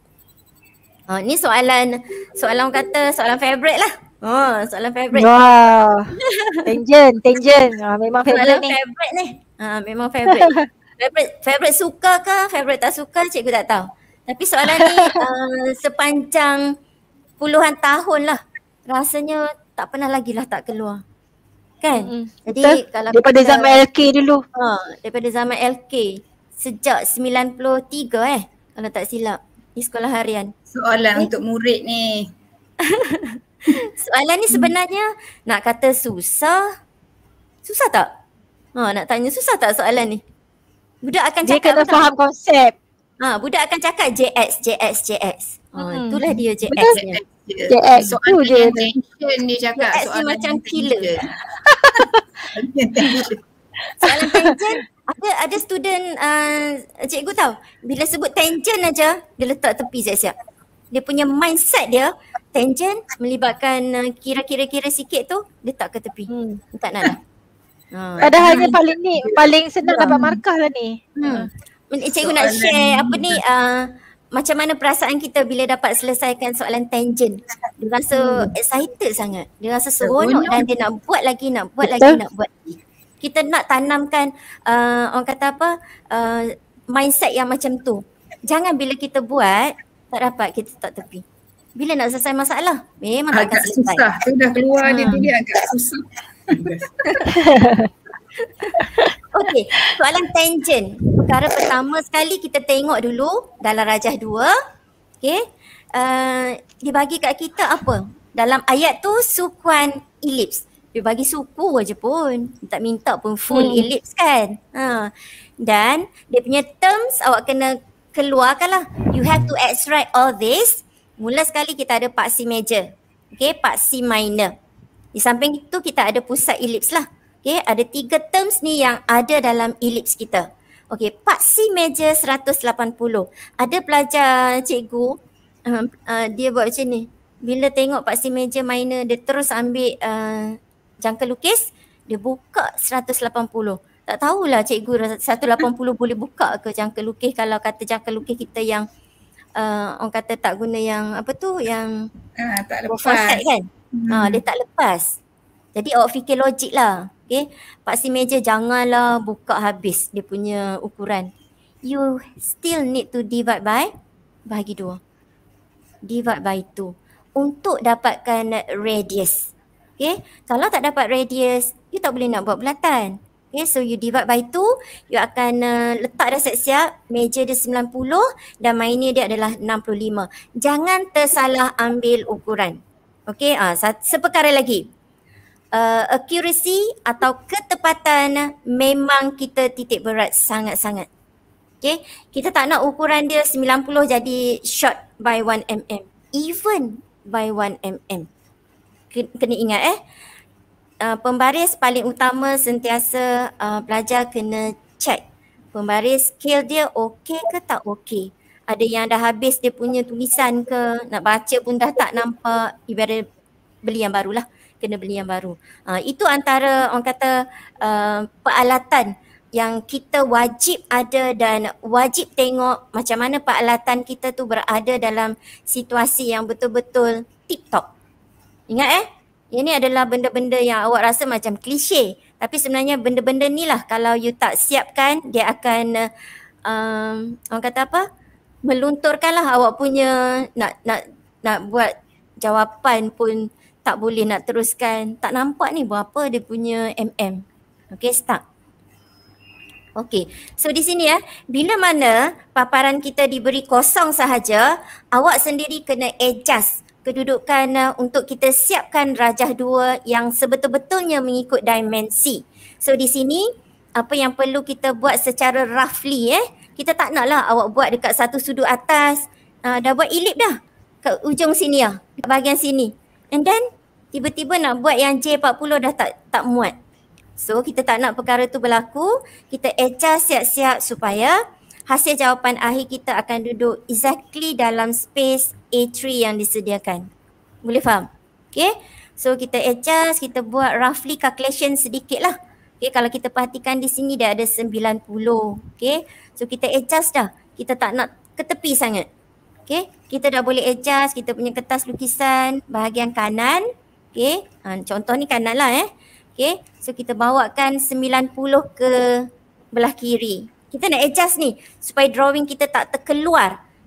Oh, ni soalan soalan orang kata soalan favourite lah. Oh, soalan favourite. Wow. Tangent, tangent. Ha, memang favourite soalan ni. Favourite ni. Ha, memang favourite. Favourite, favourite suka ke, favourite tak suka, cikgu tak tahu. Tapi soalan ni uh, sepanjang puluhan tahun lah. Rasanya tak pernah lagi lah tak keluar. Kan? Mm-hmm. Jadi Betul? kalau daripada kita, zaman L K dulu. Ha, daripada zaman L K. Sejak sembilan puluh tiga eh. Kalau tak silap. Di sekolah harian. Soalan eh? untuk murid ni. Soalan ni sebenarnya nak kata susah. Susah tak? Ha, nak tanya susah tak soalan ni? Budak akan Dia cakap kena faham konsep. Ha, budak akan cakap J X, J X, J X. Ha, Hmm. itulah dia J X Betul. nya. J X tu Soalan je. yang tension dia cakap. J X ni Soalan macam yang killer. tension. Soalan tangent, ada ada student uh, cikgu tahu, bila sebut tangent aja dia letak tepi siap-siap. Dia punya mindset dia tangent melibatkan uh, kira-kira-kira sikit tu dia tak ke tepi. Hmm. Tak nak lah. Ha. Padahalnya paling ni paling senang dapat markah lah ni. Hmm. Cikgu nak share apa ni uh, macam mana perasaan kita bila dapat selesaikan soalan tangent. Dia rasa hmm. excited sangat. Dia rasa seronok dan dia nak buat lagi, nak buat Betul. lagi, nak buat lagi. Kita nak tanamkan uh, orang kata apa uh, mindset yang macam tu. Jangan bila kita buat tak dapat kita tak tepi. Bila nak selesai masalah memang tak akan selesai. Agak susah. Tu dah keluar Ha. dia tu dia agak susah. Okey, soalan tangent. Perkara pertama sekali kita tengok dulu dalam Rajah dua. Okey. Uh, dia bagi kat kita apa? Dalam ayat tu sukuan elips. Dia bagi suku aja pun. Tak minta pun full hmm. elips kan. Ha. Dan dia punya terms awak kena keluarkan lah. You have to extract all this. Mula sekali kita ada part C major. Okay, part C minor. Di samping itu kita ada pusat elips lah. Okay, ada tiga terms ni yang ada dalam elips kita. Okay, part C major seratus lapan puluh. Ada pelajar cikgu, uh, uh, dia buat macam ni. Bila tengok part C major minor, dia terus ambil uh, jangka lukis, dia buka seratus lapan puluh. Tak tahulah cikgu seratus lapan puluh boleh buka ke jangka lukis kalau kata jangka lukis kita yang uh, orang kata tak guna yang apa tu, yang Ah, tak lepas. profile kan. Hmm. Ha, dia tak lepas. Jadi awak fikir logik lah. Okay. Pak C major janganlah buka habis dia punya ukuran. You still need to divide by bahagi dua. Divide by two. Untuk dapatkan radius. Okay. Kalau tak dapat radius, you tak boleh nak buat bulatan. Okay. So you divide by two. You akan uh, letak dah siap-siap. Major dia sembilan puluh dan minor dia adalah enam puluh lima. Jangan tersalah ambil ukuran. Okay. Uh, seperkara lagi. Uh, accuracy atau ketepatan memang kita titik berat sangat-sangat. Okay. Kita tak nak ukuran dia sembilan puluh jadi short by one millimeter. Even by one millimeter. Kena ingat eh. Uh, pembaris paling utama sentiasa uh, pelajar kena check. Pembaris scale dia okey ke tak okey. Ada yang dah habis dia punya tulisan ke, nak baca pun dah tak nampak. Ibarat beli yang barulah. Kena beli yang baru. Uh, itu antara orang kata uh, peralatan yang kita wajib ada dan wajib tengok macam mana peralatan kita tu berada dalam situasi yang betul-betul tip-top. Ingat eh, ini adalah benda-benda yang awak rasa macam klise. Tapi sebenarnya benda-benda ni lah kalau you tak siapkan, dia akan uh, orang kata apa, melunturkanlah awak punya nak nak nak buat jawapan pun tak boleh nak teruskan. Tak nampak ni berapa dia punya M M. Okay, start. Okay, so di sini ya, bila mana paparan kita diberi kosong sahaja, awak sendiri kena adjust kedudukan uh, untuk kita siapkan Rajah dua yang sebetul-betulnya mengikut dimensi. So di sini, apa yang perlu kita buat secara roughly eh, kita tak naklah awak buat dekat satu sudut atas, uh, dah buat elip dah kat ujung sini lah, kat bahagian sini. And then tiba-tiba nak buat yang J empat puluh dah tak tak muat. So kita tak nak perkara tu berlaku. Kita adjust siap-siap supaya hasil jawapan akhir kita akan duduk exactly dalam space A tiga yang disediakan. Boleh faham? Okay. So kita adjust, kita buat roughly calculation sedikit lah. Okay, kalau kita perhatikan di sini dia ada sembilan puluh. Okay. So kita adjust dah. Kita tak nak ke tepi sangat. Okay. Kita dah boleh adjust kita punya kertas lukisan bahagian kanan. Okay, ha, contoh ni kanan lah eh. Okay, so kita bawakan sembilan puluh ke belah kiri. Kita nak adjust ni supaya drawing kita tak terkeluar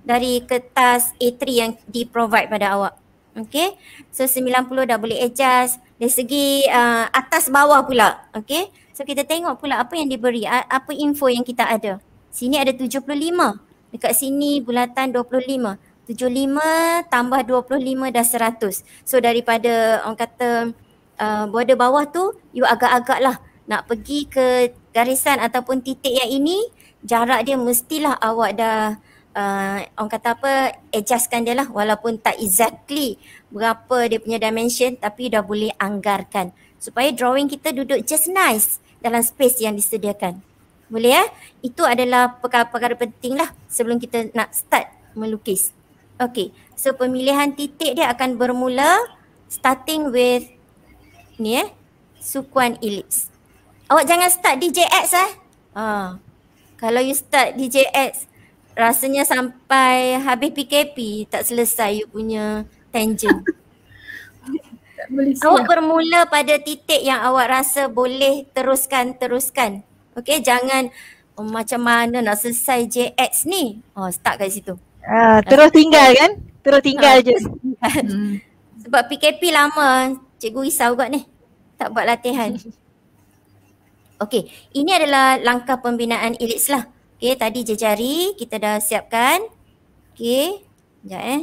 dari kertas A three yang di-provide pada awak. Okay, so sembilan puluh dah boleh adjust. Dari segi uh, atas bawah pula. Okay, so kita tengok pula apa yang diberi, apa info yang kita ada. Sini ada tujuh puluh lima. Dekat sini bulatan dua puluh lima. tujuh puluh lima tambah dua puluh lima dah seratus. So daripada orang kata uh, border bawah tu, you agak-agak lah nak pergi ke garisan ataupun titik yang ini, jarak dia mestilah awak dah Uh, orang kata apa, adjustkan dia lah walaupun tak exactly berapa dia punya dimension, tapi dah boleh anggarkan supaya drawing kita duduk just nice dalam space yang disediakan. Boleh ya? Itu adalah perkara-perkara penting lah sebelum kita nak start melukis. Okay, so pemilihan titik dia akan bermula starting with ni eh, sukuan elips. Awak jangan start D J X eh. Ha. Kalau you start D J X, rasanya sampai habis P K P tak selesai you punya tangent. Awak bermula pada titik yang awak rasa boleh teruskan, teruskan. Okay, jangan oh, macam mana nak selesai J X ni. Oh, start kat situ. Ah, terus tinggal kan? Terus tinggal ha, je. Hmm. Sebab P K P lama, cikgu risau kot ni. Tak buat latihan. Okay, ini adalah langkah pembinaan elips lah. Okay, tadi jejari kita dah siapkan. Okay, sekejap eh.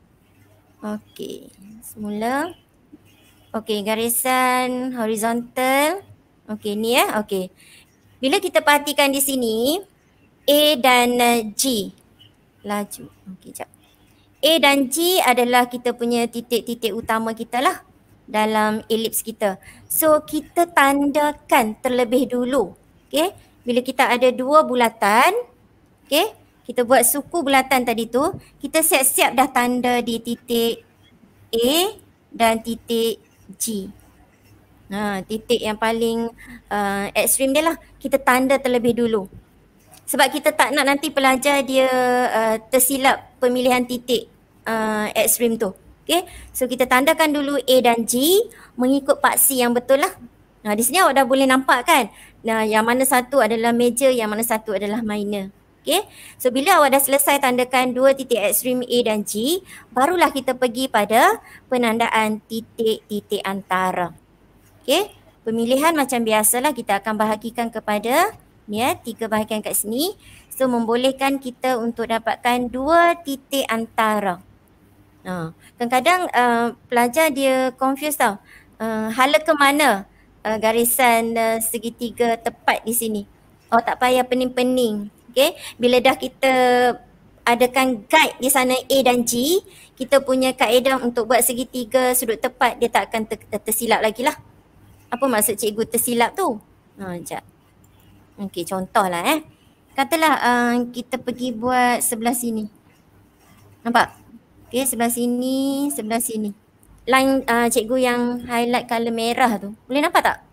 Okay, semula. Okay, garisan horizontal. Okay, ni eh. Okay. Bila kita perhatikan di sini, A dan G. Laju. Okay, sekejap. A dan G adalah kita punya titik-titik utama kita lah dalam elips kita. So, kita tandakan terlebih dulu. Okay. Bila kita ada dua bulatan, okay, kita buat suku bulatan tadi tu, kita siap-siap dah tanda di titik A dan titik G. Ha, titik yang paling uh, ekstrim dia lah, kita tanda terlebih dulu. Sebab kita tak nak nanti pelajar dia uh, tersilap pemilihan titik uh, ekstrim tu. Okay, so kita tandakan dulu A dan G mengikut paksi yang betul lah. Nah, di sini awak dah boleh nampak kan? Nah, yang mana satu adalah major, yang mana satu adalah minor. Okay. So, bila awak dah selesai tandakan dua titik ekstrim A dan G, barulah kita pergi pada penandaan titik-titik antara. Okay. Pemilihan macam biasalah kita akan bahagikan kepada ni ya, tiga bahagian kat sini. So, membolehkan kita untuk dapatkan dua titik antara. Nah, kadang-kadang uh, pelajar dia confused tau. Uh, hala ke mana? Uh, garisan uh, segitiga tepat di sini. Oh, tak payah pening-pening. Okay. Bila dah kita adakan guide di sana A dan G, kita punya kaedah untuk buat segitiga sudut tepat dia tak akan ter- tersilap lagi lah. Apa maksud cikgu tersilap tu? Ha, sekejap. Okay, contohlah eh. Katalah uh, kita pergi buat sebelah sini. Nampak? Okay, sebelah sini, sebelah sini. Line uh, cikgu yang highlight colour merah tu. Boleh nampak tak?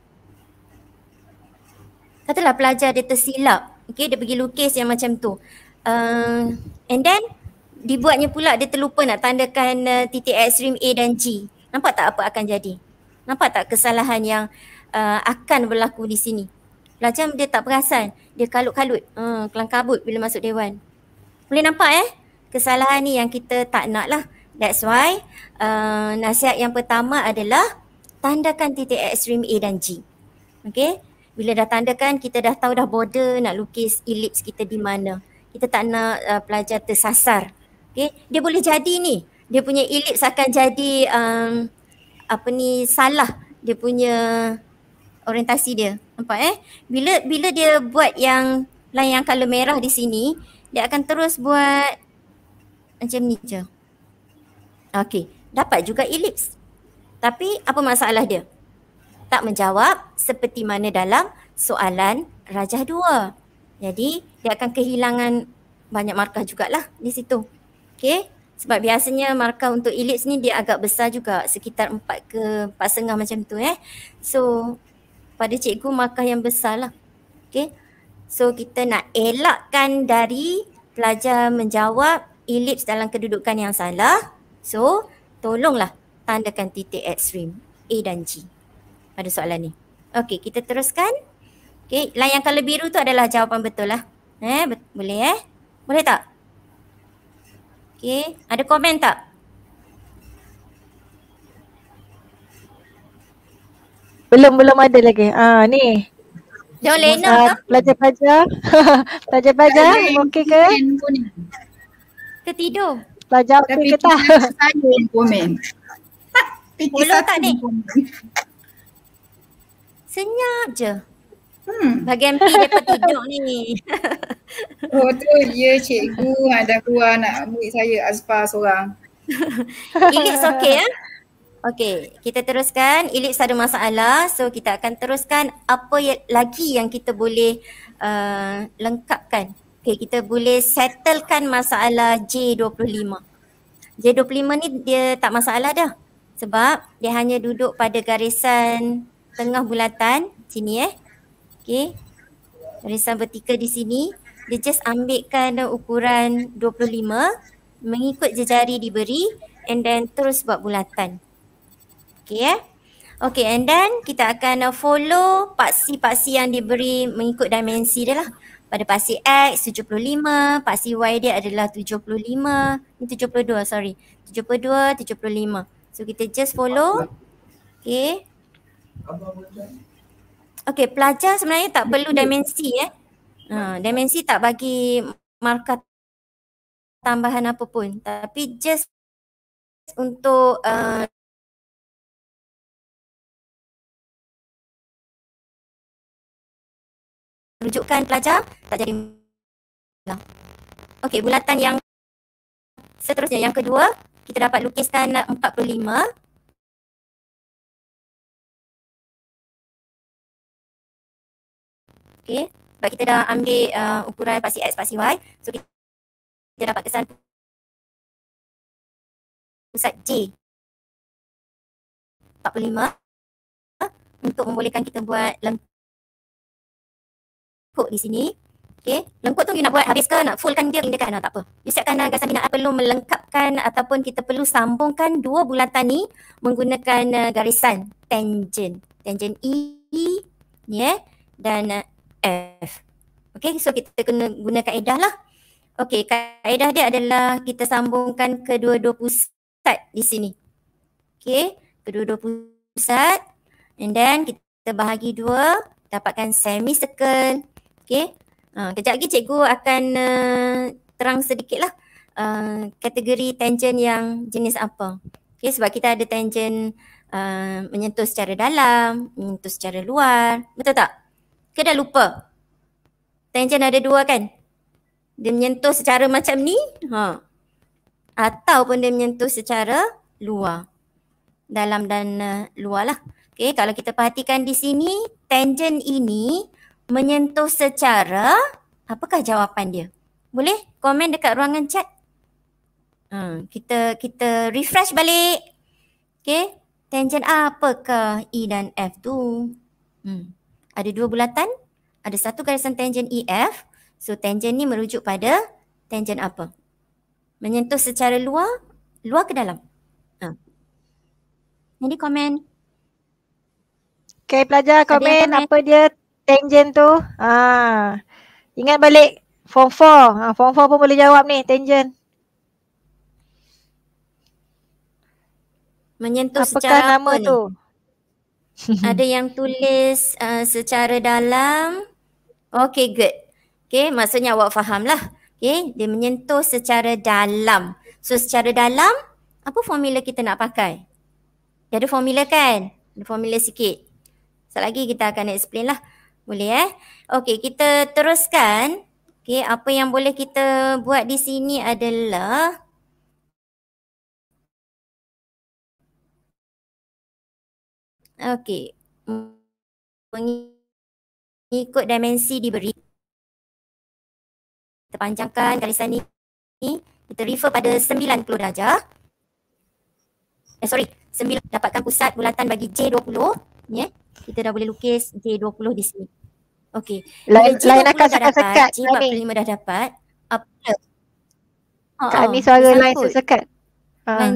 Katalah pelajar dia tersilap. Okay, dia pergi lukis yang macam tu. Uh, and then, dibuatnya pula dia terlupa nak tandakan uh, titik ekstrim A dan G. Nampak tak apa akan jadi? Nampak tak kesalahan yang uh, akan berlaku di sini? Pelajar dia tak perasan. Dia kalut-kalut. Uh, kelang kabut bila masuk dewan. Boleh nampak eh? Kesalahan ni yang kita tak nak lah. That's why uh, nasihat yang pertama adalah tandakan titik ekstrim A dan G. Okay. Bila dah tandakan, kita dah tahu dah border nak lukis elips kita di mana. Kita tak nak uh, pelajar tersasar. Okay. Dia boleh jadi ni. Dia punya elips akan jadi um, apa ni salah. Dia punya orientasi dia. Nampak eh? Bila bila dia buat yang line yang colour merah di sini, dia akan terus buat macam ni je. Okey, dapat juga elips. Tapi apa masalah dia? Tak menjawab seperti mana dalam soalan Rajah dua. Jadi dia akan kehilangan banyak markah jugalah di situ. Okey, sebab biasanya markah untuk elips ni dia agak besar juga, sekitar empat ke empat setengah macam tu eh. So pada cikgu markah yang besar lah. Okey, so kita nak elakkan dari pelajar menjawab elips dalam kedudukan yang salah. So, tolonglah tandakan titik ekstrim A dan G pada soalan ni. Okey, kita teruskan. Okey, line yang colour biru tu adalah jawapan betul lah. Eh, bet- boleh eh? Boleh tak? Okey, ada komen tak? Belum, belum ada lagi. Ah ni. John Lennon Ah, ke? pelajar-pelajar. Pelajar-pelajar okey ke? Ke tidur? Pelajar Tapi okey ke tak? kita saya yang komen. Follow tak ni? Senyap je. Hmm. Bahagian P dia tidur ni. Oh tu ya cikgu ada keluar anak murid saya Azfar seorang. Ellipse okey ya? Okey, kita teruskan. Ellipse ada masalah. So kita akan teruskan apa yang, lagi yang kita boleh uh, lengkapkan. Okey, kita boleh settlekan masalah J dua puluh lima. J dua puluh lima ni dia tak masalah dah. Sebab dia hanya duduk pada garisan tengah bulatan sini eh. Okey. Garisan vertikal di sini. Dia just ambilkan ukuran dua puluh lima mengikut jejari diberi and then terus buat bulatan. Okey eh. Okey, and then kita akan follow paksi-paksi yang diberi mengikut dimensi dia lah. Pada paksi X tujuh puluh lima, paksi Y dia adalah tujuh puluh lima, ni tujuh puluh dua sorry. tujuh puluh dua, tujuh puluh lima. So kita just follow. Okey. Okey, pelajar sebenarnya tak perlu dimensi eh. Ha, dimensi tak bagi markah tambahan apa pun. Tapi just untuk uh, rujukan pelajar tak jadi masalah. Okey, bulatan yang seterusnya yang kedua, kita dapat lukiskan empat puluh lima. Okey, sebab kita dah ambil uh, ukuran paksi X, paksi Y. So kita, kita dapat kesan pusat J empat puluh lima untuk membolehkan kita buat lengkuk di sini. Okey, lengkuk tu you nak buat habis ke nak fullkan dia pindakan? Nah, tak apa. You siapkan gasan binaan perlu melengkapkan ataupun kita perlu sambungkan dua bulatan ni menggunakan uh, garisan tangent. Tangent E ni eh dan uh, F. Okey, so kita kena guna kaedah lah. Okey, kaedah dia adalah kita sambungkan kedua-dua pusat di sini. Okey, kedua-dua pusat and then kita bahagi dua, dapatkan semicircle. Okey, uh, kejap lagi cikgu akan uh, terang sedikit lah uh, kategori tangent yang jenis apa. Okey, sebab kita ada tangent uh, menyentuh secara dalam, menyentuh secara luar. Betul tak? Ke dah lupa? Tangent ada dua kan? Dia menyentuh secara macam ni, ha. Ataupun dia menyentuh secara luar. Dalam dan uh, luar lah. Okay, kalau kita perhatikan di sini, tangent ini menyentuh secara, apakah jawapan dia? Boleh komen dekat ruangan chat? Ha, kita kita refresh balik. Okay, tangent apakah E dan F tu? Hmm. Ada dua bulatan, ada satu garisan tangent E F. So tangent ni merujuk pada tangent apa? Menyentuh secara luar, luar ke dalam? Ha. Jadi komen. Okay, pelajar komen, komen apa dia tangent tu. Ha. Ingat balik form four. Ha, form four pun boleh jawab ni tangent. Menyentuh Apakah secara nama apa ni? tu? Ada yang tulis uh, secara dalam. Okay, good. Okay, maksudnya awak faham lah. Okay, dia menyentuh secara dalam. So secara dalam, apa formula kita nak pakai? Dia ada formula kan? Ada formula sikit. Sekejap lagi kita akan explain lah. Boleh eh? Okay, kita teruskan. Okay, apa yang boleh kita buat di sini adalah okay, mengikut dimensi diberi. Kita panjangkan garisan ni. Kita refer pada sembilan puluh darjah. Eh sorry, sembilan dapatkan pusat bulatan bagi J dua puluh. Ni eh. Kita dah boleh lukis J dua puluh di sini. Okey. Lain, lain akan sekat-sekat. J empat puluh lima dah dapat. Apa? Oh, Kak ni suara lain sekat. Ha. Lain.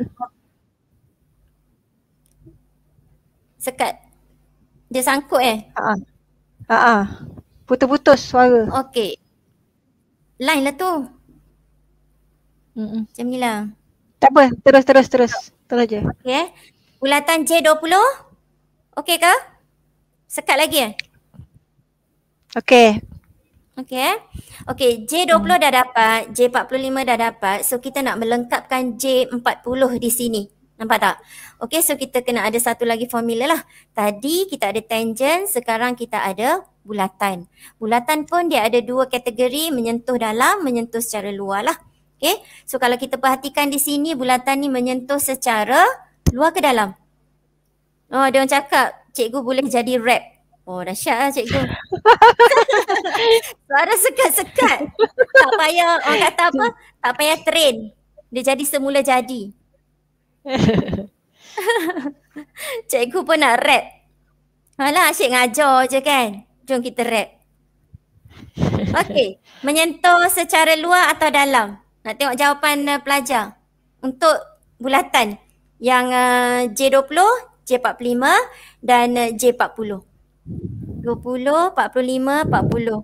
Sekat. Dia sangkut eh? Ha. Ha. Putus-putus suara. Okey. Line lah tu. Mm-mm. Macam ni lah. Tak apa, terus terus terus. Terus je. Okey. Bulatan J dua puluh. Okey ke? Sekat lagi eh? Okey. Okey. Okey, J dua puluh hmm. dah dapat, J empat puluh lima dah dapat. So kita nak melengkapkan J empat puluh di sini. Nampak tak? Okey, so kita kena ada satu lagi formula lah. Tadi kita ada tangent, sekarang kita ada bulatan. Bulatan pun dia ada dua kategori, menyentuh dalam, menyentuh secara luar lah. Okey, so kalau kita perhatikan di sini, bulatan ni menyentuh secara luar ke dalam? Oh, dia orang cakap, cikgu boleh jadi rap. Oh, dahsyat lah cikgu. Suara sekat-sekat. Tak payah, orang kata apa? Tak payah train. Dia jadi semula jadi. Cikgu pun nak rap. Alah, asyik ngajar je kan. Jom kita rap. Okey, menyentuh secara luar atau dalam? Nak tengok jawapan uh, pelajar. Untuk bulatan yang uh, J dua puluh, J empat puluh lima dan uh, J empat puluh. dua puluh, empat puluh lima, empat puluh.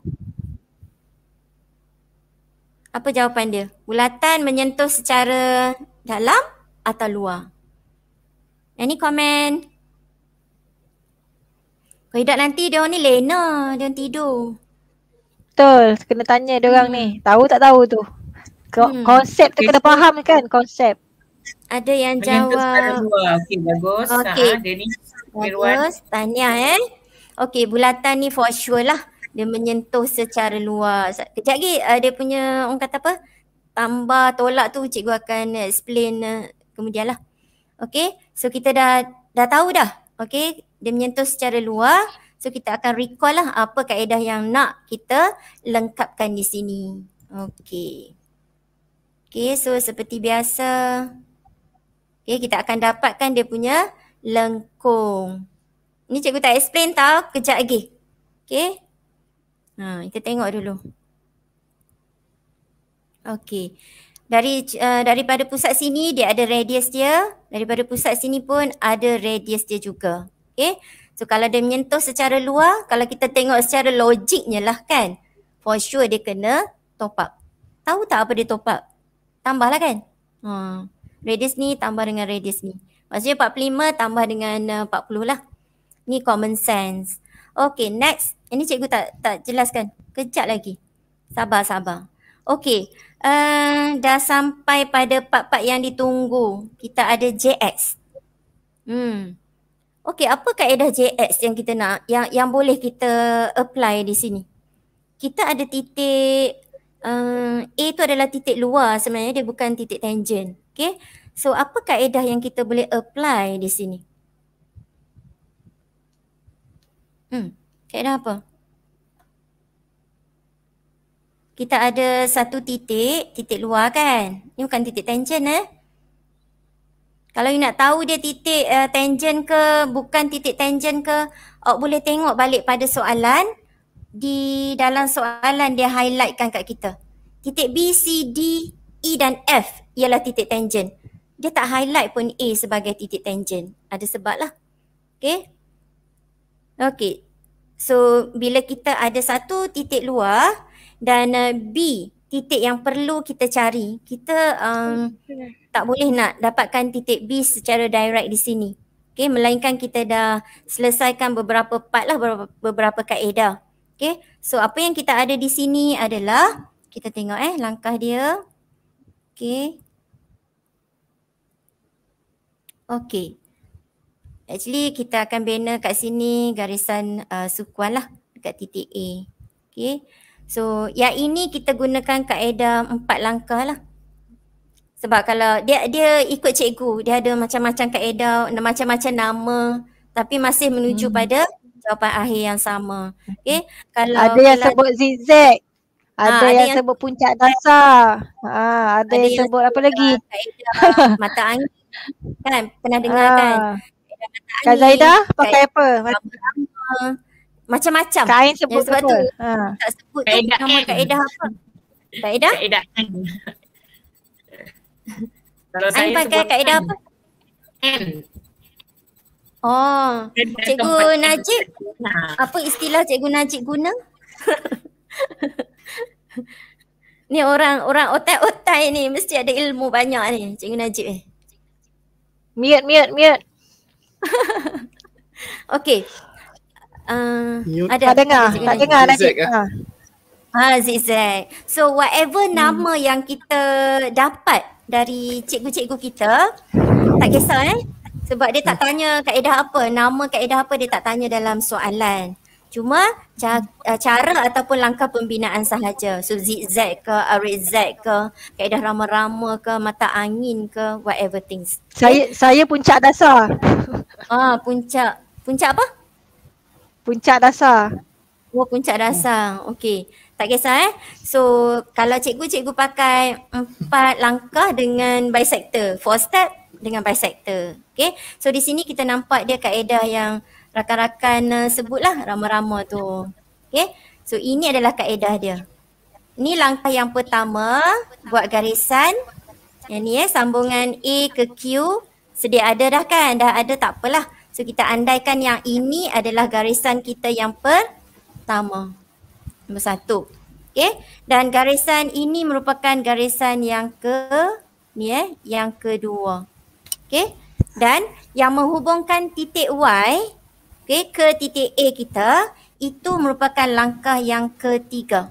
Apa jawapan dia? Bulatan menyentuh secara dalam atau luar? Any comment? Kau hidup nanti dia orang ni lena, dia orang tidur. Betul, kena tanya dia orang hmm. ni. Tahu tak tahu tu. Ko- hmm. Konsep tu okay. Kena faham kan konsep. Ada yang jawab. Okey, bagus. Okey. Ha, dia ni bagus. Tahniah eh. Okey, bulatan ni for sure lah. Dia menyentuh secara luar. Kejap lagi uh, dia punya orang kata apa? Tambah tolak tu cikgu akan explain uh, kemudian lah. Okey, so kita dah dah tahu dah. Okey, dia menyentuh secara luar. So kita akan recall lah apa kaedah yang nak kita lengkapkan di sini. Okey. Okey, so seperti biasa. Okey, kita akan dapatkan dia punya lengkung. Ni cikgu tak explain tau, kejap lagi. Okey. Ha, kita tengok dulu. Okey. Dari uh, daripada pusat sini dia ada radius dia, daripada pusat sini pun ada radius dia juga. Okey. So kalau dia menyentuh secara luar, kalau kita tengok secara logiknya lah kan, for sure dia kena top up. Tahu tak apa dia top up? Tambahlah kan? Ha. Radius ni tambah dengan radius ni. Maksudnya empat puluh lima tambah dengan uh, empat puluh lah. Ni common sense. Okay, next. Ini cikgu tak tak jelaskan. Kejap lagi. Sabar, sabar. Okay. Uh, dah sampai pada part-part yang ditunggu. Kita ada J X. Hmm. Okay, apa kaedah J X yang kita nak, yang yang boleh kita apply di sini? Kita ada titik, uh, A tu adalah titik luar sebenarnya, dia bukan titik tangent. Okay. So, apa kaedah yang kita boleh apply di sini? Hmm, kaedah apa? Kita ada satu titik, titik luar kan? Ini bukan titik tangent eh. Kalau you nak tahu dia titik uh, tangent ke, bukan titik tangent ke, awak boleh tengok balik pada soalan. Di dalam soalan dia highlightkan kat kita. Titik B, C, D, E dan F ialah titik tangent. Dia tak highlight pun A sebagai titik tangent. Ada sebab lah. Okay. Okay. So, bila kita ada satu titik luar dan uh, B, titik yang perlu kita cari, kita um, tak boleh nak dapatkan titik B secara direct di sini. Okay, melainkan kita dah selesaikan beberapa part lah, beberapa, beberapa kaedah. Okay, so apa yang kita ada di sini adalah, kita tengok eh langkah dia. Okay. Okay. Actually kita akan bina kat sini garisan uh, sukuan lah dekat titik A. Okay. So yang ini kita gunakan kaedah empat langkah lah. Sebab kalau dia dia ikut cikgu, dia ada macam-macam kaedah, macam-macam nama, tapi masih menuju hmm. pada jawapan akhir yang sama. Okay. Kalau ada yang kalau sebut zigzag, ada, ha, ada yang, yang sebut puncak dasar, ha, ada, ada yang, yang sebut apa lagi? Kaedah mata angin. Kan pernah dengar ha. kan? Kak Zaidah pakai apa? Macam-macam. Kain sebut sebab apa? Tu, ha. tak sebut tu nama kaedah apa? Kaedah? Kaedah N. Kalau saya pakai kaedah apa? N. Oh, Cikgu Najib, apa istilah Cikgu Najib guna? Ni orang orang otai-otai ni mesti ada ilmu banyak ni Cikgu Najib ni. Mute, mute, mute. Okey. Uh, Mute. ada Tak dengar, Cikgu tak Najib. dengar Najib. Zigzag, Ha. Ha, zigzag. So whatever hmm. nama yang kita dapat dari cikgu-cikgu kita, tak kisah eh. Sebab dia tak tanya kaedah apa, nama kaedah apa dia tak tanya dalam soalan. Cuma cara, cara ataupun langkah pembinaan sahaja. So zigzag ke, array Z ke, kaedah rama-rama ke, mata angin ke, whatever things. Saya saya puncak dasar. Ah, puncak. Puncak apa? Puncak dasar. Oh, puncak dasar. Okey. Tak kisah eh. So kalau cikgu-cikgu pakai empat langkah dengan bisector, four step dengan bisector. Okay. So di sini kita nampak dia kaedah yang rakan-rakan uh, sebutlah rama-rama tu. Okay. So ini adalah kaedah dia. Ini langkah yang pertama, buat garisan. Yang ni eh, sambungan A ke Q. Sedia ada dah kan? Dah ada tak apalah. So kita andaikan yang ini adalah garisan kita yang pertama. Nombor satu. Okay. Dan garisan ini merupakan garisan yang ke, ni eh, yang kedua. Okay. Dan yang menghubungkan titik Y, okay, ke titik A kita, itu merupakan langkah yang ketiga.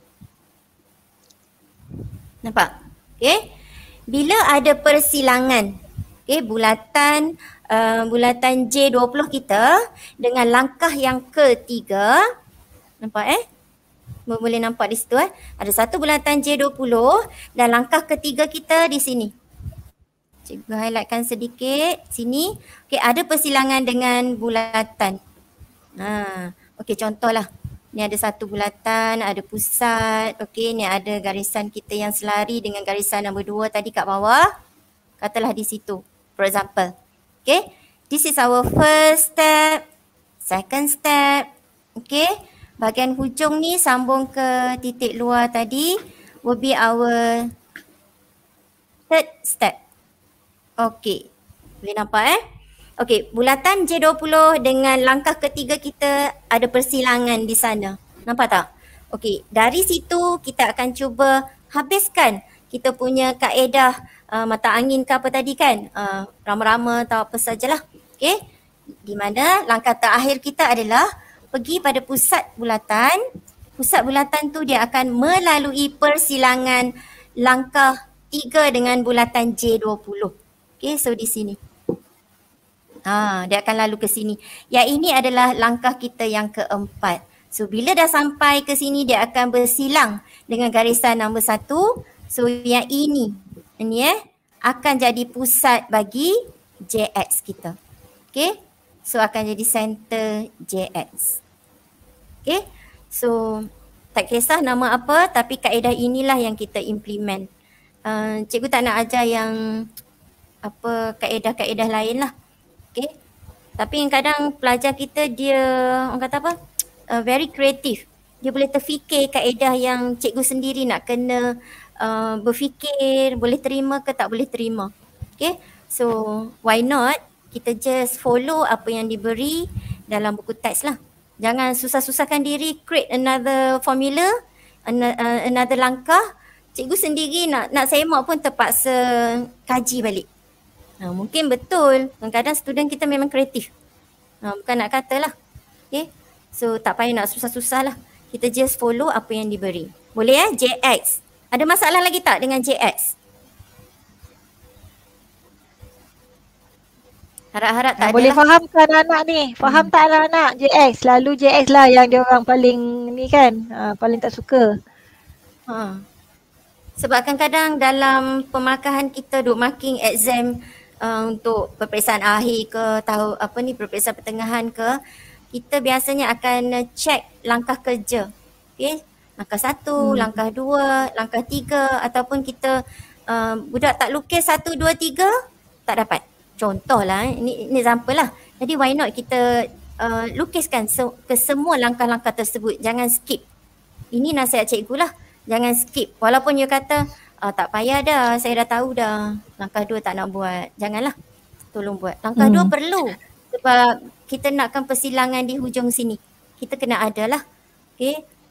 Nampak? Okay. Bila ada persilangan, okay, bulatan uh, bulatan J dua puluh kita dengan langkah yang ketiga, nampak eh? Boleh nampak di situ eh. Ada satu bulatan J dua puluh dan langkah ketiga kita di sini. Cikgu highlightkan sedikit sini. Okey, ada persilangan dengan bulatan. Ha, okey contohlah. Ni ada satu bulatan, ada pusat. Okey, ni ada garisan kita yang selari dengan garisan nombor dua tadi kat bawah. Katalah di situ. For example. Okey, this is our first step, second step. Okey. Bahagian hujung ni sambung ke titik luar tadi will be our third step. Okey. Boleh nampak eh? Okey, bulatan J dua puluh dengan langkah ketiga kita ada persilangan di sana. Nampak tak? Okey, dari situ kita akan cuba habiskan kita punya kaedah uh, mata angin ke apa tadi kan? Uh, rama-rama atau apa sajalah. Okey. Di mana langkah terakhir kita adalah pergi pada pusat bulatan. Pusat bulatan tu dia akan melalui persilangan langkah tiga dengan bulatan J dua puluh. Okay, so di sini. Ha, dia akan lalu ke sini. Yang ini adalah langkah kita yang keempat. So bila dah sampai ke sini dia akan bersilang dengan garisan nombor satu. So yang ini, ini eh, akan jadi pusat bagi J X kita. Okay, so akan jadi center J X. Okay, so tak kisah nama apa tapi kaedah inilah yang kita implement. Uh, cikgu tak nak ajar yang apa kaedah-kaedah lain lah. Okay, tapi kadang pelajar kita dia orang kata apa, uh, very creative. Dia boleh terfikir kaedah yang cikgu sendiri nak kena uh, berfikir boleh terima ke tak boleh terima. Okay, so why not kita just follow apa yang diberi dalam buku teks lah. Jangan susah-susahkan diri create another formula, another langkah. Cikgu sendiri nak nak semak pun terpaksa kaji balik. Ha, mungkin betul. Kadang-kadang student kita memang kreatif. Ha, bukan nak kata lah. Okay. So tak payah nak susah-susah lah. Kita just follow apa yang diberi. Boleh ya? J X. Ada masalah lagi tak dengan J X? Harap-harap tak ada. Boleh fahamkan anak ni. Faham hmm. tak lah anak J X. Selalu J X lah yang dia orang paling ni kan. Ha, paling tak suka. Ha. Sebab kadang-kadang dalam pemarkahan kita duk marking exam uh, untuk peperiksaan akhir ke, tahu apa ni peperiksaan pertengahan ke, kita biasanya akan check langkah kerja. Okay. Langkah satu, hmm. langkah dua, langkah tiga ataupun kita uh, budak tak lukis satu, dua, tiga tak dapat. Contohlah, ini, ini example lah. Jadi why not kita uh, lukiskan se- ke semua langkah-langkah tersebut. Jangan skip. Ini nasihat cikgu lah. Jangan skip. Walaupun you kata, uh, tak payah dah, saya dah tahu dah. Langkah dua tak nak buat. Janganlah. Tolong buat. Langkah hmm. dua perlu. Sebab kita nakkan persilangan di hujung sini. Kita kena ada lah. Okay.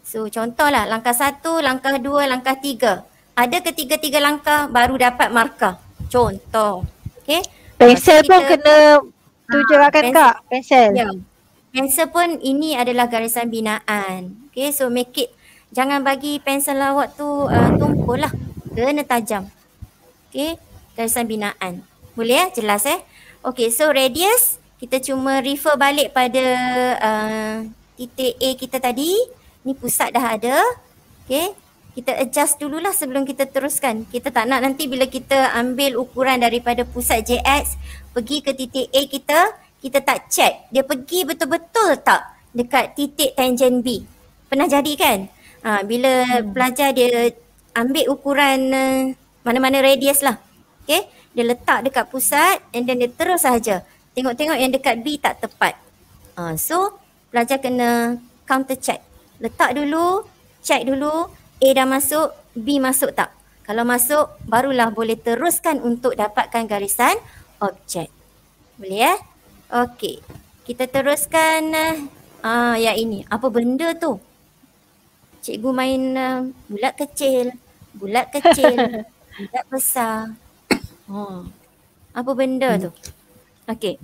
So contohlah langkah satu, langkah dua, langkah tiga. Ada ketiga-tiga langkah baru dapat markah. Contoh. Okay. Pensel so, pun kita, kena tunjukkan pensel, Kak, pensel. Ya. Pensel pun ini adalah garisan binaan. Okay, so make it, jangan bagi pensel awak tu uh, tumpul lah. Kena tajam. Okay, garisan binaan. Boleh ya? Jelas eh? Okay, so radius, kita cuma refer balik pada uh, titik A kita tadi. Ni pusat dah ada. Okay, kita adjust dululah sebelum kita teruskan. Kita tak nak nanti bila kita ambil ukuran daripada pusat J X, pergi ke titik A kita, kita tak check. Dia pergi betul-betul tak dekat titik tangent B. Pernah jadi kan? Ha, bila hmm. pelajar dia ambil ukuran uh, mana-mana radius lah. Okay, dia letak dekat pusat and then dia terus sahaja tengok-tengok yang dekat B tak tepat. Uh, so pelajar kena counter check. Letak dulu, check dulu, A dah masuk, B masuk tak? Kalau masuk, barulah boleh teruskan untuk dapatkan garisan objek. Boleh ya? Okey. Kita teruskan uh, yang ini. Apa benda tu? Cikgu main uh, bulat kecil, bulat kecil, bulat besar. Oh. Apa benda tu? Okey.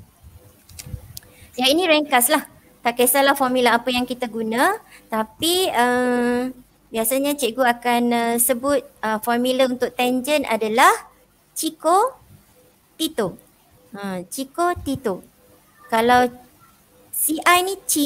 Yang ini ringkas lah. Tak kisahlah formula apa yang kita guna. Tapi uh, biasanya cikgu akan uh, sebut uh, formula untuk tangent adalah Chico Tito. Ha, Chico Tito. Kalau C I ni C,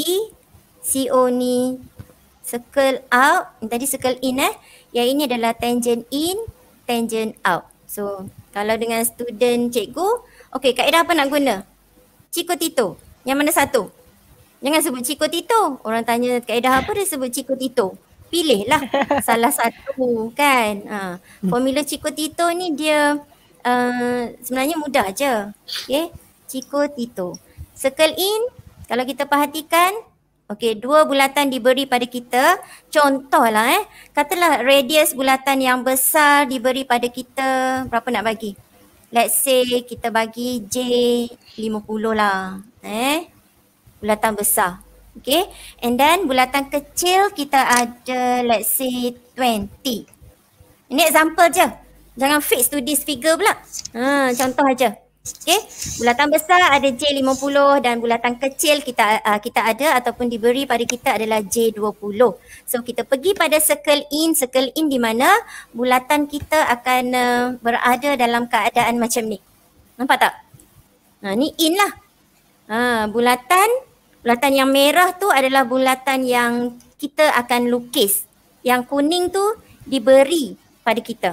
C O ni circle out. Tadi circle in eh. Yang ini adalah tangent in, tangent out. So kalau dengan student cikgu, okey, kaedah apa nak guna? Chico Tito. Yang mana satu? Jangan sebut Chico Tito. Orang tanya kaedah apa, dia sebut Chico Tito. Pilihlah salah satu kan. Ha. Formula Chico Tito ni dia uh, sebenarnya mudah je. Okay. Chico Tito. Circle in, kalau kita perhatikan, okey, dua bulatan diberi pada kita. Contohlah eh, katalah radius bulatan yang besar diberi pada kita, berapa nak bagi? Let's say kita bagi J lima puluh lah. Eh, bulatan besar. Okay. And then bulatan kecil kita ada let's say twenty. Ini example je. Jangan fix to this figure pula. Ha, contoh aja. Okay. Bulatan besar ada J lima puluh dan bulatan kecil kita uh, kita ada ataupun diberi pada kita adalah J dua puluh. So kita pergi pada circle in. Circle in di mana bulatan kita akan uh, berada dalam keadaan macam ni. Nampak tak? Ha, ni in lah. Ha, bulatan bulatan yang merah tu adalah bulatan yang kita akan lukis. Yang kuning tu diberi pada kita.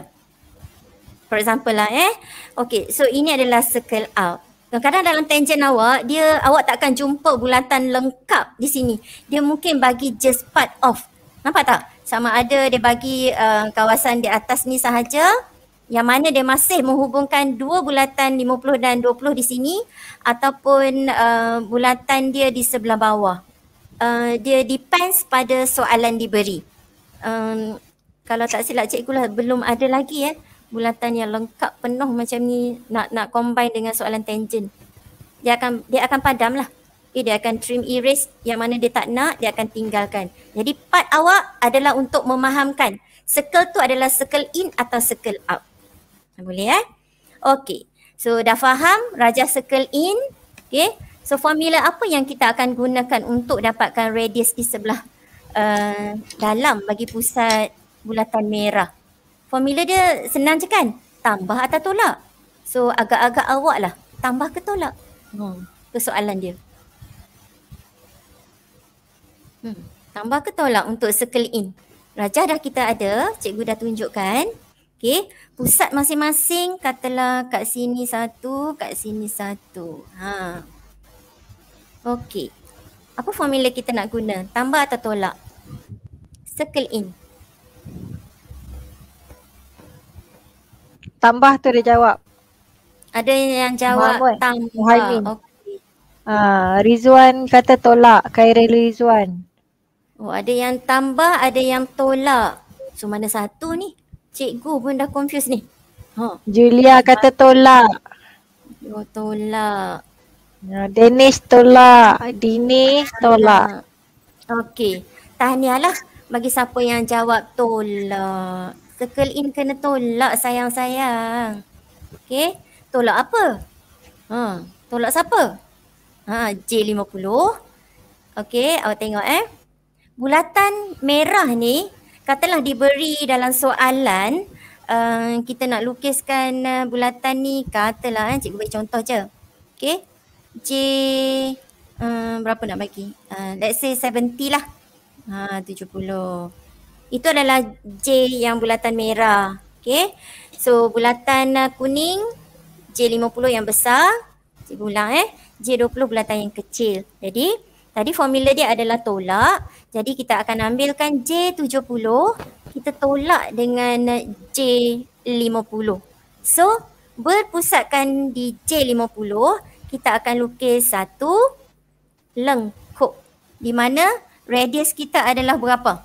For example lah eh. Okay, so ini adalah circle out. Kadang-kadang dalam tangent awak, dia awak takkan jumpa bulatan lengkap di sini. Dia mungkin bagi just part of. Nampak tak? Sama ada dia bagi uh, kawasan di atas ni sahaja, yang mana dia masih menghubungkan dua bulatan lima puluh dan dua puluh di sini, ataupun uh, bulatan dia di sebelah bawah. Uh, dia depends pada soalan diberi. Um, kalau tak silap cikgu lah, belum ada lagi eh. bulatan yang lengkap penuh macam ni nak nak combine dengan soalan tangent. Dia akan dia akan padam lah. Okay, dia akan trim erase yang mana dia tak nak, dia akan tinggalkan. Jadi part awak adalah untuk memahamkan circle tu adalah circle in atau circle out. Boleh eh? Okay. So dah faham rajah circle in. Okay. So formula apa yang kita akan gunakan untuk dapatkan radius di sebelah uh, dalam bagi pusat bulatan merah? Formula dia senang je kan? Tambah atau tolak? So agak-agak awak lah. Tambah ke tolak? Hmm. Persoalan dia. Hmm. Tambah ke tolak untuk circle in? Rajah dah kita ada. Cikgu dah tunjukkan. Okay. Pusat masing-masing katalah kat sini satu, kat sini satu. Ha. Okay. Apa formula kita nak guna? Tambah atau tolak? Circle in. Tambah tu dia jawab. Ada yang jawab Muhammad. tambah. Muhaimin. Okay. Ah, Rizwan kata tolak. Khairil Rizwan. Oh, ada yang tambah, ada yang tolak. So mana satu ni? Cikgu pun dah confused ni. Ha. Julia kata tolak. Oh, tolak. Ah, Danish tolak. Dinesh tolak. Okey. Tahniah lah. Bagi siapa yang jawab tolak. Circle in kena tolak sayang-sayang. Okey. Tolak apa? Ha, tolak siapa? Ha, J lima puluh. Okey, awak tengok eh. Bulatan merah ni katalah diberi dalam soalan, uh, kita nak lukiskan uh, bulatan ni, katalah eh, cikgu bagi contoh je. Okey. J uh, berapa nak bagi? Uh, let's say tujuh puluh lah. Ha, tujuh puluh. Itu adalah J yang bulatan merah. Okey. So bulatan uh, kuning J lima puluh yang besar. Cikgu ulang eh. J dua puluh bulatan yang kecil. Jadi tadi formula dia adalah tolak. Jadi kita akan ambilkan J tujuh puluh. Kita tolak dengan J lima puluh. So berpusatkan di J lima puluh. Kita akan lukis satu lengkuk. Di mana radius kita adalah berapa?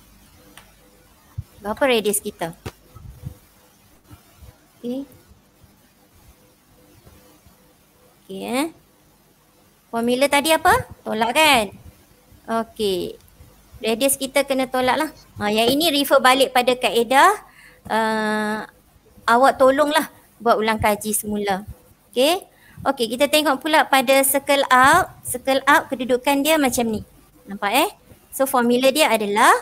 Berapa radius kita? Okey. Okey eh. Formula tadi apa? Tolak kan? Okey. Radius kita kena tolak lah. Ha, yang ini refer balik pada kaedah. Uh, awak tolonglah buat ulang kaji semula. Okey. Okey, kita tengok pula pada circle out. Circle out kedudukan dia macam ni. Nampak eh? So formula dia adalah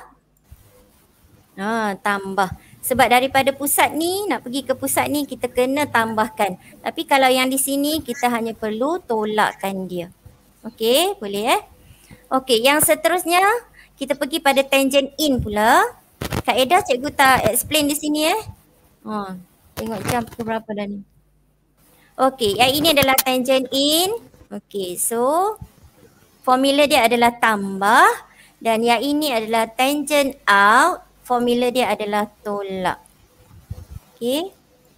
ha, tambah. Sebab daripada pusat ni nak pergi ke pusat ni kita kena tambahkan. Tapi kalau yang di sini kita hanya perlu tolakkan dia. Okey, boleh eh? Okey, yang seterusnya kita pergi pada tangent in pula. Kaedah cikgu tak explain di sini eh. Ha, tengok jam pukul berapa dah ni. Okey, yang ini adalah tangent in. Okey, so formula dia adalah tambah dan yang ini adalah tangent out. Formula dia adalah tolak. Okey.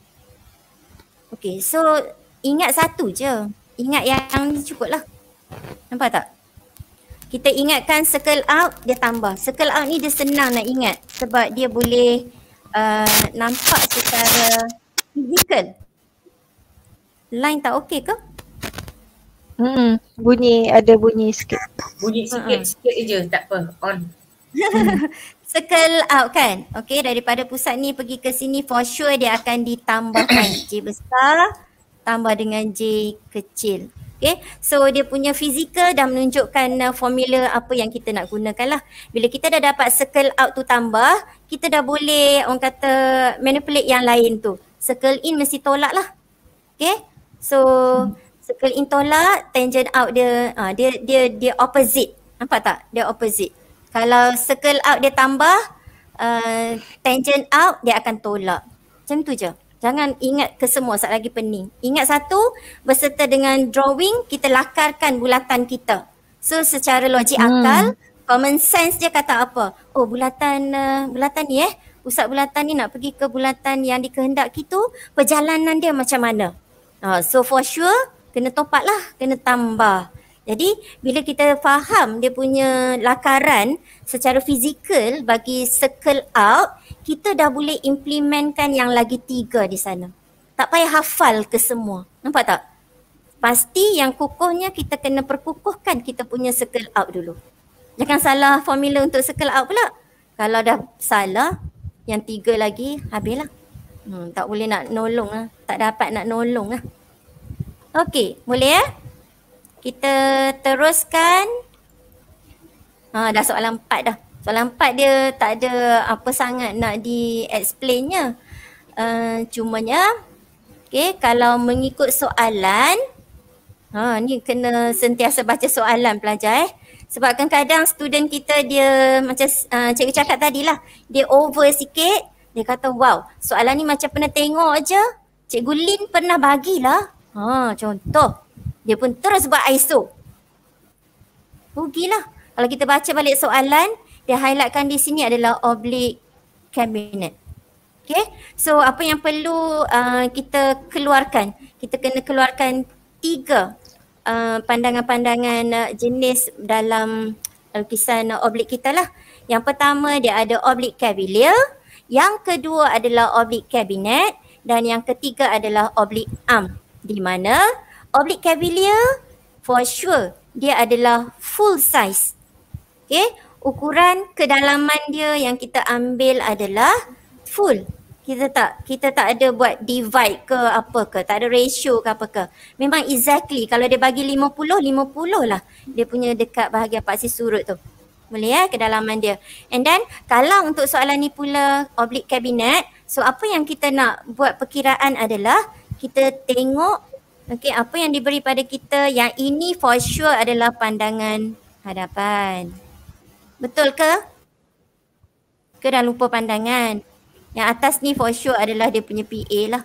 Okey, so ingat satu je. Ingat yang ni cukup lah. Nampak tak? Kita ingatkan circle out, dia tambah. Circle out ni dia senang nak ingat sebab dia boleh uh, nampak secara fizikal. Line tak okey ke? Hmm, bunyi, ada bunyi sikit. Bunyi sikit, uh-huh. sikit je, tak apa. On. Circle out kan? Okey, daripada pusat ni pergi ke sini for sure dia akan ditambahkan. J besar tambah dengan J kecil. Okay, so dia punya fizikal dah menunjukkan uh, formula apa yang kita nak gunakan lah. Bila kita dah dapat circle out tu tambah, kita dah boleh orang kata manipulate yang lain tu. Circle in mesti tolak lah. Okay, so circle in tolak, tangent out dia, uh, dia dia dia opposite. Nampak tak? Dia opposite. Kalau circle out dia tambah, uh, tangent out dia akan tolak. Macam tu je. Jangan ingat ke semua, sat lagi pening. Ingat satu, berserta dengan drawing, kita lakarkan bulatan kita. So secara logik hmm. akal, common sense dia kata apa? Oh bulatan uh, bulatan ni eh, pusat bulatan ni nak pergi ke bulatan yang dikehendaki tu, perjalanan dia macam mana? Uh, so for sure, kena topak lah, kena tambah. Jadi bila kita faham dia punya lakaran secara fizikal bagi circle out, kita dah boleh implementkan yang lagi tiga di sana. Tak payah hafal ke semua. Nampak tak? Pasti yang kukuhnya kita kena perkukuhkan kita punya circle out dulu. Jangan salah formula untuk circle out pula. Kalau dah salah, yang tiga lagi habislah. Hmm, tak boleh nak nolong lah. Tak dapat nak nolong lah. Okey, boleh ya? Kita teruskan. Ha, dah soalan empat dah. Soalan empat dia tak ada apa sangat nak di-explainnya. Uh, cumanya, okay, kalau mengikut soalan, ha, ni kena sentiasa baca soalan pelajar eh. Sebab kadang-kadang student kita dia macam uh, cikgu cakap tadi lah, dia over sikit, dia kata wow, soalan ni macam pernah tengok je, Cikgu Lin pernah bagilah. Ha, contoh. Dia pun terus buat I S O. Rugilah. Kalau kita baca balik soalan, dia highlightkan di sini adalah oblique cabinet. Okay. So apa yang perlu uh, kita keluarkan? Kita kena keluarkan tiga uh, pandangan-pandangan uh, jenis dalam lukisan uh, oblique kita lah. Yang pertama dia ada oblique cavalier. Yang kedua adalah oblique cabinet. Dan yang ketiga adalah oblique arm. Di mana oblique cavalier for sure dia adalah full size. Okay, ukuran kedalaman dia yang kita ambil adalah full. Kita tak kita tak ada buat divide ke apa ke, tak ada ratio ke apa ke. Memang exactly kalau dia bagi lima puluh, lima puluh lah dia punya dekat bahagian paksi surut tu. Boleh ya kedalaman dia. And then kalau untuk soalan ni pula oblique cabinet, so apa yang kita nak buat perkiraan adalah kita tengok okey apa yang diberi pada kita, yang ini for sure adalah pandangan hadapan. Betul ke? Ke dah lupa pandangan? Yang atas ni for sure adalah dia punya P A lah.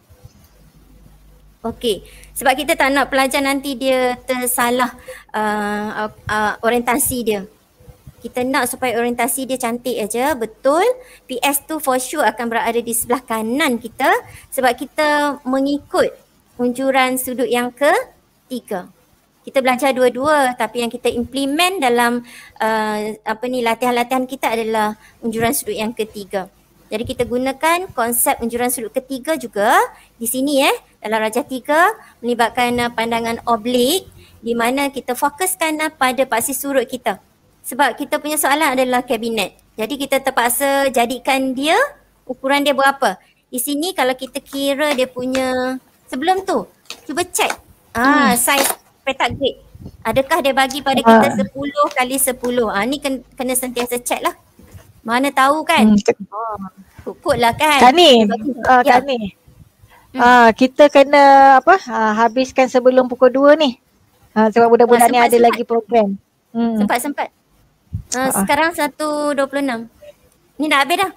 Okey, sebab kita tak nak pelajar nanti dia tersalah uh, uh, orientasi dia. Kita nak supaya orientasi dia cantik aja, betul. P S tu for sure akan berada di sebelah kanan kita sebab kita mengikut unjuran sudut yang ketiga. Kita belajar dua-dua tapi yang kita implement dalam uh, apa ni latihan-latihan kita adalah unjuran sudut yang ketiga. Jadi kita gunakan konsep unjuran sudut ketiga juga di sini eh dalam rajah tiga melibatkan uh, pandangan oblik di mana kita fokuskan uh, pada paksi surut kita. Sebab kita punya soalan adalah kabinet. Jadi kita terpaksa jadikan dia ukuran dia berapa. Di sini kalau kita kira dia punya sebelum tu cuba check ah hmm. size petak grid. Adakah dia bagi pada kita sepuluh kali sepuluh. Ah ni kena, kena sentiasa check lah. Mana tahu kan? Hmm. Oh, kut lah kan. Kak Ni, uh, ya. Kak Ni. Hmm. Uh, kita kena apa? Uh, habiskan sebelum pukul dua ni. Uh, sebab budak-budak uh, ni ada sempat. Lagi program. Hmm. Sempat-sempat. Uh, uh. Sekarang satu dua puluh enam. Ni dah habis dah.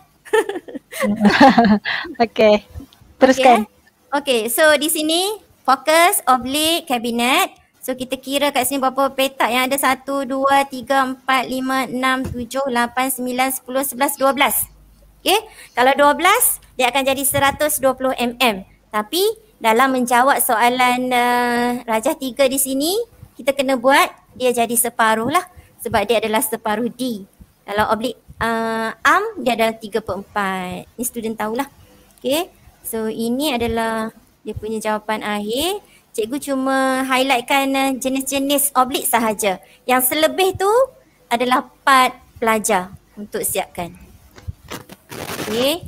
Okay. Teruskan. Okay. Okay, so di sini fokus, oblique, kabinet. So kita kira kat sini berapa petak yang ada satu, dua, tiga, empat, lima, enam, tujuh, lapan, sembilan, sepuluh, sebelas, dua belas. Okay, kalau dua belas dia akan jadi seratus dua puluh milimeter. Tapi dalam menjawab soalan uh, rajah tiga di sini, kita kena buat dia jadi separuh lah. Sebab dia adalah separuh D. Kalau oblique uh, arm dia adalah tiga per empat. Ni student tahulah. Okay, so ini adalah dia punya jawapan akhir. Cikgu cuma highlightkan uh, jenis-jenis oblik sahaja. Yang selebih tu adalah part pelajar untuk siapkan. Okay.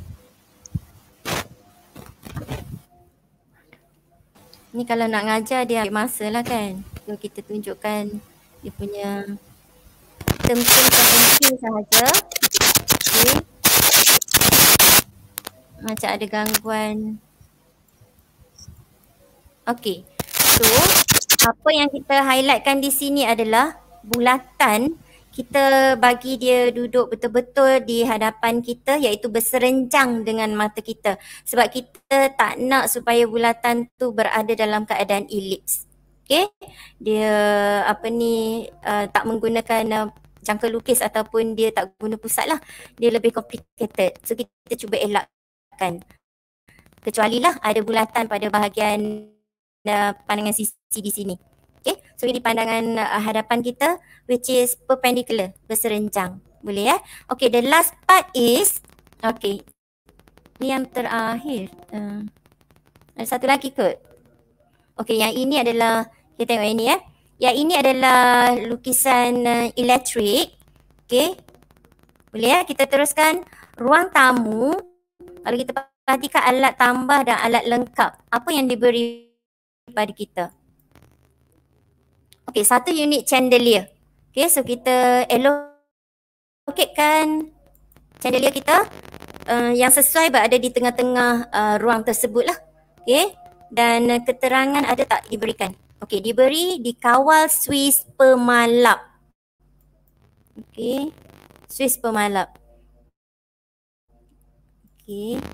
Ni kalau nak ngajar dia ambil masa lah kan. So kita tunjukkan dia punya term-term penting sahaja. Okay. Macam ada gangguan. Okay. So, apa yang kita highlightkan di sini adalah bulatan. Kita bagi dia duduk betul-betul di hadapan kita iaitu berserenjang dengan mata kita. Sebab kita tak nak supaya bulatan tu berada dalam keadaan elips. Okay. Dia apa ni uh, tak menggunakan uh, jangka lukis ataupun dia tak guna pusat lah. Dia lebih complicated. So kita cuba elakkan. Kecuali lah ada bulatan pada bahagian Uh, pandangan sisi di sini. Okay, so ini pandangan uh, hadapan kita which is perpendicular, berserenjang. Boleh ya? Okay, the last part is, okay, ni yang terakhir. Uh, ada satu lagi kot. Okay, yang ini adalah, kita tengok ini ya. Yang ini adalah lukisan uh, elektrik. Okay, boleh ya? Kita teruskan ruang tamu. Kalau kita perhatikan alat tambah dan alat lengkap, apa yang diberi pada kita. Okey, satu unit chandelier. Okey, so kita allocatekan chandelier kita uh, yang sesuai berada di tengah-tengah uh, ruang tersebut lah. Okey, dan uh, keterangan ada tak diberikan? Okey, diberi dikawal Swiss pemalap. Okey, Swiss pemalap. Okey.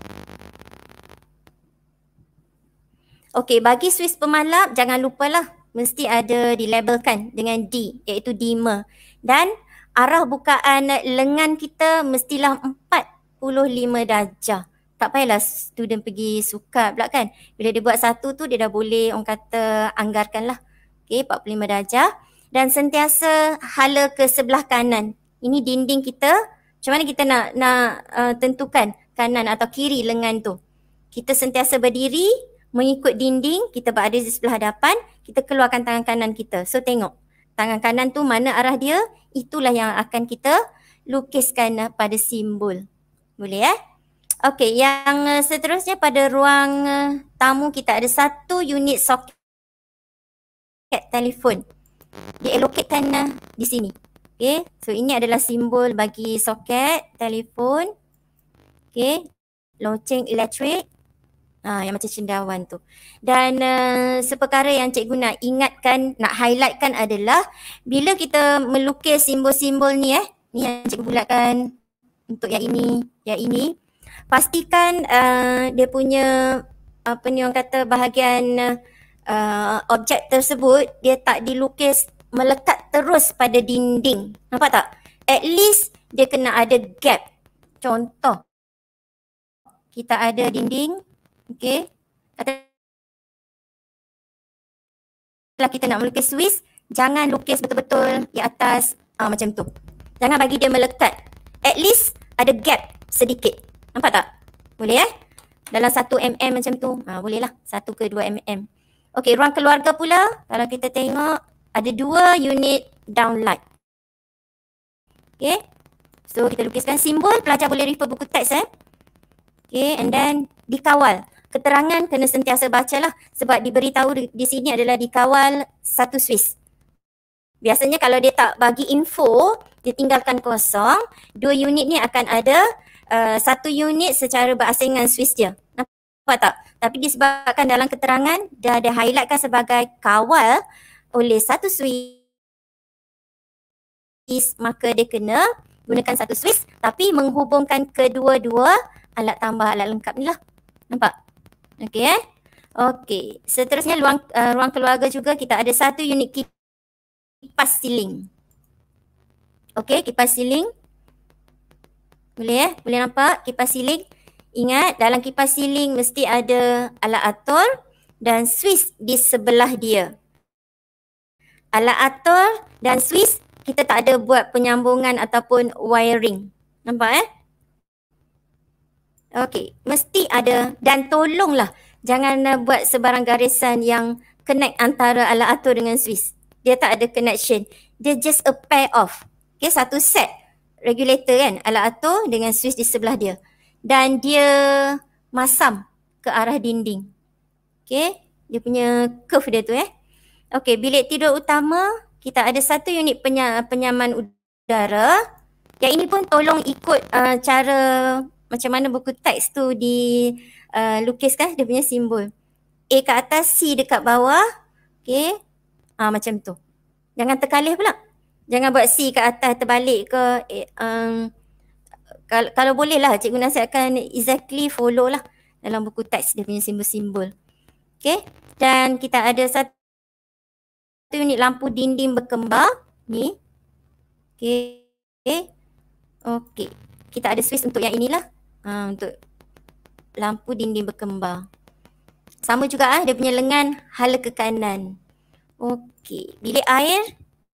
Okey, bagi Swiss pemalap jangan lupalah mesti ada dilabelkan dengan D iaitu dimmer. Dan arah bukaan lengan kita mestilah empat puluh lima darjah. Tak payahlah student pergi sukat pula kan. Bila dia buat satu tu dia dah boleh orang kata anggarkan lah. Okey, empat puluh lima darjah. Dan sentiasa hala ke sebelah kanan. Ini dinding kita. Macam mana kita nak, nak uh, tentukan kanan atau kiri lengan tu. Kita sentiasa berdiri mengikut dinding, kita berada di sebelah hadapan, kita keluarkan tangan kanan kita. So tengok, tangan kanan tu mana arah dia, itulah yang akan kita lukiskan uh, pada simbol. Boleh eh? Okey, yang uh, seterusnya pada ruang uh, tamu kita ada satu unit soket telefon. Dialokatkan uh, di sini. Okey, so ini adalah simbol bagi soket telefon. Okey, loceng elektrik. Ha, yang macam cendawan tu. Dan uh, seperkara yang cikgu nak ingatkan, nak highlightkan adalah bila kita melukis simbol-simbol ni eh, ni yang cikgu bulatkan untuk yang ini, yang ini, pastikan uh, dia punya apa ni orang kata bahagian uh, objek tersebut dia tak dilukis melekat terus pada dinding. Nampak tak? At least dia kena ada gap. Contoh, kita ada dinding. Okey. Katakanlah kita nak melukis Swiss, jangan lukis betul-betul di atas uh, macam tu. Jangan bagi dia melekat. At least ada gap sedikit. Nampak tak? Boleh eh? Dalam satu milimeter macam tu. Ha, boleh lah. satu ke dua milimeter. Okey, ruang keluarga pula. Kalau kita tengok ada dua unit downlight. Okey. So kita lukiskan simbol. Pelajar boleh refer buku teks eh. Okey, and then dikawal. Keterangan kena sentiasa bacalah sebab diberitahu di, di sini adalah dikawal satu Swiss. Biasanya kalau dia tak bagi info, dia tinggalkan kosong, dua unit ni akan ada uh, satu unit secara berasingan Swiss dia. Nampak tak? Tapi disebabkan dalam keterangan dia ada highlightkan sebagai kawal oleh satu Swiss, maka dia kena gunakan satu Swiss tapi menghubungkan kedua-dua alat tambah, alat lengkap ni lah. Nampak? Okey eh. Okey. Seterusnya ruang uh, ruang keluarga juga kita ada satu unit kipas siling. Okey, kipas siling. Boleh eh? Boleh nampak kipas siling? Ingat dalam kipas siling mesti ada alat atur dan Swiss di sebelah dia. Alat atur dan Swiss kita tak ada buat penyambungan ataupun wiring. Nampak eh? Okey, mesti ada dan tolonglah jangan uh, buat sebarang garisan yang connect antara alat atur dengan Swiss. Dia tak ada connection. Dia just a pair off. Okey, satu set regulator kan, alat atur dengan Swiss di sebelah dia. Dan dia masam ke arah dinding. Okey, dia punya curve dia tu eh. Okey, bilik tidur utama kita ada satu unit penya, penyaman udara. Yang ini pun tolong ikut uh, cara macam mana buku teks tu di uh, lukiskan dia punya simbol. A kat atas, C dekat bawah. Okey. Ah, macam tu. Jangan terkalih pula. Jangan buat C kat atas terbalik ke. Eh, um, kalau, kalau boleh lah cikgu nasihatkan exactly follow lah dalam buku teks dia punya simbol-simbol. Okey. Dan kita ada satu unit lampu dinding berkembar. Ni. Okey. Okey. Okey. Kita ada Swiss untuk yang inilah. Ha, untuk lampu dinding berkembar. Sama juga ah dia punya lengan hala ke kanan. Okey, bilik air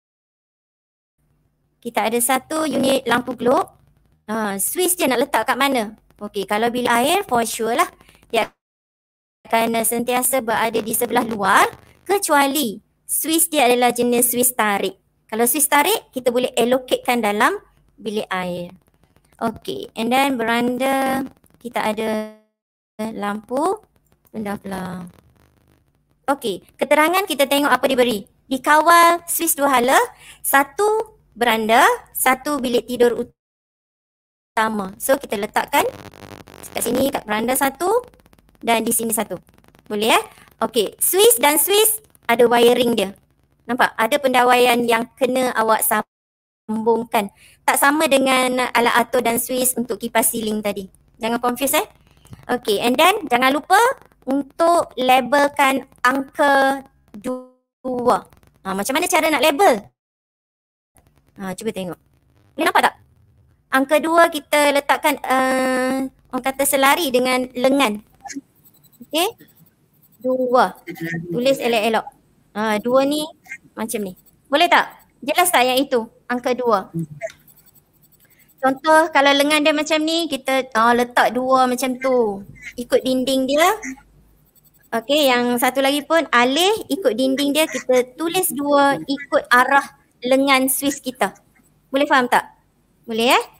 kita ada satu unit lampu globe. Ha, Swiss dia nak letak kat mana? Okey, kalau bilik air for sure lah dia akan sentiasa berada di sebelah luar kecuali Swiss dia adalah jenis Swiss tarik. Kalau Swiss tarik kita boleh allocatekan dalam bilik air. Okay, and then beranda kita ada lampu rendah pula. Okay, keterangan kita tengok apa diberi. Dikawal Swiss dua hala, satu beranda, satu bilik tidur utama. So kita letakkan kat sini kat beranda satu dan di sini satu. Boleh eh? Okay, Swiss dan Swiss ada wiring dia. Nampak? Ada pendawaian yang kena awak sambungkan. Tak sama dengan alat atur dan Swiss untuk kipas siling tadi. Jangan confuse eh. Okay, and then jangan lupa untuk labelkan angka dua. Ha, macam mana cara nak label? Ha, cuba tengok. Boleh nampak tak? Angka dua kita letakkan uh, orang kata selari dengan lengan. Okay. Dua. Tulis elok-elok. Ha, dua ni macam ni. Boleh tak? Jelas tak yang itu? Angka dua. Contoh kalau lengan dia macam ni, kita oh, letak dua macam tu. Ikut dinding dia. Okey, yang satu lagi pun alih ikut dinding dia, kita tulis dua ikut arah lengan Swiss kita. Boleh faham tak? Boleh eh?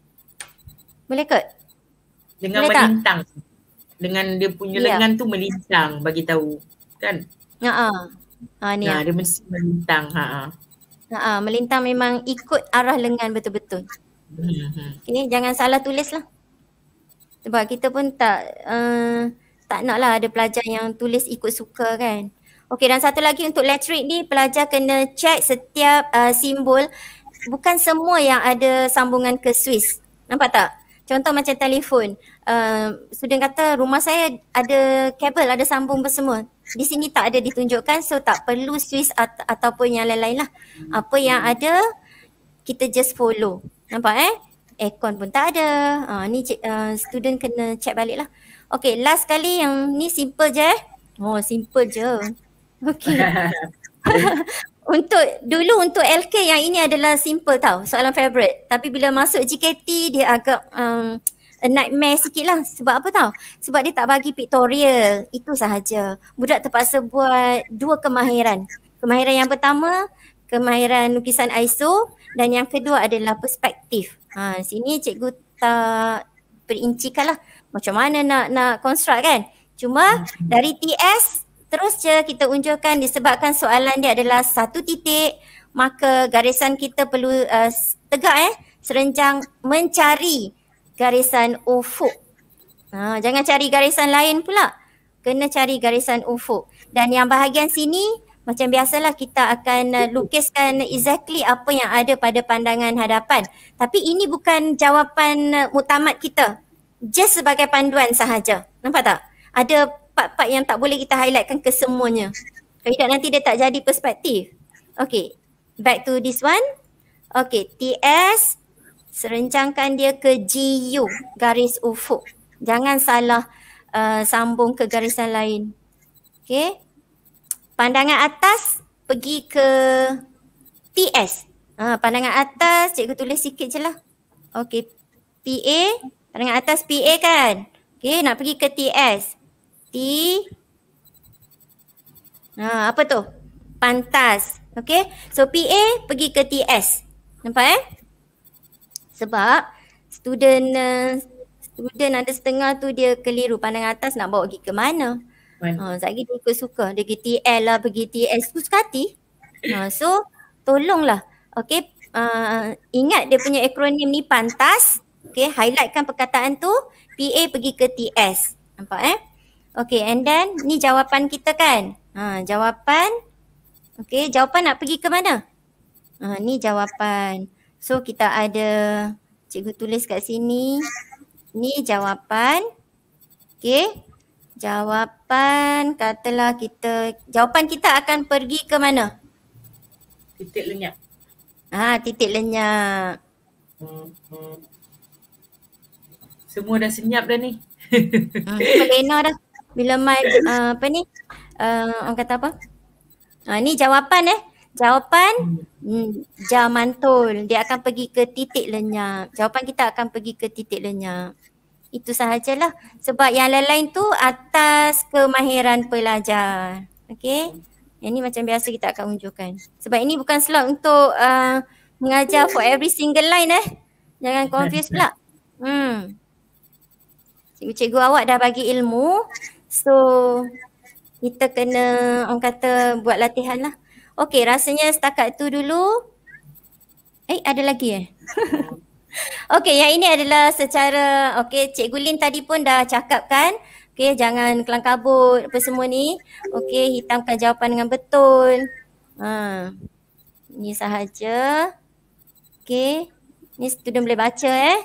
Boleh kot? Dengan Boleh tak? melintang. Dengan dia punya Ya. lengan tu melintang bagi tahu kan? Ha Ha ni. Nah, Ha. dia mesti melintang. Ha. Ha, melintang memang ikut arah lengan betul-betul. Hmm. Okey, jangan salah tulis lah. Sebab kita pun tak uh, tak nak lah ada pelajar yang tulis ikut suka kan. Okey, dan satu lagi untuk letterik ni, pelajar kena check setiap uh, simbol. Bukan semua yang ada sambungan ke Swiss. Nampak tak? Contoh macam telefon. Uh, student kata rumah saya ada kabel, ada sambung semua. Di sini tak ada ditunjukkan, so tak perlu Swiss at- ataupun yang lain-lain lah. Apa yang ada, kita just follow. Nampak eh? Aircon pun tak ada. Ha, ni cik, uh, student kena check balik lah. Okay, last kali yang ni simple je eh. Oh, simple je. Okay. Untuk dulu untuk L K yang ini adalah simple tau, soalan favourite. Tapi bila masuk G K T dia agak um, a nightmare sikit lah. Sebab apa tau? Sebab dia tak bagi pictorial. Itu sahaja. Budak terpaksa buat dua kemahiran. Kemahiran yang pertama, kemahiran lukisan I S O, dan yang kedua adalah perspektif. Ha, sini cikgu tak perincikan lah macam mana nak nak construct kan. Cuma dari T S terus je kita unjurkan disebabkan soalan dia adalah satu titik, maka garisan kita perlu uh, tegak eh, serenjang mencari garisan ufuk. Ha, jangan cari garisan lain pula. Kena cari garisan ufuk. Dan yang bahagian sini macam biasalah kita akan uh, lukiskan exactly apa yang ada pada pandangan hadapan. Tapi ini bukan jawapan uh, muktamad kita. Just sebagai panduan sahaja. Nampak tak? Ada part-part yang tak boleh kita highlightkan ke semuanya. Kalau tidak nanti dia tak jadi perspektif. Okay, back to this one. Okay, T S serencangkan dia ke G U, garis ufuk. Jangan salah uh, sambung ke garisan lain. Okay. Pandangan atas pergi ke T S. Ha, pandangan atas cikgu tulis sikit je lah. Okay. P A. Pandangan atas P A kan. Okay, nak pergi ke T S. T. Ha, apa tu? Pantas. Okay. So P A pergi ke T S. Nampak eh? Sebab student uh, student ada setengah tu dia keliru. Pandangan atas nak bawa pergi ke mana? Ha, sekejap lagi dia ikut suka. Dia pergi T L lah, pergi T S tu suka hati. Ha, so tolonglah. Okay. Uh, ingat dia punya akronim ni pantas. Okay. Highlightkan perkataan tu. P A pergi ke T S. Nampak eh? Okay. And then ni jawapan kita kan. Ha, jawapan. Okay. Jawapan nak pergi ke mana? Ha, ni jawapan. So kita ada. Cikgu tulis kat sini. Ni jawapan. Okay. Jawapan, katalah kita, jawapan kita akan pergi ke mana? Titik lenyap. Ah, titik lenyap. Semua dah senyap dah ni. Hmm, Lena dah. Bila mai uh, apa ni? Uh, orang kata apa? Ah, ni jawapan eh. Jawapan hmm, jamantul. Dia akan pergi ke titik lenyap. Jawapan kita akan pergi ke titik lenyap. Itu sahajalah. Sebab yang lain-lain tu atas kemahiran pelajar. Okay. Yang ni macam biasa kita akan unjukkan. Sebab ini bukan slot untuk uh, mengajar for every single line eh. Jangan confuse pula. Hmm. Cikgu-cikgu awak dah bagi ilmu. So kita kena orang kata buat latihan lah. Okay, rasanya setakat tu dulu. Eh ada lagi eh? Okey, yang ini adalah secara, okey, Cikgu Lin tadi pun dah cakap kan. Okey, jangan kelang kabut apa semua ni. Okey, hitamkan jawapan dengan betul. Ha. Ni sahaja. Okey. Ni student boleh baca eh.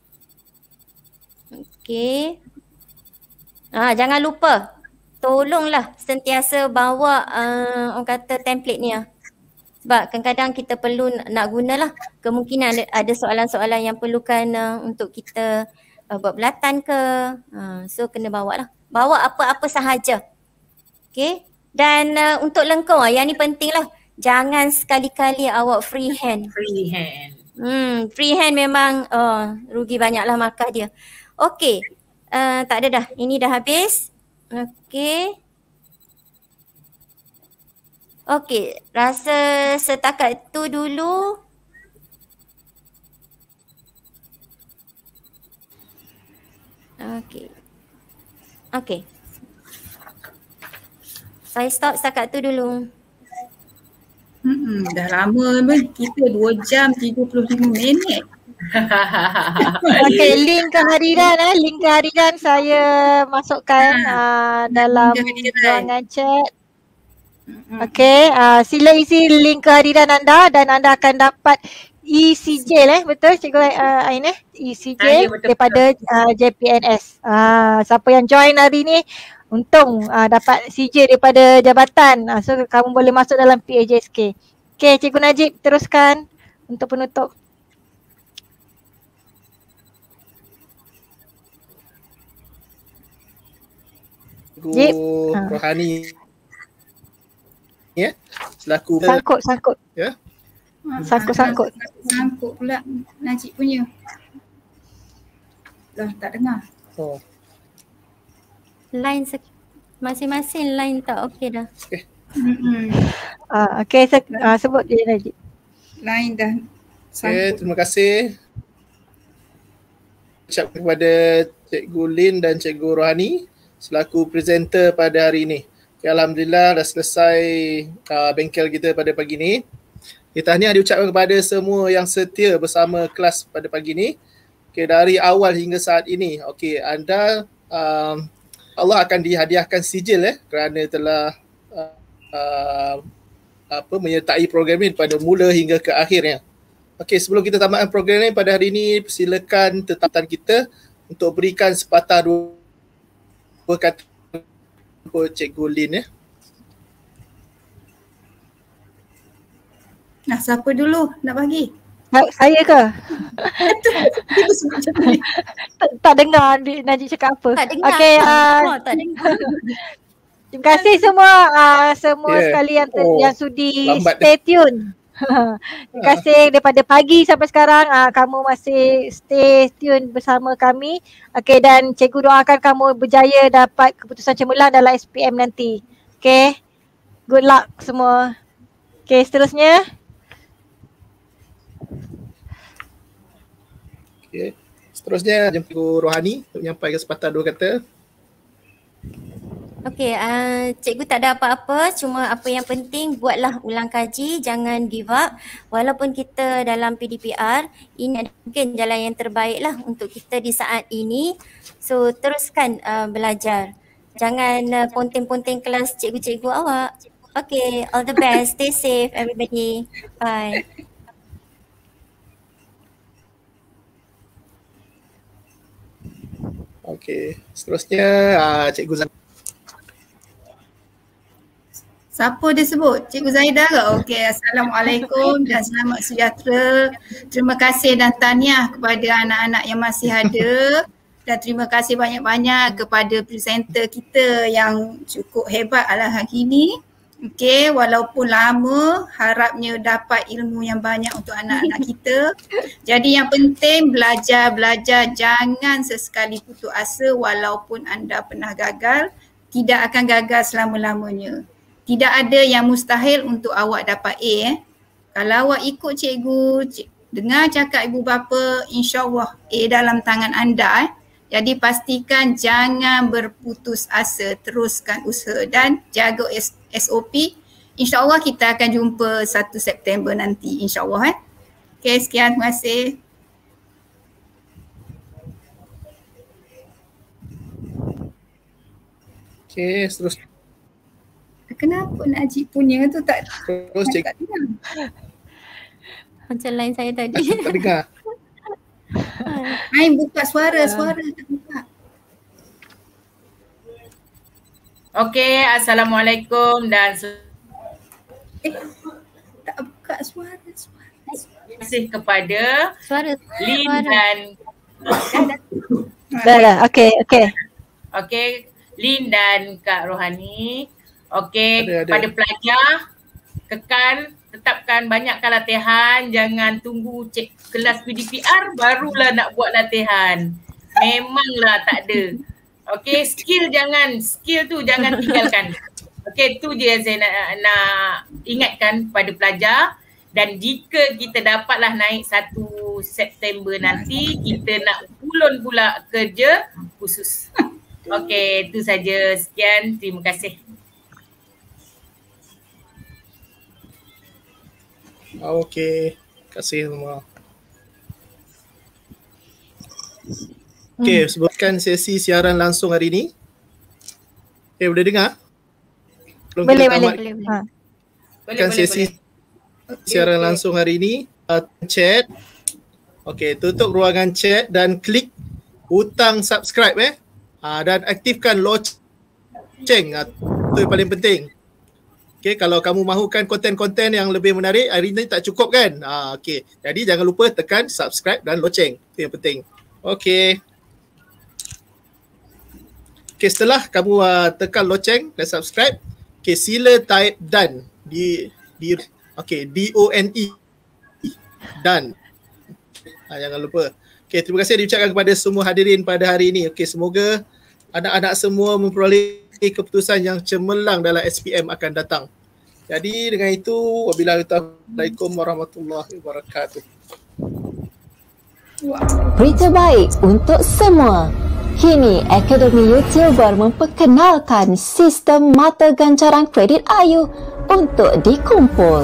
Okey. Ah, jangan lupa. Tolonglah sentiasa bawa uh, orang kata template ni ah. Sebab kadang-kadang kita perlu nak gunalah. Kemungkinan ada, ada soalan-soalan yang perlukan uh, untuk kita uh, buat belatan ke. Uh, so kena bawa lah. Bawa apa-apa sahaja. Okay. Dan uh, untuk lengkung, yang ni penting lah. Jangan sekali-kali awak free hand. Free hand. Hmm, free hand memang oh, rugi banyak lah markah dia. Okay. Uh, tak ada dah. Ini dah habis. Okay. Okey, rasa setakat tu dulu. Okey. Okey. Saya stop setakat tu dulu. Hmm, dah lama pun kita dua jam tiga puluh lima minit. Okey, link kehadiran eh, link kehadiran saya masukkan Ha, uh, dalam kehadiran. ruangan chat. Okey, uh, sila isi link kehadiran anda dan anda akan dapat E C J eh, betul Cikgu uh, Ain eh? E C J Ah, ya, betul, daripada uh, J P N S. Uh, siapa yang join hari ni untung uh, dapat C J daripada jabatan. Uh, so kamu boleh masuk dalam P A J S K. Okey, Cikgu Najib teruskan untuk penutup. Jip. Cikgu Ha. Rohani ya, selaku Sangkut, sangkut. ya. Sangkut-sangkut. Sangkut pula Najib punya. Dah tak dengar. Oh, Line sek- masing-masing line tak okey dah. Hmm. Uh, Okey, se- uh, sebut je Najib. Lain dah okay, sangkut. terima kasih. Ucap kepada Cikgu Lin dan Cikgu Rohani selaku presenter pada hari ini. Okay, Alhamdulillah dah selesai uh, bengkel kita pada pagi ni. Kita tahniah diucapkan kepada semua yang setia bersama kelas pada pagi ni. Okay, dari awal hingga saat ini. Okay, anda um, Allah akan dihadiahkan sijil eh kerana telah uh, uh, apa menyertai program ini pada mula hingga ke akhirnya. Okey, sebelum kita tamatkan program ini pada hari ini, silakan tetapan kita untuk berikan sepatah dua, dua kata untuk Cikgu Lin ya. Nah, siapa dulu nak bagi? Ha- Saya ke? Kita sebut macam ni. tak, tak dengar Dik Najib cakap apa. Tak dengar. Okey, uh, Oh, tak dengar. terima kasih semua uh, semua Yeah. sekali yang, ter, Oh, yang sudi lambat stay tune. Terima kasih daripada pagi sampai sekarang uh, kamu masih stay tune bersama kami. Okey, dan cikgu doakan kamu berjaya dapat keputusan cemerlang dalam S P M nanti. Okey. Good luck semua. Okey, seterusnya. Okey. Seterusnya Cikgu Rohani untuk menyampaikan sepatah dua kata. Okey, uh, cikgu tak ada apa-apa, cuma apa yang penting buatlah ulang kaji, jangan give up. Walaupun kita dalam P D P R, ini mungkin jalan yang terbaik lah untuk kita di saat ini. So teruskan uh, belajar. Jangan uh, ponteng-ponteng kelas cikgu-cikgu awak. Okay, all the best. Stay safe everybody. Bye. Okey, seterusnya uh, Cikgu Zan. Siapa dia sebut? Cikgu Zaidah ke? Okey, Assalamualaikum dan selamat sejahtera. Terima kasih dan tahniah kepada anak-anak yang masih ada. Dan terima kasih banyak-banyak kepada presenter kita yang cukup hebat lah hari ini. Okey, walaupun lama, harapnya dapat ilmu yang banyak untuk anak-anak kita. Jadi yang penting belajar-belajar, jangan sesekali putus asa walaupun anda pernah gagal. Tidak akan gagal selama-lamanya. Tidak ada yang mustahil untuk awak dapat A eh. Kalau awak ikut cikgu, cik, dengar cakap ibu bapa, insya-Allah A dalam tangan anda eh. Jadi pastikan jangan berputus asa, teruskan usaha dan jaga S O P. InsyaAllah kita akan jumpa satu September nanti, insyaAllah eh. Okay, sekian, terima kasih. Okey, seterusnya Kenapa Najib punya tu tak terus Cikgu tak dengar? Macam line saya tadi. tak dengar. Ain buka suara, suara tak buka. Okey, Assalamualaikum dan se- Eh, tak buka suara, suara. terima kasih kepada Suara. Lin Suara. dan Dah dah. Okey, okey. okey, Lin dan Kak Rohani. Okey, Ada, ada. pada pelajar kekal tetapkan banyakkan latihan, jangan tunggu cek kelas P D P R barulah nak buat latihan. Memanglah tak ada. Okey, skill jangan, skill tu jangan tinggalkan. Okey, tu je yang saya nak, nak ingatkan pada pelajar. Dan jika kita dapatlah naik satu September nanti, kita nak ulun pula kerja khusus. Okey, itu saja. Sekian, terima kasih. Okey, terima kasih semua. Okey, sebutkan sesi siaran langsung hari ni. Eh, boleh dengar? Belum Boleh, kita boleh, tamat. boleh. Ha. Boleh, Kan boleh, sesi boleh. siaran Okey, langsung hari ni, uh, chat. Okey, tutup ruangan chat dan klik butang subscribe eh. Uh, dan aktifkan loceng. Uh, itu yang paling penting. Okey, kalau kamu mahukan konten-konten yang lebih menarik, hari ni tak cukup kan? Uh, Okey, jadi jangan lupa tekan subscribe dan loceng. Itu yang penting. Okey. Okey, setelah kamu uh, tekan loceng dan subscribe, okey, sila type done di di okey, D O N E, done. Ha, jangan lupa. Okey, terima kasih diucapkan kepada semua hadirin pada hari ini. Okey, semoga anak-anak semua memperoleh keputusan yang cemerlang dalam S P M akan datang. Jadi dengan itu, wabillahi taufiq. Assalamualaikum warahmatullahi wabarakatuh. Berita baik untuk semua. Kini Akademi YouTuber memperkenalkan sistem mata ganjaran kredit Ayu untuk dikumpul.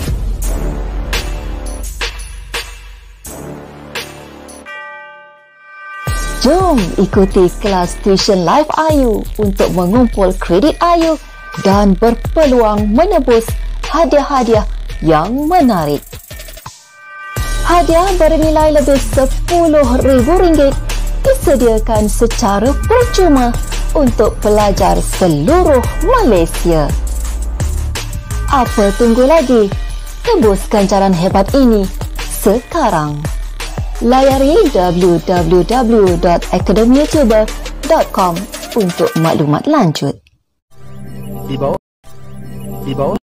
Jom ikuti kelas tuition live Ayu untuk mengumpul kredit Ayu dan berpeluang menebus hadiah-hadiah yang menarik. Hadiah bernilai lebih sepuluh ribu ringgit disediakan secara percuma untuk pelajar seluruh Malaysia. Apa tunggu lagi? Tebus ganjaran hebat ini sekarang. Layari w w w dot academy youtuber dot com untuk maklumat lanjut. Di bawah Di bawah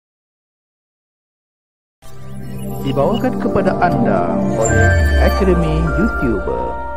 Dibawakan kepada anda oleh Academy YouTuber.